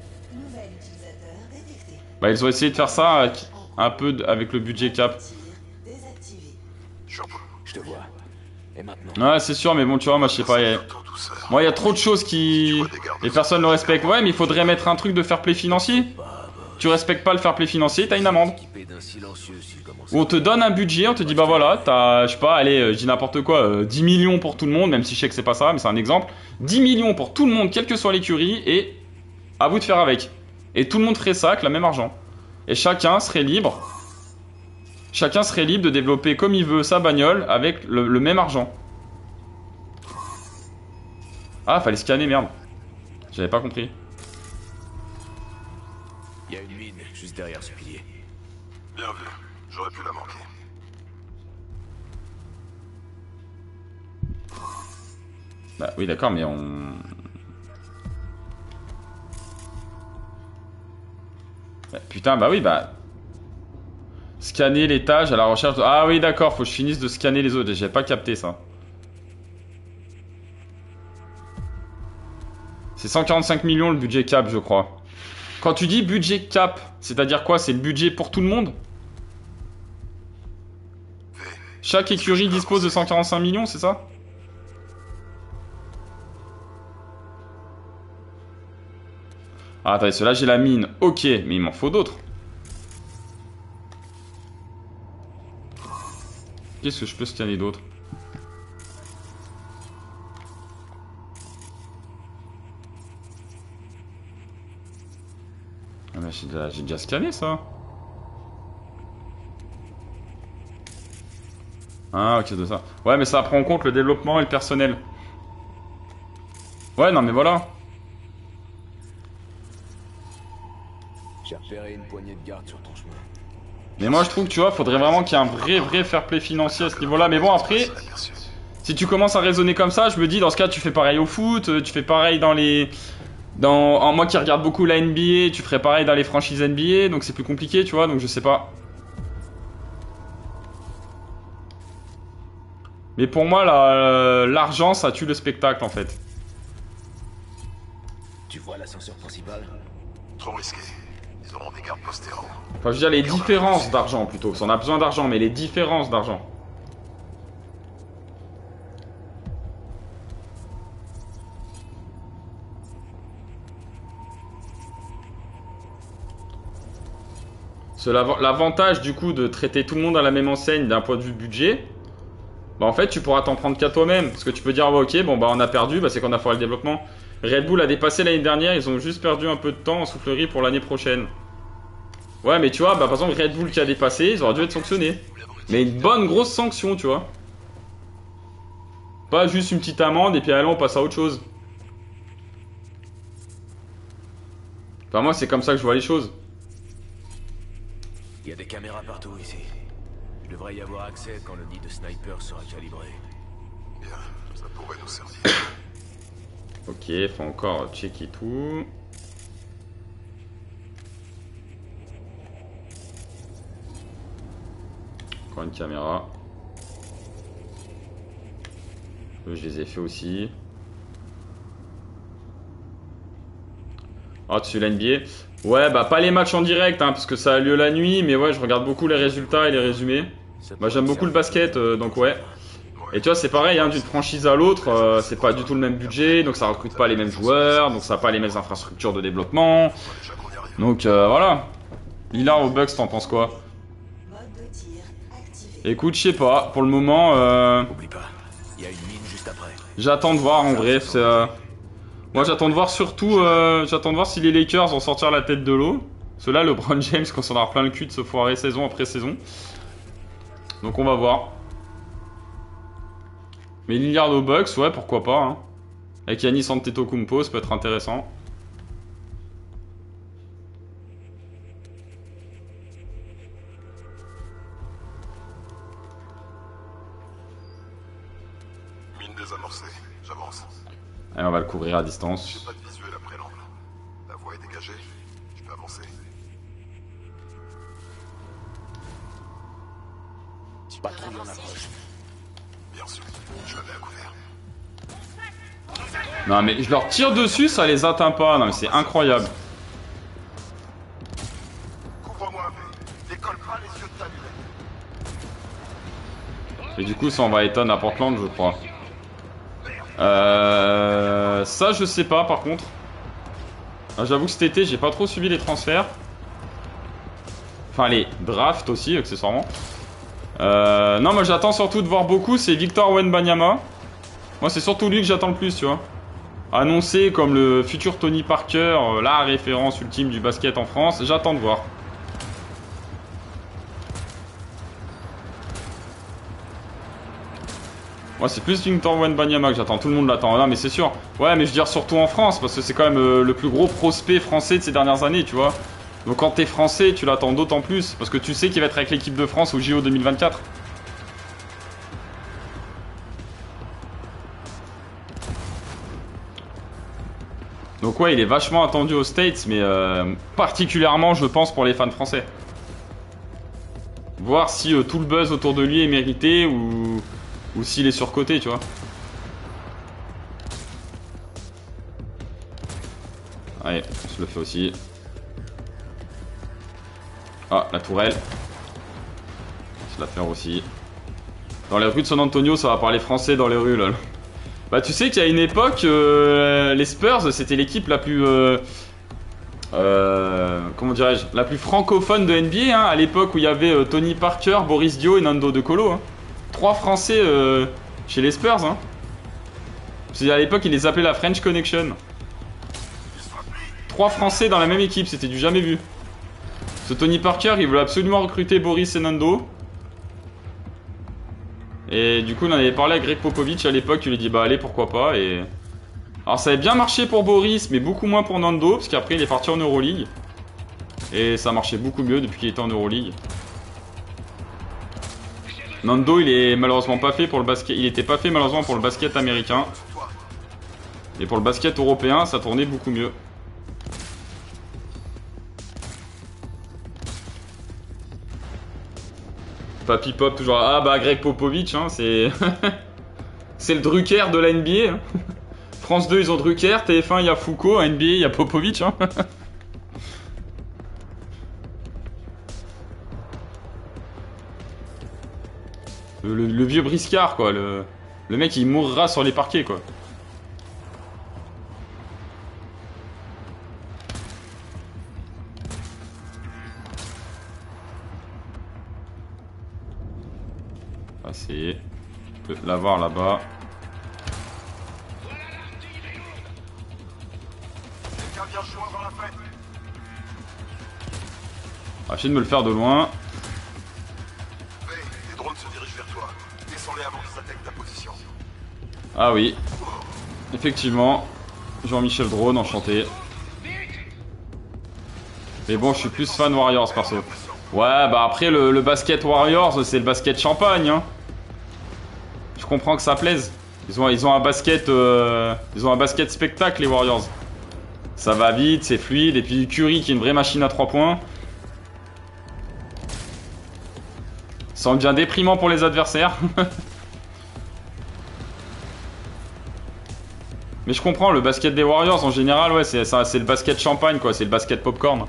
Bah ils ont essayé de faire ça avec, un peu avec le budget cap.
Je te vois. Et maintenant?
Ouais, c'est sûr, mais bon, tu vois, moi, je sais pas. Y a... Moi, il y a trop de choses qui... Les personnes le respectent. Ouais, mais il faudrait mettre un truc de fair play financier. Tu respectes pas le fair play financier, t'as une amende. Ou on te donne un budget, on te dit, bah voilà, t'as, je sais pas, allez, euh, je dis n'importe quoi, euh, dix millions pour tout le monde, même si je sais que c'est pas ça, mais c'est un exemple. dix millions pour tout le monde, quelle que soit l'écurie, et à vous de faire avec. Et tout le monde ferait ça avec le même argent. Et chacun serait libre. Chacun serait libre de développer comme il veut sa bagnole avec le, le même argent. Ah, fallait scanner, merde. J'avais pas compris.
Il y a une mine juste derrière ce pilier.
Bien vu. J'aurais pu la manquer.
Bah oui, d'accord, mais on... Bah, putain, bah oui, bah... Scanner l'étage à la recherche de... Ah oui, d'accord, faut que je finisse de scanner les autres. J'avais pas capté ça. C'est cent quarante-cinq millions le budget cap, je crois. Quand tu dis budget cap, c'est-à-dire quoi? C'est le budget pour tout le monde? Chaque écurie dispose de cent quarante-cinq millions, c'est ça? Ah, attendez, ceux-là, j'ai la mine. Ok, mais il m'en faut d'autres. Qu'est-ce que je peux scanner d'autre? Ah, mais j'ai déjà, j'ai déjà scanné ça. Ah, ok, de ça. Ouais, mais ça prend en compte le développement et le personnel. Ouais, non, mais voilà.
J'ai repéré une poignée de garde sur ton chemin.
Mais moi, je trouve que tu vois, faudrait vraiment qu'il y ait un vrai, vrai fair play financier à ce niveau-là. Mais bon, après, si tu commences à raisonner comme ça, je me dis, dans ce cas, tu fais pareil au foot, tu fais pareil dans les... Dans... En moi qui regarde beaucoup la N B A, tu ferais pareil dans les franchises N B A, donc c'est plus compliqué, tu vois, donc je sais pas. Mais pour moi, l'argent, ça tue le spectacle, en fait.
Tu vois l'ascenseur principal?
Trop risqué. Ils auront des gardes postéros.
Enfin, je veux dire les différences d'argent, plutôt. On a besoin d'argent, mais les différences d'argent. L'avantage, du coup, de traiter tout le monde à la même enseigne d'un point de vue budget... Bah en fait tu pourras t'en prendre qu'à toi-même. Parce que tu peux dire bah, ok bon bah on a perdu, bah c'est qu'on a foiré le développement. Red Bull a dépassé l'année dernière, ils ont juste perdu un peu de temps en soufflerie pour l'année prochaine. Ouais mais tu vois, bah par exemple Red Bull qui a dépassé, ils auraient dû être sanctionnés. Mais une bonne grosse sanction tu vois. Pas juste une petite amende et puis allez on passe à autre chose. Enfin moi c'est comme ça que je vois les choses.
Il y a des caméras partout ici. Il devrait y avoir accès quand le nid de sniper sera calibré.
Bien, ça pourrait nous servir.
Ok, faut encore checker tout. Encore une caméra. Eux, je les ai fait aussi. Ah, dessus la N B A. Ouais, bah pas les matchs en direct, hein, parce que ça a lieu la nuit, mais ouais, je regarde beaucoup les résultats et les résumés. Moi, j'aime beaucoup le basket, euh, donc ouais. Et tu vois, c'est pareil, hein, d'une franchise à l'autre, euh, c'est pas du tout le même budget, donc ça recrute pas les mêmes joueurs, donc ça a pas les mêmes infrastructures de développement. Donc euh, voilà. Lillard au Bucks, t'en penses quoi? Écoute, je sais pas, pour le moment, euh... j'attends de voir en vrai. Euh... Moi, j'attends de voir surtout, euh... j'attends de voir si les Lakers vont sortir la tête de l'eau. Cela, LeBron James, quand on aura plein le cul de se foirer saison après saison. Donc on va voir. Mais Lillard au Bucks, ouais, pourquoi pas. Hein. Avec Giannis Antetokounmpo, ça peut être intéressant.
Mine désamorcée, j'avance.
Allez, on va le couvrir à distance.
J'ai pas de visuel après l'angle. La voie est dégagée, je peux avancer.
Patrouille en approche.
Bien sûr, je la mets à couvert.
Non mais je leur tire dessus, ça les atteint pas. Non mais c'est incroyable.
Couvre-moi un peu. Décolle pas les yeux de ta
Et du coup, ça envoie Eton à Portland, je crois. Euh, ça, je sais pas, par contre. Ah, j'avoue que cet été, j'ai pas trop suivi les transferts. Enfin, les drafts aussi, accessoirement. Euh, non, moi, j'attends surtout de voir beaucoup, c'est Victor Wembanyama. Moi, c'est surtout lui que j'attends le plus, tu vois. Annoncé comme le futur Tony Parker, la référence ultime du basket en France. J'attends de voir. Moi, c'est plus Victor Wembanyama que j'attends. Tout le monde l'attend. Non, mais c'est sûr. Ouais, mais je veux dire surtout en France, parce que c'est quand même euh, le plus gros prospect français de ces dernières années, tu vois. Donc quand t'es français, tu l'attends d'autant plus, parce que tu sais qu'il va être avec l'équipe de France au J O deux mille vingt-quatre. Donc ouais, il est vachement attendu aux States, mais euh, particulièrement, je pense, pour les fans français. Voir si euh, tout le buzz autour de lui est mérité ou, ou s'il est surcoté, tu vois. Allez, je le fais aussi. Ah, la tourelle. Je la faire aussi. Dans les rues de San Antonio, ça va parler français dans les rues, là. Bah, tu sais qu'il y a une époque, euh, les Spurs, c'était l'équipe la plus... Euh, euh, comment dirais-je, la plus francophone de N B A, hein, à l'époque où il y avait euh, Tony Parker, Boris Dio et Nando De Colo. Hein. Trois Français euh, chez les Spurs. Hein. À l'époque, ils les appelaient la French Connection. Trois Français dans la même équipe, c'était du jamais vu. Ce Tony Parker, il voulait absolument recruter Boris et Nando. Et du coup, on en avait parlé à Greg Popovich à l'époque, il lui dit bah allez, pourquoi pas. Et... alors ça avait bien marché pour Boris, mais beaucoup moins pour Nando, parce qu'après il est parti en Euroleague. Et ça marchait beaucoup mieux depuis qu'il était en Euroleague. Nando, il est malheureusement pas fait pour le basket, il était pas fait malheureusement pour le basket américain. Et pour le basket européen, ça tournait beaucoup mieux. Papy Pop toujours. Ah bah Greg Popovich, hein, c'est c'est le Drucker de la N B A. Hein. France deux ils ont Drucker, T F un il y a Foucault, N B A il y a Popovich. Hein. le, le, le vieux briscard quoi, le, le mec il mourra sur les parquets quoi. Essayer. Je peux l'avoir là-bas. Ah, j'essaie de me le faire de loin.
Les drones se dirigent vers toi. Descends-les avant qu'ils attaquent ta position.
Ah oui. Effectivement. Jean-Michel Drone, enchanté. Mais bon, je suis plus fan Warriors perso. Ouais, bah après le, le basket Warriors, c'est le basket champagne. Hein. Je comprends que ça plaise. Ils ont, ils ont un basket, euh, ils ont un basket spectacle les Warriors. Ça va vite, c'est fluide, et puis Curry qui est une vraie machine à trois points. Ça en devient déprimant pour les adversaires. Mais je comprends, le basket des Warriors en général, ouais, c'est c'est le basket champagne quoi, c'est le basket popcorn.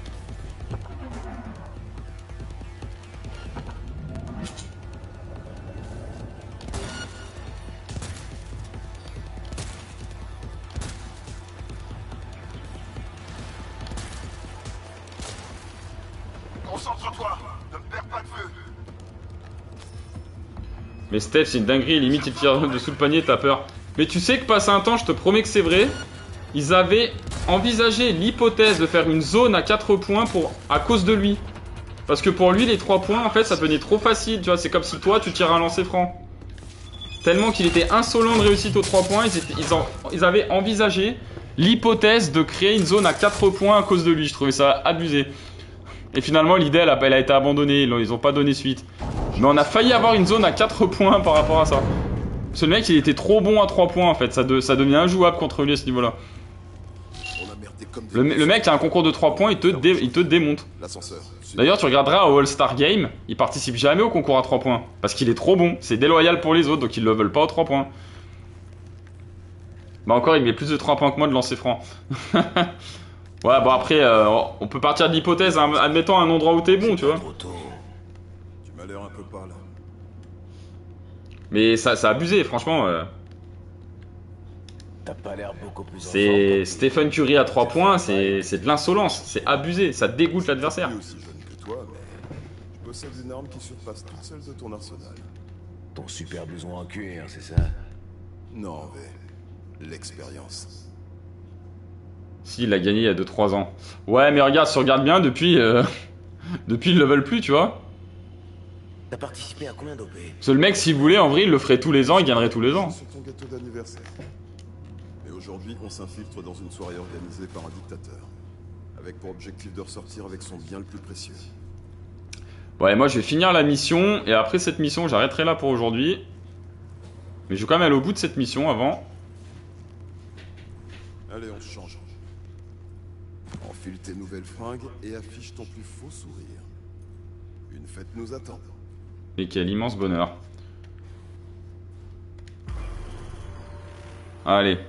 Concentre-toi, ne perds pas de vue.
Mais Steph, c'est une dinguerie, limite il tire dessous le panier, t'as peur. Mais tu sais que passé un temps, je te promets que c'est vrai, ils avaient envisagé l'hypothèse de faire une zone à quatre points pour, à cause de lui. Parce que pour lui, les trois points, en fait, ça devenait trop facile, tu vois, c'est comme si toi, tu tires un lancer franc. Tellement qu'il était insolent de réussite aux trois points, ils, étaient, ils, en, ils avaient envisagé l'hypothèse de créer une zone à quatre points à cause de lui. Je trouvais ça abusé. Et finalement, l'idée, elle, elle a été abandonnée, ils ont pas donné suite. Mais on a failli avoir une zone à quatre points par rapport à ça. Ce mec, il était trop bon à trois points, en fait. Ça, de, ça devient injouable contre lui à ce niveau-là. Le, le mec a un concours de trois points, il te, dé, il te démonte. D'ailleurs, tu regarderas au All-Star Game, il participe jamais au concours à trois points. Parce qu'il est trop bon. C'est déloyal pour les autres, donc ils le veulent pas aux trois points. Bah encore, il met plus de trois points que moi de lancer franc. Ouais, bon après, euh, on peut partir de l'hypothèse, hein, admettons un endroit où t'es bon, tu vois.
Tu m'as l'air un peu pâle.
Mais ça, ça a abusé, franchement. Euh...
T'as pas l'air beaucoup plus en
C'est Stephen Curry à trois points, c'est de l'insolence, c'est abusé, ça dégoûte l'adversaire.
Je suis aussi jeune que toi, mais je possède une arme qui surpasse toutes celles de ton arsenal.
Ton super blouson en cuir, c'est ça?
Non, mais l'expérience.
Si, il a gagné il y a deux trois ans. Ouais, mais regarde, si tu regardes bien, depuis, euh... depuis le level plus, tu vois.
T'as participé à combien d'O P?
Parce que le mec, s'il voulait, en vrai, il le ferait tous les ans, il gagnerait tous les ans.
Sur ton gâteau d'anniversaire. Mais aujourd'hui, on s'infiltre dans une soirée organisée par un dictateur, avec pour objectif de ressortir avec son bien le plus précieux.
Ouais, moi, je vais finir la mission, et après cette mission, j'arrêterai là pour aujourd'hui. Mais je vais quand même aller au bout de cette mission avant.
Allez, on se change. Enfile tes nouvelles fringues et affiche ton plus faux sourire. Une fête nous attend.
Et quel immense bonheur. Allez.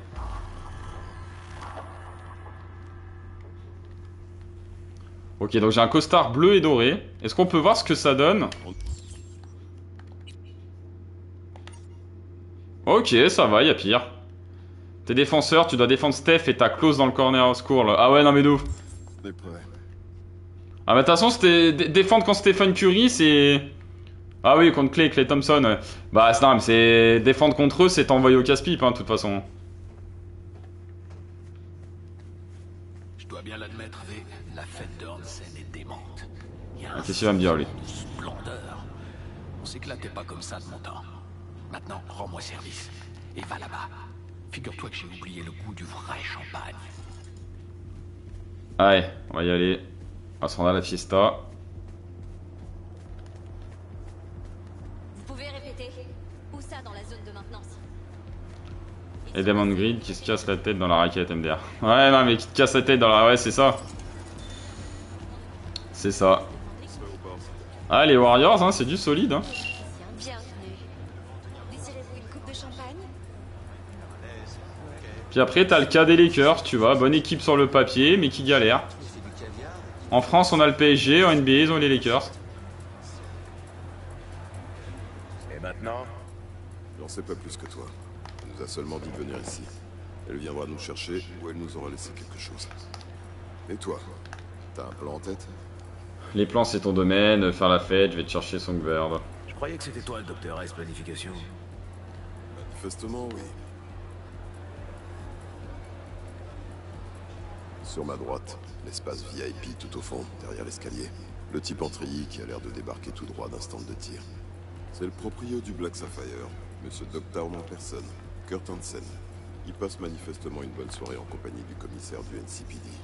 Ok, donc j'ai un costard bleu et doré. Est-ce qu'on peut voir ce que ça donne? Ok, ça va, y a pire. T'es défenseur, tu dois défendre Steph et t'as close dans le corner au secours là. Ah ouais, non mais de ouf. Ah bah de toute façon, c'était défendre quand Stephen Curry, c'est... Ah oui, contre Clay, Clay Thompson. Ouais. Bah c'est non, mais c'est... Défendre contre eux, c'est t'envoyer au casse-pipe, hein, de toute façon.
Je dois bien l'admettre, V, la fête de Hansen est démente.
Ah, qu'est-ce qu'il va me dire, lui?
Splendeur. On s'éclatait pas comme ça de mon temps. Maintenant, rends-moi service. Et va là-bas. Figure-toi que j'ai oublié le goût du vrai champagne.
Allez, on va y aller. On va se rendre à la fiesta.
Vous pouvez répéter? Où ça dans la zone de maintenance?
Et Demon Grid qui se casse la tête dans la raquette M D R. Ouais, non, mais qui te casse la tête dans la... Ouais, c'est ça. C'est ça. Ah, les Warriors, hein, c'est du solide, hein. Puis après, t'as le cas des Lakers, tu vois. Bonne équipe sur le papier, mais qui galère. En France, on a le P S G. En N B A, ils ont les Lakers.
Et maintenant?
J'en sais pas plus que toi. Elle nous a seulement dit de venir ici. Elle viendra nous chercher ou elle nous aura laissé quelque chose. Et toi? T'as un plan en tête?
Les plans, c'est ton domaine. Faire la fête, je vais te chercher Songbird.
Je croyais que c'était toi le docteur S planification.
Manifestement, oui. Sur ma droite, l'espace V I P tout au fond, derrière l'escalier. Le type en treillis qui a l'air de débarquer tout droit d'un stand de tir. C'est le proprio du Black Sapphire, Monsieur Dogtown en personne, Kurt Hansen. Il passe manifestement une bonne soirée en compagnie du commissaire du N C P D.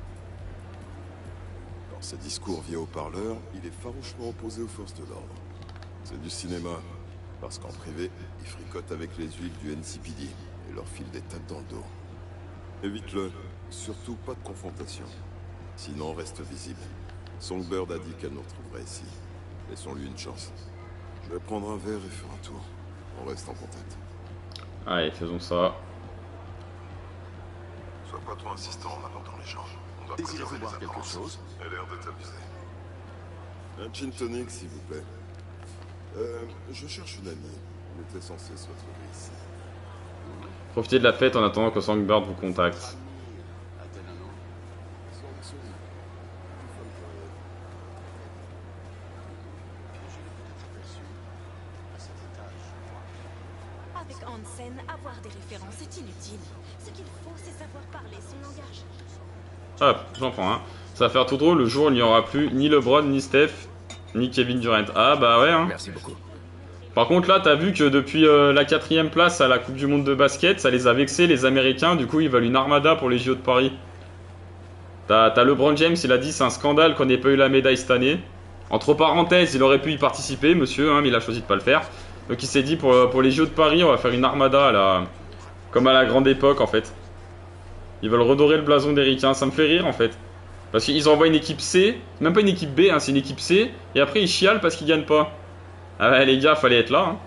Dans ses discours via haut-parleur, il est farouchement opposé aux forces de l'ordre. C'est du cinéma, parce qu'en privé, il fricote avec les huiles du N C P D et leur file des tapes dans le dos. Évite-le. Surtout pas de confrontation. Sinon, reste visible. Songbird a dit qu'elle nous retrouverait ici. Laissons-lui une chance. Je vais prendre un verre et faire un tour. On reste en contact.
Allez, faisons ça.
Sois pas trop insistant en abordant les gens. On doit
Désirez-vous
préserver
boire
les
quelque
apparences.
chose?
Elle a l'air de t'abuser. Un gin tonic, s'il vous plaît. Euh, je cherche une amie. On était censé se retrouver ici.
Profitez de la fête en attendant que Songbird vous contacte.
Avec Hansen, avoir des références est inutile. Ce qu'il faut, c'est savoir parler son langage.
Hop, j'en prends un. Ça va faire tout drôle, le jour où il n'y aura plus ni LeBron, ni Steph, ni Kevin Durant. Ah bah ouais, hein.
Merci beaucoup.
Par contre là, t'as vu que depuis euh, la quatrième place à la Coupe du Monde de basket, ça les a vexés les Américains, du coup ils veulent une armada pour les J O de Paris. T'as t'as LeBron James, il a dit c'est un scandale qu'on n'ait pas eu la médaille cette année. Entre parenthèses, il aurait pu y participer, monsieur, hein, mais il a choisi de pas le faire. Donc il s'est dit pour, pour les J O de Paris, on va faire une armada à la, comme à la grande époque en fait. Ils veulent redorer le blason des ricains, ça me fait rire en fait. Parce qu'ils envoient une équipe C, même pas une équipe B, hein, c'est une équipe C, et après ils chialent parce qu'ils gagnent pas. Ah ouais les gars, fallait être là. Hein.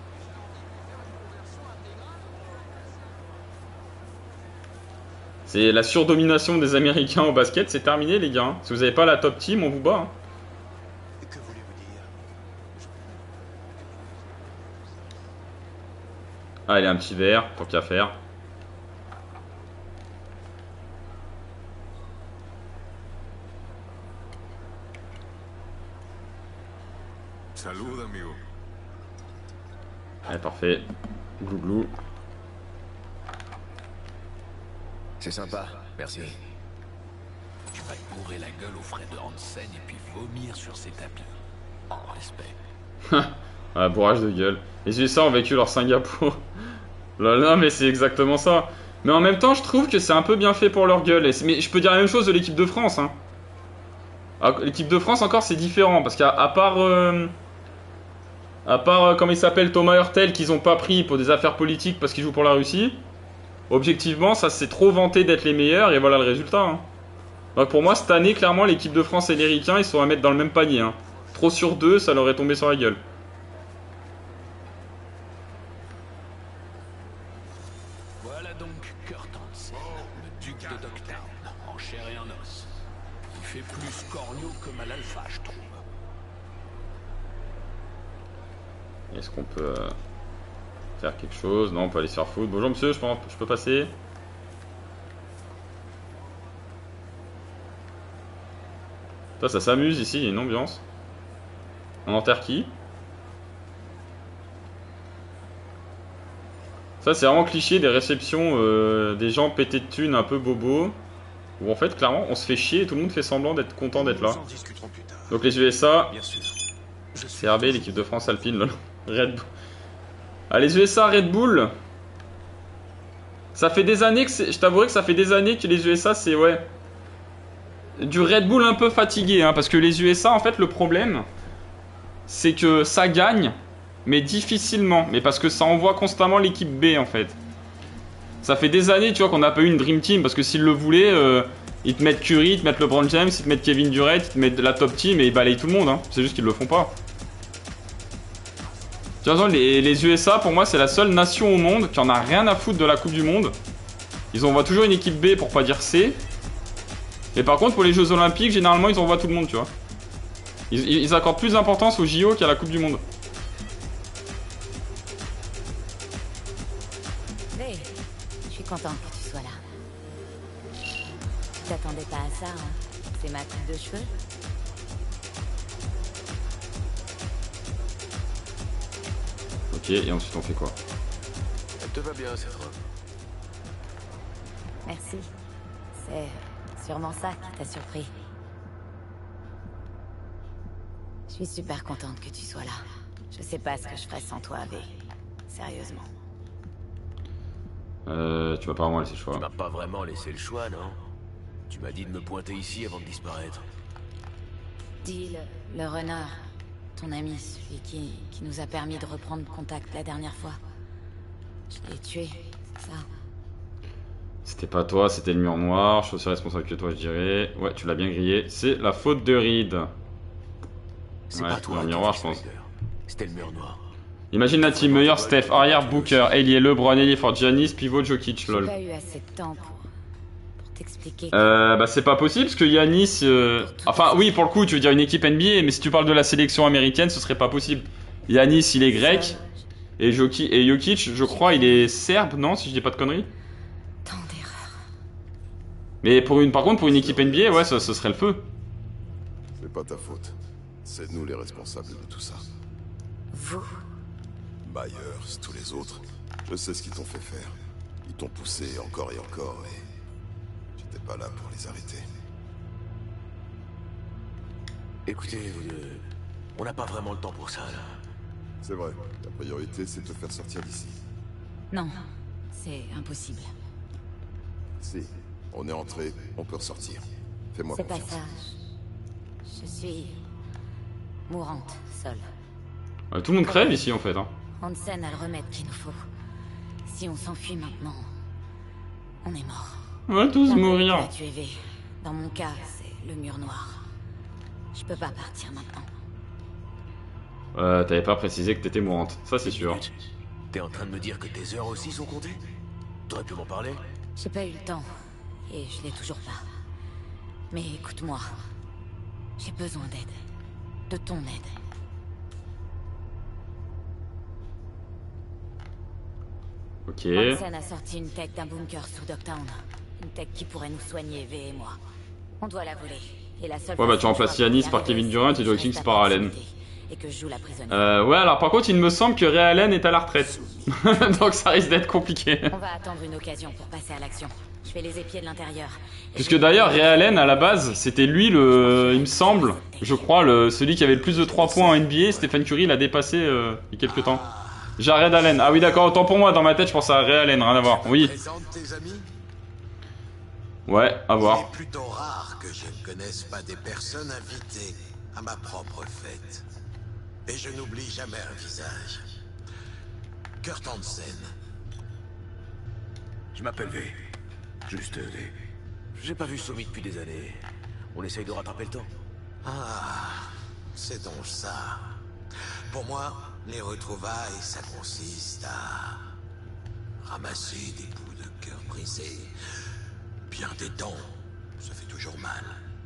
C'est la surdomination des Américains au basket, c'est terminé les gars. Hein. Si vous avez pas la top team, on vous bat. Hein. Allez, un petit verre, tant qu'à faire.
Salut, amigo.
Allez, parfait. Glouglou.
C'est sympa, merci.
Tu vas te bourrer la gueule aux frais de Hansen et puis vomir sur ses tapis. En respect.
Ah, bourrage de gueule. Les U S A ont vécu leur Singapour. Là, là, mais c'est exactement ça. Mais en même temps, je trouve que c'est un peu bien fait pour leur gueule. Et mais je peux dire la même chose de l'équipe de France. Hein. L'équipe de France, encore, c'est différent. Parce qu'à à part... Euh, à part, euh, comment il s'appelle, Thomas Hurtel, qu'ils ont pas pris pour des affaires politiques parce qu'il joue pour la Russie... Objectivement, ça s'est trop vanté d'être les meilleurs et voilà le résultat. Hein. Donc pour moi, cette année, clairement, l'équipe de France et les Ricains, ils sont à mettre dans le même panier. Hein. Trop sur deux, ça leur est tombé sur la gueule.
Voilà donc Kurt Hansen, le duc de Dogtown, en chair et en os. Il fait plus corneau que mal alpha, je trouve.
Est-ce qu'on peut... Euh... faire quelque chose? Non, on peut aller se faire foutre. Bonjour monsieur, je peux, je peux passer? Ça, ça s'amuse ici, il y a une ambiance. On enterre qui? Ça, c'est vraiment cliché des réceptions euh, des gens pétés de thunes un peu bobos. Où en fait, clairement, on se fait chier et tout le monde fait semblant d'être content d'être là. Donc les U S A, C R B, l'équipe de France Alpine, lol. Red Bull. Ah, les U S A, Red Bull. Ça fait des années que c'est... Je t'avouerai que ça fait des années que les U S A, c'est... Ouais. Du Red Bull un peu fatigué, hein, parce que les U S A, en fait, le problème, c'est que ça gagne, mais difficilement. Mais parce que ça envoie constamment l'équipe B, en fait. Ça fait des années, tu vois, qu'on n'a pas eu une Dream Team, parce que s'ils le voulaient, euh, ils te mettent Curry, ils te mettent LeBron James, ils te mettent Kevin Durant, ils te mettent la top team, et ils balayent tout le monde, hein. C'est juste qu'ils le font pas. De toute façon, les, les U S A, pour moi, c'est la seule nation au monde qui en a rien à foutre de la Coupe du Monde. Ils envoient toujours une équipe B pour pas dire C. Et par contre, pour les Jeux Olympiques, généralement, ils envoient tout le monde, tu vois. Ils, ils accordent plus d'importance aux J O qu'à la Coupe du Monde.
Hey, je suis content que tu sois là. Tu t'attendais pas à ça, hein? C'est ma coupe de cheveux?
Ok, et ensuite on fait quoi?
Elle te va bien, cette robe.
Merci. C'est sûrement ça qui t'a surpris. Je suis super contente que tu sois là. Je sais pas ce que je ferais sans toi, V. Sérieusement.
Euh, tu vas pas vraiment laisser le choix.
Tu m'as pas vraiment laissé le choix, non? Tu m'as dit de me pointer ici avant de disparaître.
Dis, le, le runner, ton ami, celui qui, qui nous a permis de reprendre contact la dernière fois. Je l'ai tué, c'est ça?
C'était pas toi, c'était le mur noir. Je suis aussi responsable que toi, je dirais. Ouais, tu l'as bien grillé. C'est la faute de Reed.
C'est
ouais,
pas toi,
le miroir, je pense.
C'était le mur noir.
Imagine la team Meyer, Steph, arrière, Booker, Elie, LeBron, Elie for Giannis, pivot, Jokic, lol.
J'ai pas eu assez de temps pour, pour t'expliquer.
Euh, bah c'est pas possible parce que Giannis... Euh... Enfin oui, pour le coup, tu veux dire une équipe N B A, mais si tu parles de la sélection américaine, ce serait pas possible. Giannis, il est grec, et, Joki... et Jokic, je crois, il est serbe, non, si je dis pas de conneries.
Tant d'erreurs.
Mais pour une... par contre, pour une équipe N B A, ouais, ça, ce serait le feu.
C'est pas ta faute. C'est nous les responsables de tout ça.
Vous?
Myers, tous les autres. Je sais ce qu'ils t'ont fait faire. Ils t'ont poussé encore et encore et... j'étais pas là pour les arrêter.
Écoutez, vous deux, on n'a pas vraiment le temps pour ça, là.
C'est vrai. La priorité, c'est de te faire sortir d'ici.
Non, c'est impossible.
Si, on est entré, on peut ressortir. Fais-moi
confiance.
confiance.
C'est pas ça. Je, je suis... mourante, seule.
Ouais, tout le monde crève ici, en fait, hein.
Hansen a le remède qu'il nous faut. Si on s'enfuit maintenant, on est mort.
On va tous mourir.
La tuer V. Dans mon cas, c'est le mur noir. Je peux pas partir maintenant.
Euh, t'avais pas précisé que t'étais mourante, ça c'est sûr.
T'es en train de me dire que tes heures aussi sont comptées? T'aurais pu m'en parler?
J'ai pas eu le temps, et je l'ai toujours pas. Mais écoute-moi, j'ai besoin d'aide. De ton aide.
Ok.
Hansen a sorti une tech d'un bunker sous Dogtown. Une tech qui pourrait nous soigner, V et moi. On doit la voler. Et la seule
Ouais, bah tu remplaces Yanis par Kevin Durant et Joe Kings par Allen.
Et que je joue la prisonnière.
Euh, ouais, alors par contre, il me semble que Ray Allen est à la retraite. Donc ça risque d'être compliqué.
On va attendre une occasion pour passer à l'action. Je fais les épiers de l'intérieur.
Puisque d'ailleurs, Ray Allen, à la base, c'était lui le, il me semble, je crois, le, celui qui avait le plus de trois points en N B A. Stephen Curry l'a dépassé euh, il y a quelques temps. Jared Allen. Ah oui, d'accord, autant pour moi, dans ma tête, je pense à Ray Allen, rien à voir. Oui. Ouais, à voir.
C'est plutôt rare que je ne connaisse pas des personnes invitées à ma propre fête. Et je n'oublie jamais un visage. Kurt Hansen.
Je m'appelle V. Juste V. J'ai pas vu Somi depuis des années. On essaye de rattraper le temps.
Ah, c'est donc ça. Pour moi, les retrouvailles, ça consiste à ramasser des bouts de cœur brisés. Bien des dents, ça fait toujours mal.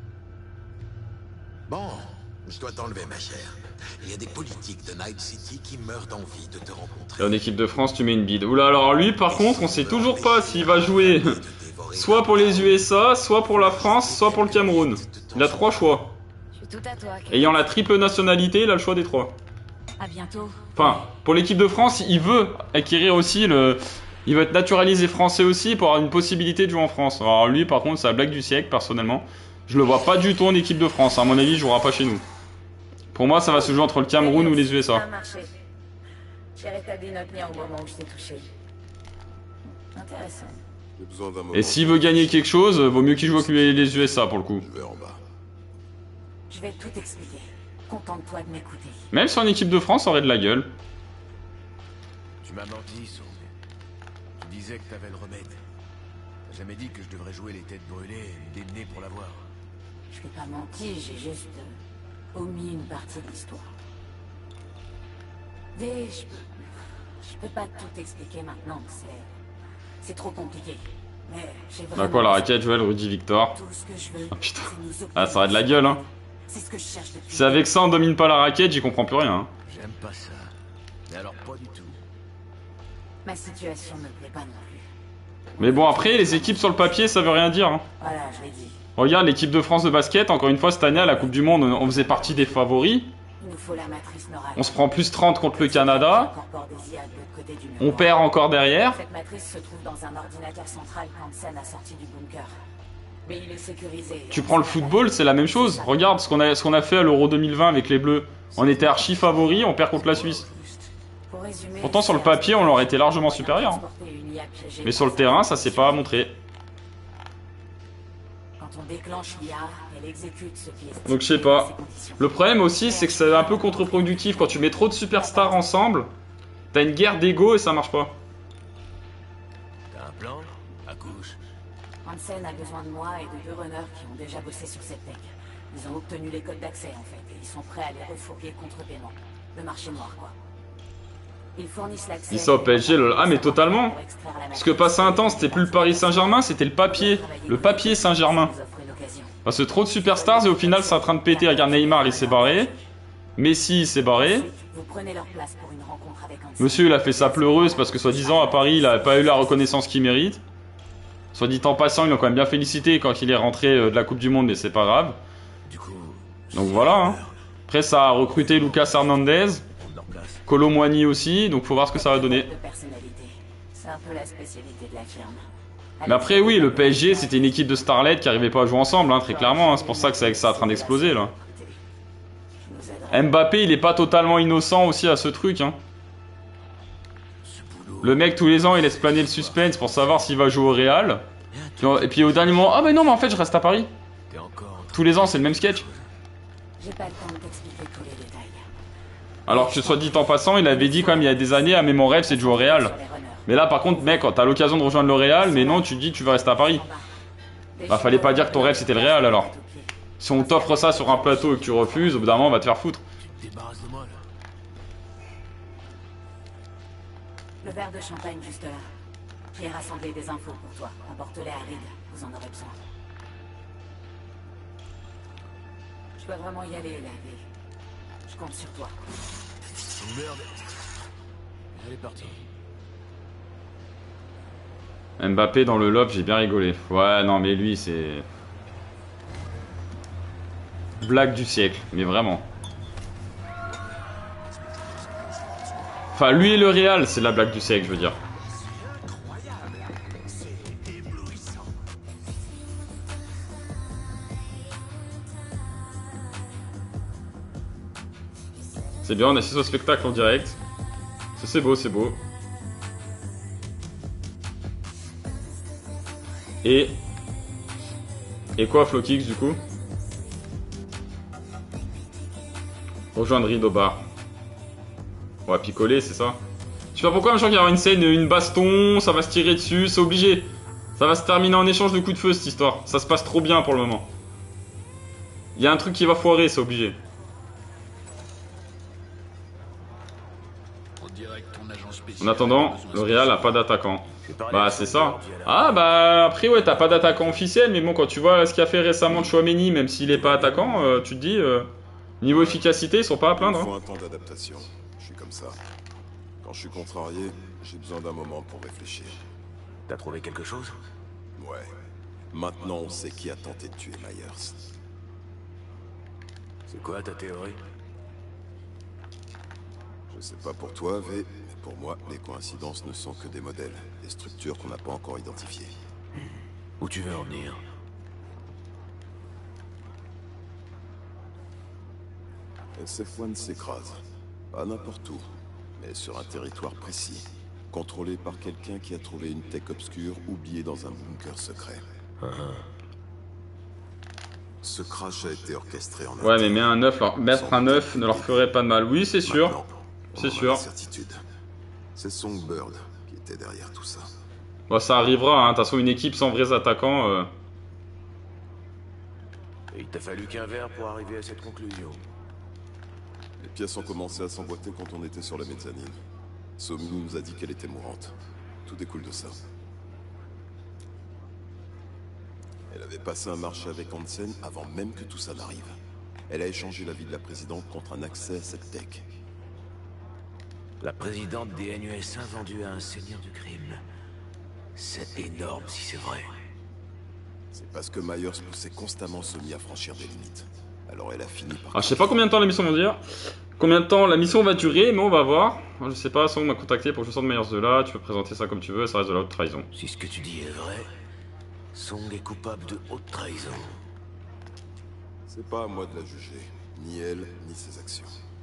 Bon, je dois t'enlever, ma chère. Il y a des politiques de Night City qui meurent d'envie de te rencontrer.
Et en équipe de France, tu mets une bide. Oula, alors lui, par contre, on sait toujours pas s'il va jouer soit pour les U S A, soit pour la France, soit pour le Cameroun. Il a trois choix. Ayant la triple nationalité, il a le choix des trois.
À bientôt.
Enfin, pour l'équipe de France, il veut acquérir aussi le... Il veut être naturalisé français aussi pour avoir une possibilité de jouer en France. Alors lui, par contre, c'est la blague du siècle, personnellement. Je le vois pas du tout en équipe de France. À mon avis, il jouera pas chez nous. Pour moi, ça va se jouer entre le Cameroun ou les U S A.
J'ai rétabli notre lien au moment où je t'ai touché. Intéressant.
Et s'il veut gagner quelque chose, vaut mieux qu'il joue avec les U S A pour le coup.
Je vais en bas.
Je vais tout expliquer. Contente-toi de m'écouter.
Même si en équipe de France, ça aurait de la gueule.
Tu m'as menti, Sauve. Tu disais que t'avais le remède. T'as jamais dit que je devrais jouer les têtes brûlées et me démener pour l'avoir.
Je t'ai pas menti, j'ai juste euh, omis une partie de l'histoire. Mais je peux... Je peux pas tout expliquer maintenant, c'est... C'est trop compliqué. Mais j'ai vraiment...
Bah quoi, la raquette, Joël, Rudy Victor.
Tout ce que je veux,
Ah putain.
c'est nous
Ah, ça aurait de la gueule, hein.
C'est ce que je cherche depuis.
Si avec ça on domine pas la raquette, j'y comprends plus rien. Hein.
J'aime pas ça. Mais alors pas du tout.
Ma situation me plaît pas non plus.
Mais bon, après, les équipes sur le papier, ça veut rien dire. Hein.
Voilà, je l'ai dit.
Regarde, l'équipe de France de basket, encore une fois, cette année, à la Coupe du Monde, on faisait partie des favoris.
Il nous faut la matrice neurale.
On se prend plus trente contre le Canada. On perd encore derrière.
Cette matrice se trouve dans un ordinateur central qu'Hansen a sorti du bunker. Mais il est sécurisé.
Tu prends le football, c'est la même chose. Regarde ce qu'on a, ce qu'on a fait à l'Euro deux mille vingt avec les Bleus. On était archi favoris, on perd contre la Suisse. Pourtant, sur le papier, on leur était largement supérieur. Hein. Mais sur le terrain, ça s'est pas montré.
Quand on déclenche l'I A, elle exécute ce qui est...
Donc je sais pas. Le problème aussi, c'est que c'est un peu contre-productif. Quand tu mets trop de superstars ensemble, t'as une guerre d'ego et ça marche pas.
T'as un plan? Accouche.
Hansen a besoin de moi et de deux runners qui ont déjà bossé sur cette tech. Ils ont obtenu les codes d'accès en fait, et ils sont prêts à les refourguer contre paiement. Le marché noir quoi. Ils fournissent l'accès...
Ils sont au P S G, le... ah mais totalement. Parce que passé un temps, c'était plus le Paris Saint-Germain, c'était le papier. Le papier Saint-Germain. Parce que trop de superstars et au final c'est en train de péter. Regarde, Neymar il s'est barré. Messi il s'est barré. Monsieur il a fait sa pleureuse parce que soi-disant à Paris il a pas eu la reconnaissance qu'il mérite. Soit dit en passant, ils l'ont quand même bien félicité quand il est rentré de la Coupe du Monde, mais c'est pas grave. Donc voilà. Hein. Après, ça a recruté Lucas Hernandez, Kolo Muani aussi, donc faut voir ce que ça va donner.
C'est un peu la spécialité de la firme.
Mais après, oui, le P S G, c'était une équipe de starlets qui arrivait pas à jouer ensemble, hein, très clairement. Hein. C'est pour ça que c'est ça en train d'exploser là. Mbappé, il est pas totalement innocent aussi à ce truc. Hein. Le mec, tous les ans, il laisse planer le suspense pour savoir s'il va jouer au Real. Et puis au dernier moment, ah mais non, mais en fait, je reste à Paris. Tous les ans, c'est le même sketch. Alors que, soit dit en passant, il avait dit quand même il y a des années, ah mais mon rêve, c'est de jouer au Real. Mais là, par contre, mec, quand t'as l'occasion de rejoindre le Real, mais non, tu te dis tu vas rester à Paris. Bah, fallait pas dire que ton rêve, c'était le Real alors. Si on t'offre ça sur un plateau et que tu refuses, au bout d'un moment, on va te faire foutre.
Le verre de champagne juste là. J'ai rassemblé des infos pour toi. Apporte-les à Reed, vous en aurez besoin. Je dois vraiment y aller, là. Je compte sur toi.
Merde. Elle est partie.
Mbappé dans le lob, j'ai bien rigolé. Ouais, non, mais lui, c'est... blague du siècle, mais vraiment. Enfin, lui et le Real, c'est la blague du siècle, je veux dire. C'est bien, on assiste au spectacle en direct. C'est beau, c'est beau. Et... Et quoi, Flokix, du coup? Rejoindre Reed au bar. On va picoler, c'est ça? Je sais pas pourquoi, mais je crois qu'il y aura une scène, une baston, ça va se tirer dessus, c'est obligé. Ça va se terminer en échange de coups de feu, cette histoire. Ça se passe trop bien pour le moment. Il y a un truc qui va foirer, c'est obligé. En attendant, le Real a pas d'attaquant. Bah c'est ça. Ah bah après ouais, t'as pas d'attaquant officiel, mais bon, quand tu vois ce qu'a fait récemment Tchouaméni, même s'il est pas attaquant, euh, tu te dis, euh, niveau efficacité, ils sont pas à plaindre.
Il faut
Hein.
un temps d'adaptation. Je suis comme ça. Quand je suis contrarié, j'ai besoin d'un moment pour réfléchir.
T'as trouvé quelque chose?
Ouais. Maintenant, on sait qui a tenté de tuer Myers.
C'est quoi ta théorie?
Je sais pas pour toi, V, mais pour moi, les coïncidences ne sont que des modèles, des structures qu'on n'a pas encore identifiées.
Où tu veux en venir?
S F un s'écrase. Pas n'importe où, mais sur un territoire précis. Contrôlé par quelqu'un qui a trouvé une tech obscure oubliée dans un bunker secret.
Uh-huh.
Ce crash a été orchestré en
Ouais, mais, mais un œuf, leur... mettre un œuf ne leur ferait pas de mal. Oui, c'est sûr. C'est sûr.
Certitude. C'est Songbird qui était derrière tout ça.
Bon, ça arrivera, hein. De toute façon, une équipe sans vrais attaquants... Euh...
Et il t'a fallu qu'un verre pour arriver à cette conclusion.
Les pièces ont commencé à s'emboîter quand on était sur la mezzanine. Somi nous a dit qu'elle était mourante. Tout découle de ça. Elle avait passé un marché avec Hansen avant même que tout ça n'arrive. Elle a échangé la vie de la présidente contre un accès à cette tech.
La présidente des N U S A vendue à un seigneur du crime. C'est énorme si c'est vrai.
C'est parce que Myers poussait constamment Somi à franchir des limites. Alors elle a fini par...
Alors, je sais pas combien de temps la mission va dire. Combien de temps la mission va durer, mais on va voir. Je sais pas, Song m'a contacté pour que je sorte Myers de là. Tu peux présenter ça comme tu veux, ça reste de la haute trahison.
Si ce que tu dis est vrai, Song est coupable de haute trahison.
C'est pas à moi de la juger. Ni elle, ni ses actions.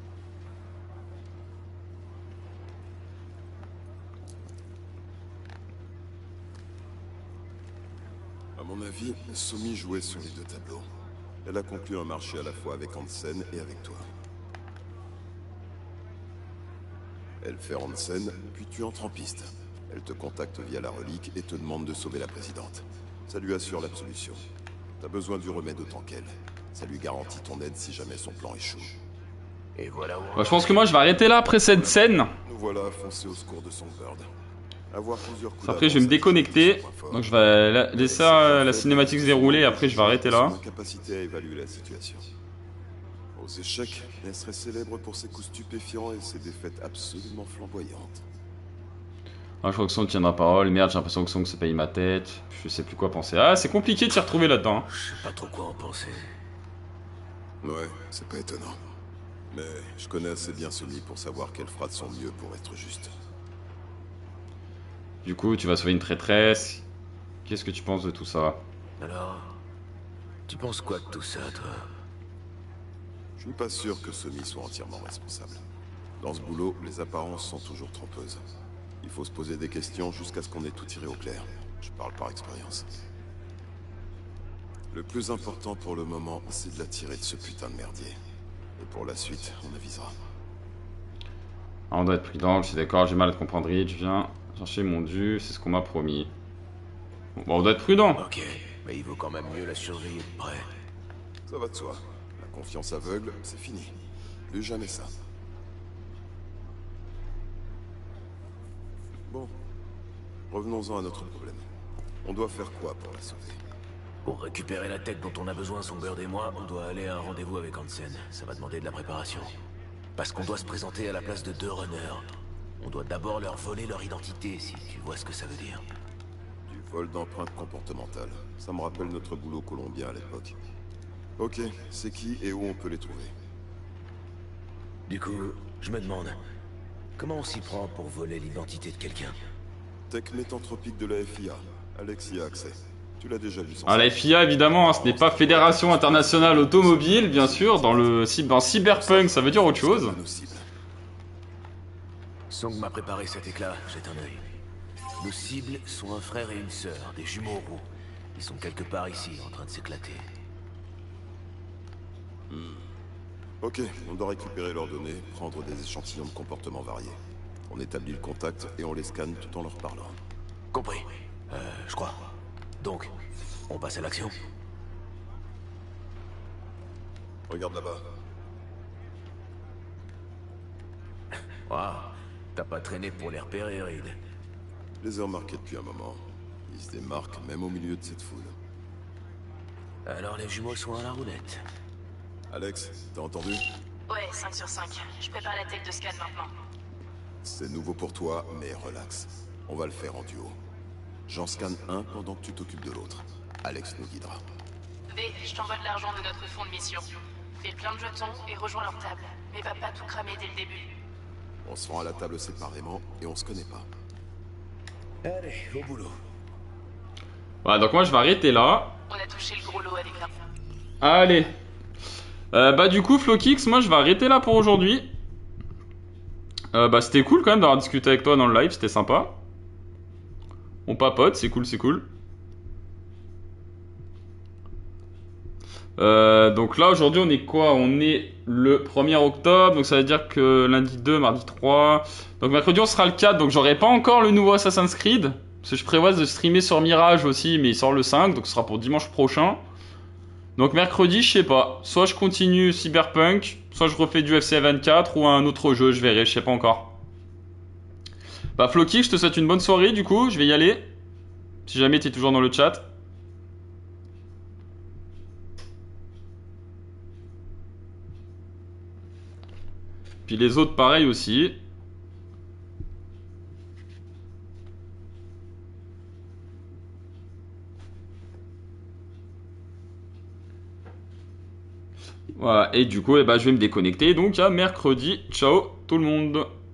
À mon avis, Somi jouait sur les deux tableaux. Elle a conclu un marché à la fois avec Hansen et avec toi. Elle fait Hansen, puis tu entres en piste. Elle te contacte via la relique et te demande de sauver la présidente. Ça lui assure l'absolution. T'as besoin du remède autant qu'elle. Ça lui garantit ton aide si jamais son plan échoue.
Et voilà où...
Bah, je pense que moi je vais arrêter là après cette scène.
Nous voilà foncés au secours de Songbird. Avoir plusieurs coups
Après je vais me déconnecter. Donc je vais laisser la, la cinématique se dérouler et après je vais arrêter là.
Son incapacité à évaluer la situation. Aux échecs, elle serait célèbre pour ses coups stupéfiants et ses défaites absolument flamboyantes.
Ah, je crois que Song tiendra parole. Merde, j'ai l'impression que Song se paye ma tête. Je sais plus quoi penser. Ah, c'est compliqué de s'y retrouver là-dedans. Hein.
Je sais pas trop quoi en penser.
Ouais, c'est pas étonnant. Mais je connais assez bien Somi pour savoir qu'elle fera de son mieux pour être juste.
Du coup, tu vas sauver une traîtresse. Qu'est-ce que tu penses de tout ça?
Alors, tu penses quoi de tout ça, toi?
Je suis pas sûr que Somi soit entièrement responsable. Dans ce boulot, les apparences sont toujours trompeuses. Il faut se poser des questions jusqu'à ce qu'on ait tout tiré au clair. Je parle par expérience. Le plus important pour le moment, c'est de la tirer de ce putain de merdier. Et pour la suite, on avisera.
Ah, on doit être prudent, je suis d'accord, j'ai mal à te comprendre. Je viens chercher mon dû, c'est ce qu'on m'a promis. Bon, bah, on doit être prudent.
Ok, mais il vaut quand même mieux la surveiller de près.
Ça va de soi. La confiance aveugle, c'est fini. Plus jamais ça. Bon. Revenons-en à notre problème. On doit faire quoi pour la sauver?
Pour récupérer la tech dont on a besoin, Songbird et moi, on doit aller à un rendez-vous avec Hansen. Ça va demander de la préparation. Parce qu'on doit se présenter à la place de deux runners. On doit d'abord leur voler leur identité, si tu vois ce que ça veut dire.
Vol d'empreintes comportementales. Ça me rappelle notre boulot colombien à l'époque. Ok, c'est qui et où on peut les trouver?
Du coup, je me demande, comment on s'y prend pour voler l'identité de quelqu'un?
Tech métanthropique de la F I A. Alex y a accès. Tu l'as déjà vu sans
Ah,
ça.
la F I A, évidemment, hein, ce n'est pas Fédération Internationale Automobile, bien sûr. Dans le dans Cyberpunk, ça veut dire autre chose.
Song m'a préparé cet éclat, jette un œil. Nos cibles sont un frère et une sœur, des jumeaux roux. Ils sont quelque part ici, en train de s'éclater.
Hmm. Ok, on doit récupérer leurs données, prendre des échantillons de comportements variés. On établit le contact et on les scanne tout en leur parlant.
Compris. Euh, je crois. Donc, on passe à l'action.
Regarde là-bas.
Waouh, t'as pas traîné pour les repérer, Reed.
Je les ai remarqués depuis un moment. Ils se démarquent même au milieu de cette foule.
Alors les jumeaux sont à la roulette.
Alex, t'as entendu?
Ouais, cinq sur cinq. Je prépare la tech de scan maintenant.
C'est nouveau pour toi, mais relax. On va le faire en duo. J'en scanne un pendant que tu t'occupes de l'autre. Alex nous guidera.
V, je t'envoie de l'argent de notre fonds de mission. Fais plein de jetons et rejoins leur table. Mais va pas tout cramer dès le début.
On se rend à la table séparément et on se connaît pas.
Allez, au boulot.
Voilà, donc moi je vais arrêter là.
On a touché le gros lot avec l'info.
Allez. Euh, bah du coup, Flokix, moi je vais arrêter là pour aujourd'hui. Euh, bah c'était cool quand même d'avoir discuté avec toi dans le live, c'était sympa. On papote, c'est cool, c'est cool. Euh, donc là aujourd'hui on est quoi? On est le premier octobre, donc ça veut dire que lundi deux, mardi trois. Donc mercredi on sera le quatre, donc j'aurai pas encore le nouveau Assassin's Creed. Parce que je prévois de streamer sur Mirage aussi, mais il sort le cinq, donc ce sera pour dimanche prochain. Donc mercredi, je sais pas. Soit je continue Cyberpunk, soit je refais du F C vingt-quatre ou un autre jeu, je verrai, je sais pas encore. Bah Floki, je te souhaite une bonne soirée du coup, je vais y aller. Si jamais tu es toujours dans le chat. Puis les autres pareil aussi. Voilà, et du coup, eh ben, je vais me déconnecter. Donc à mercredi. Ciao tout le monde.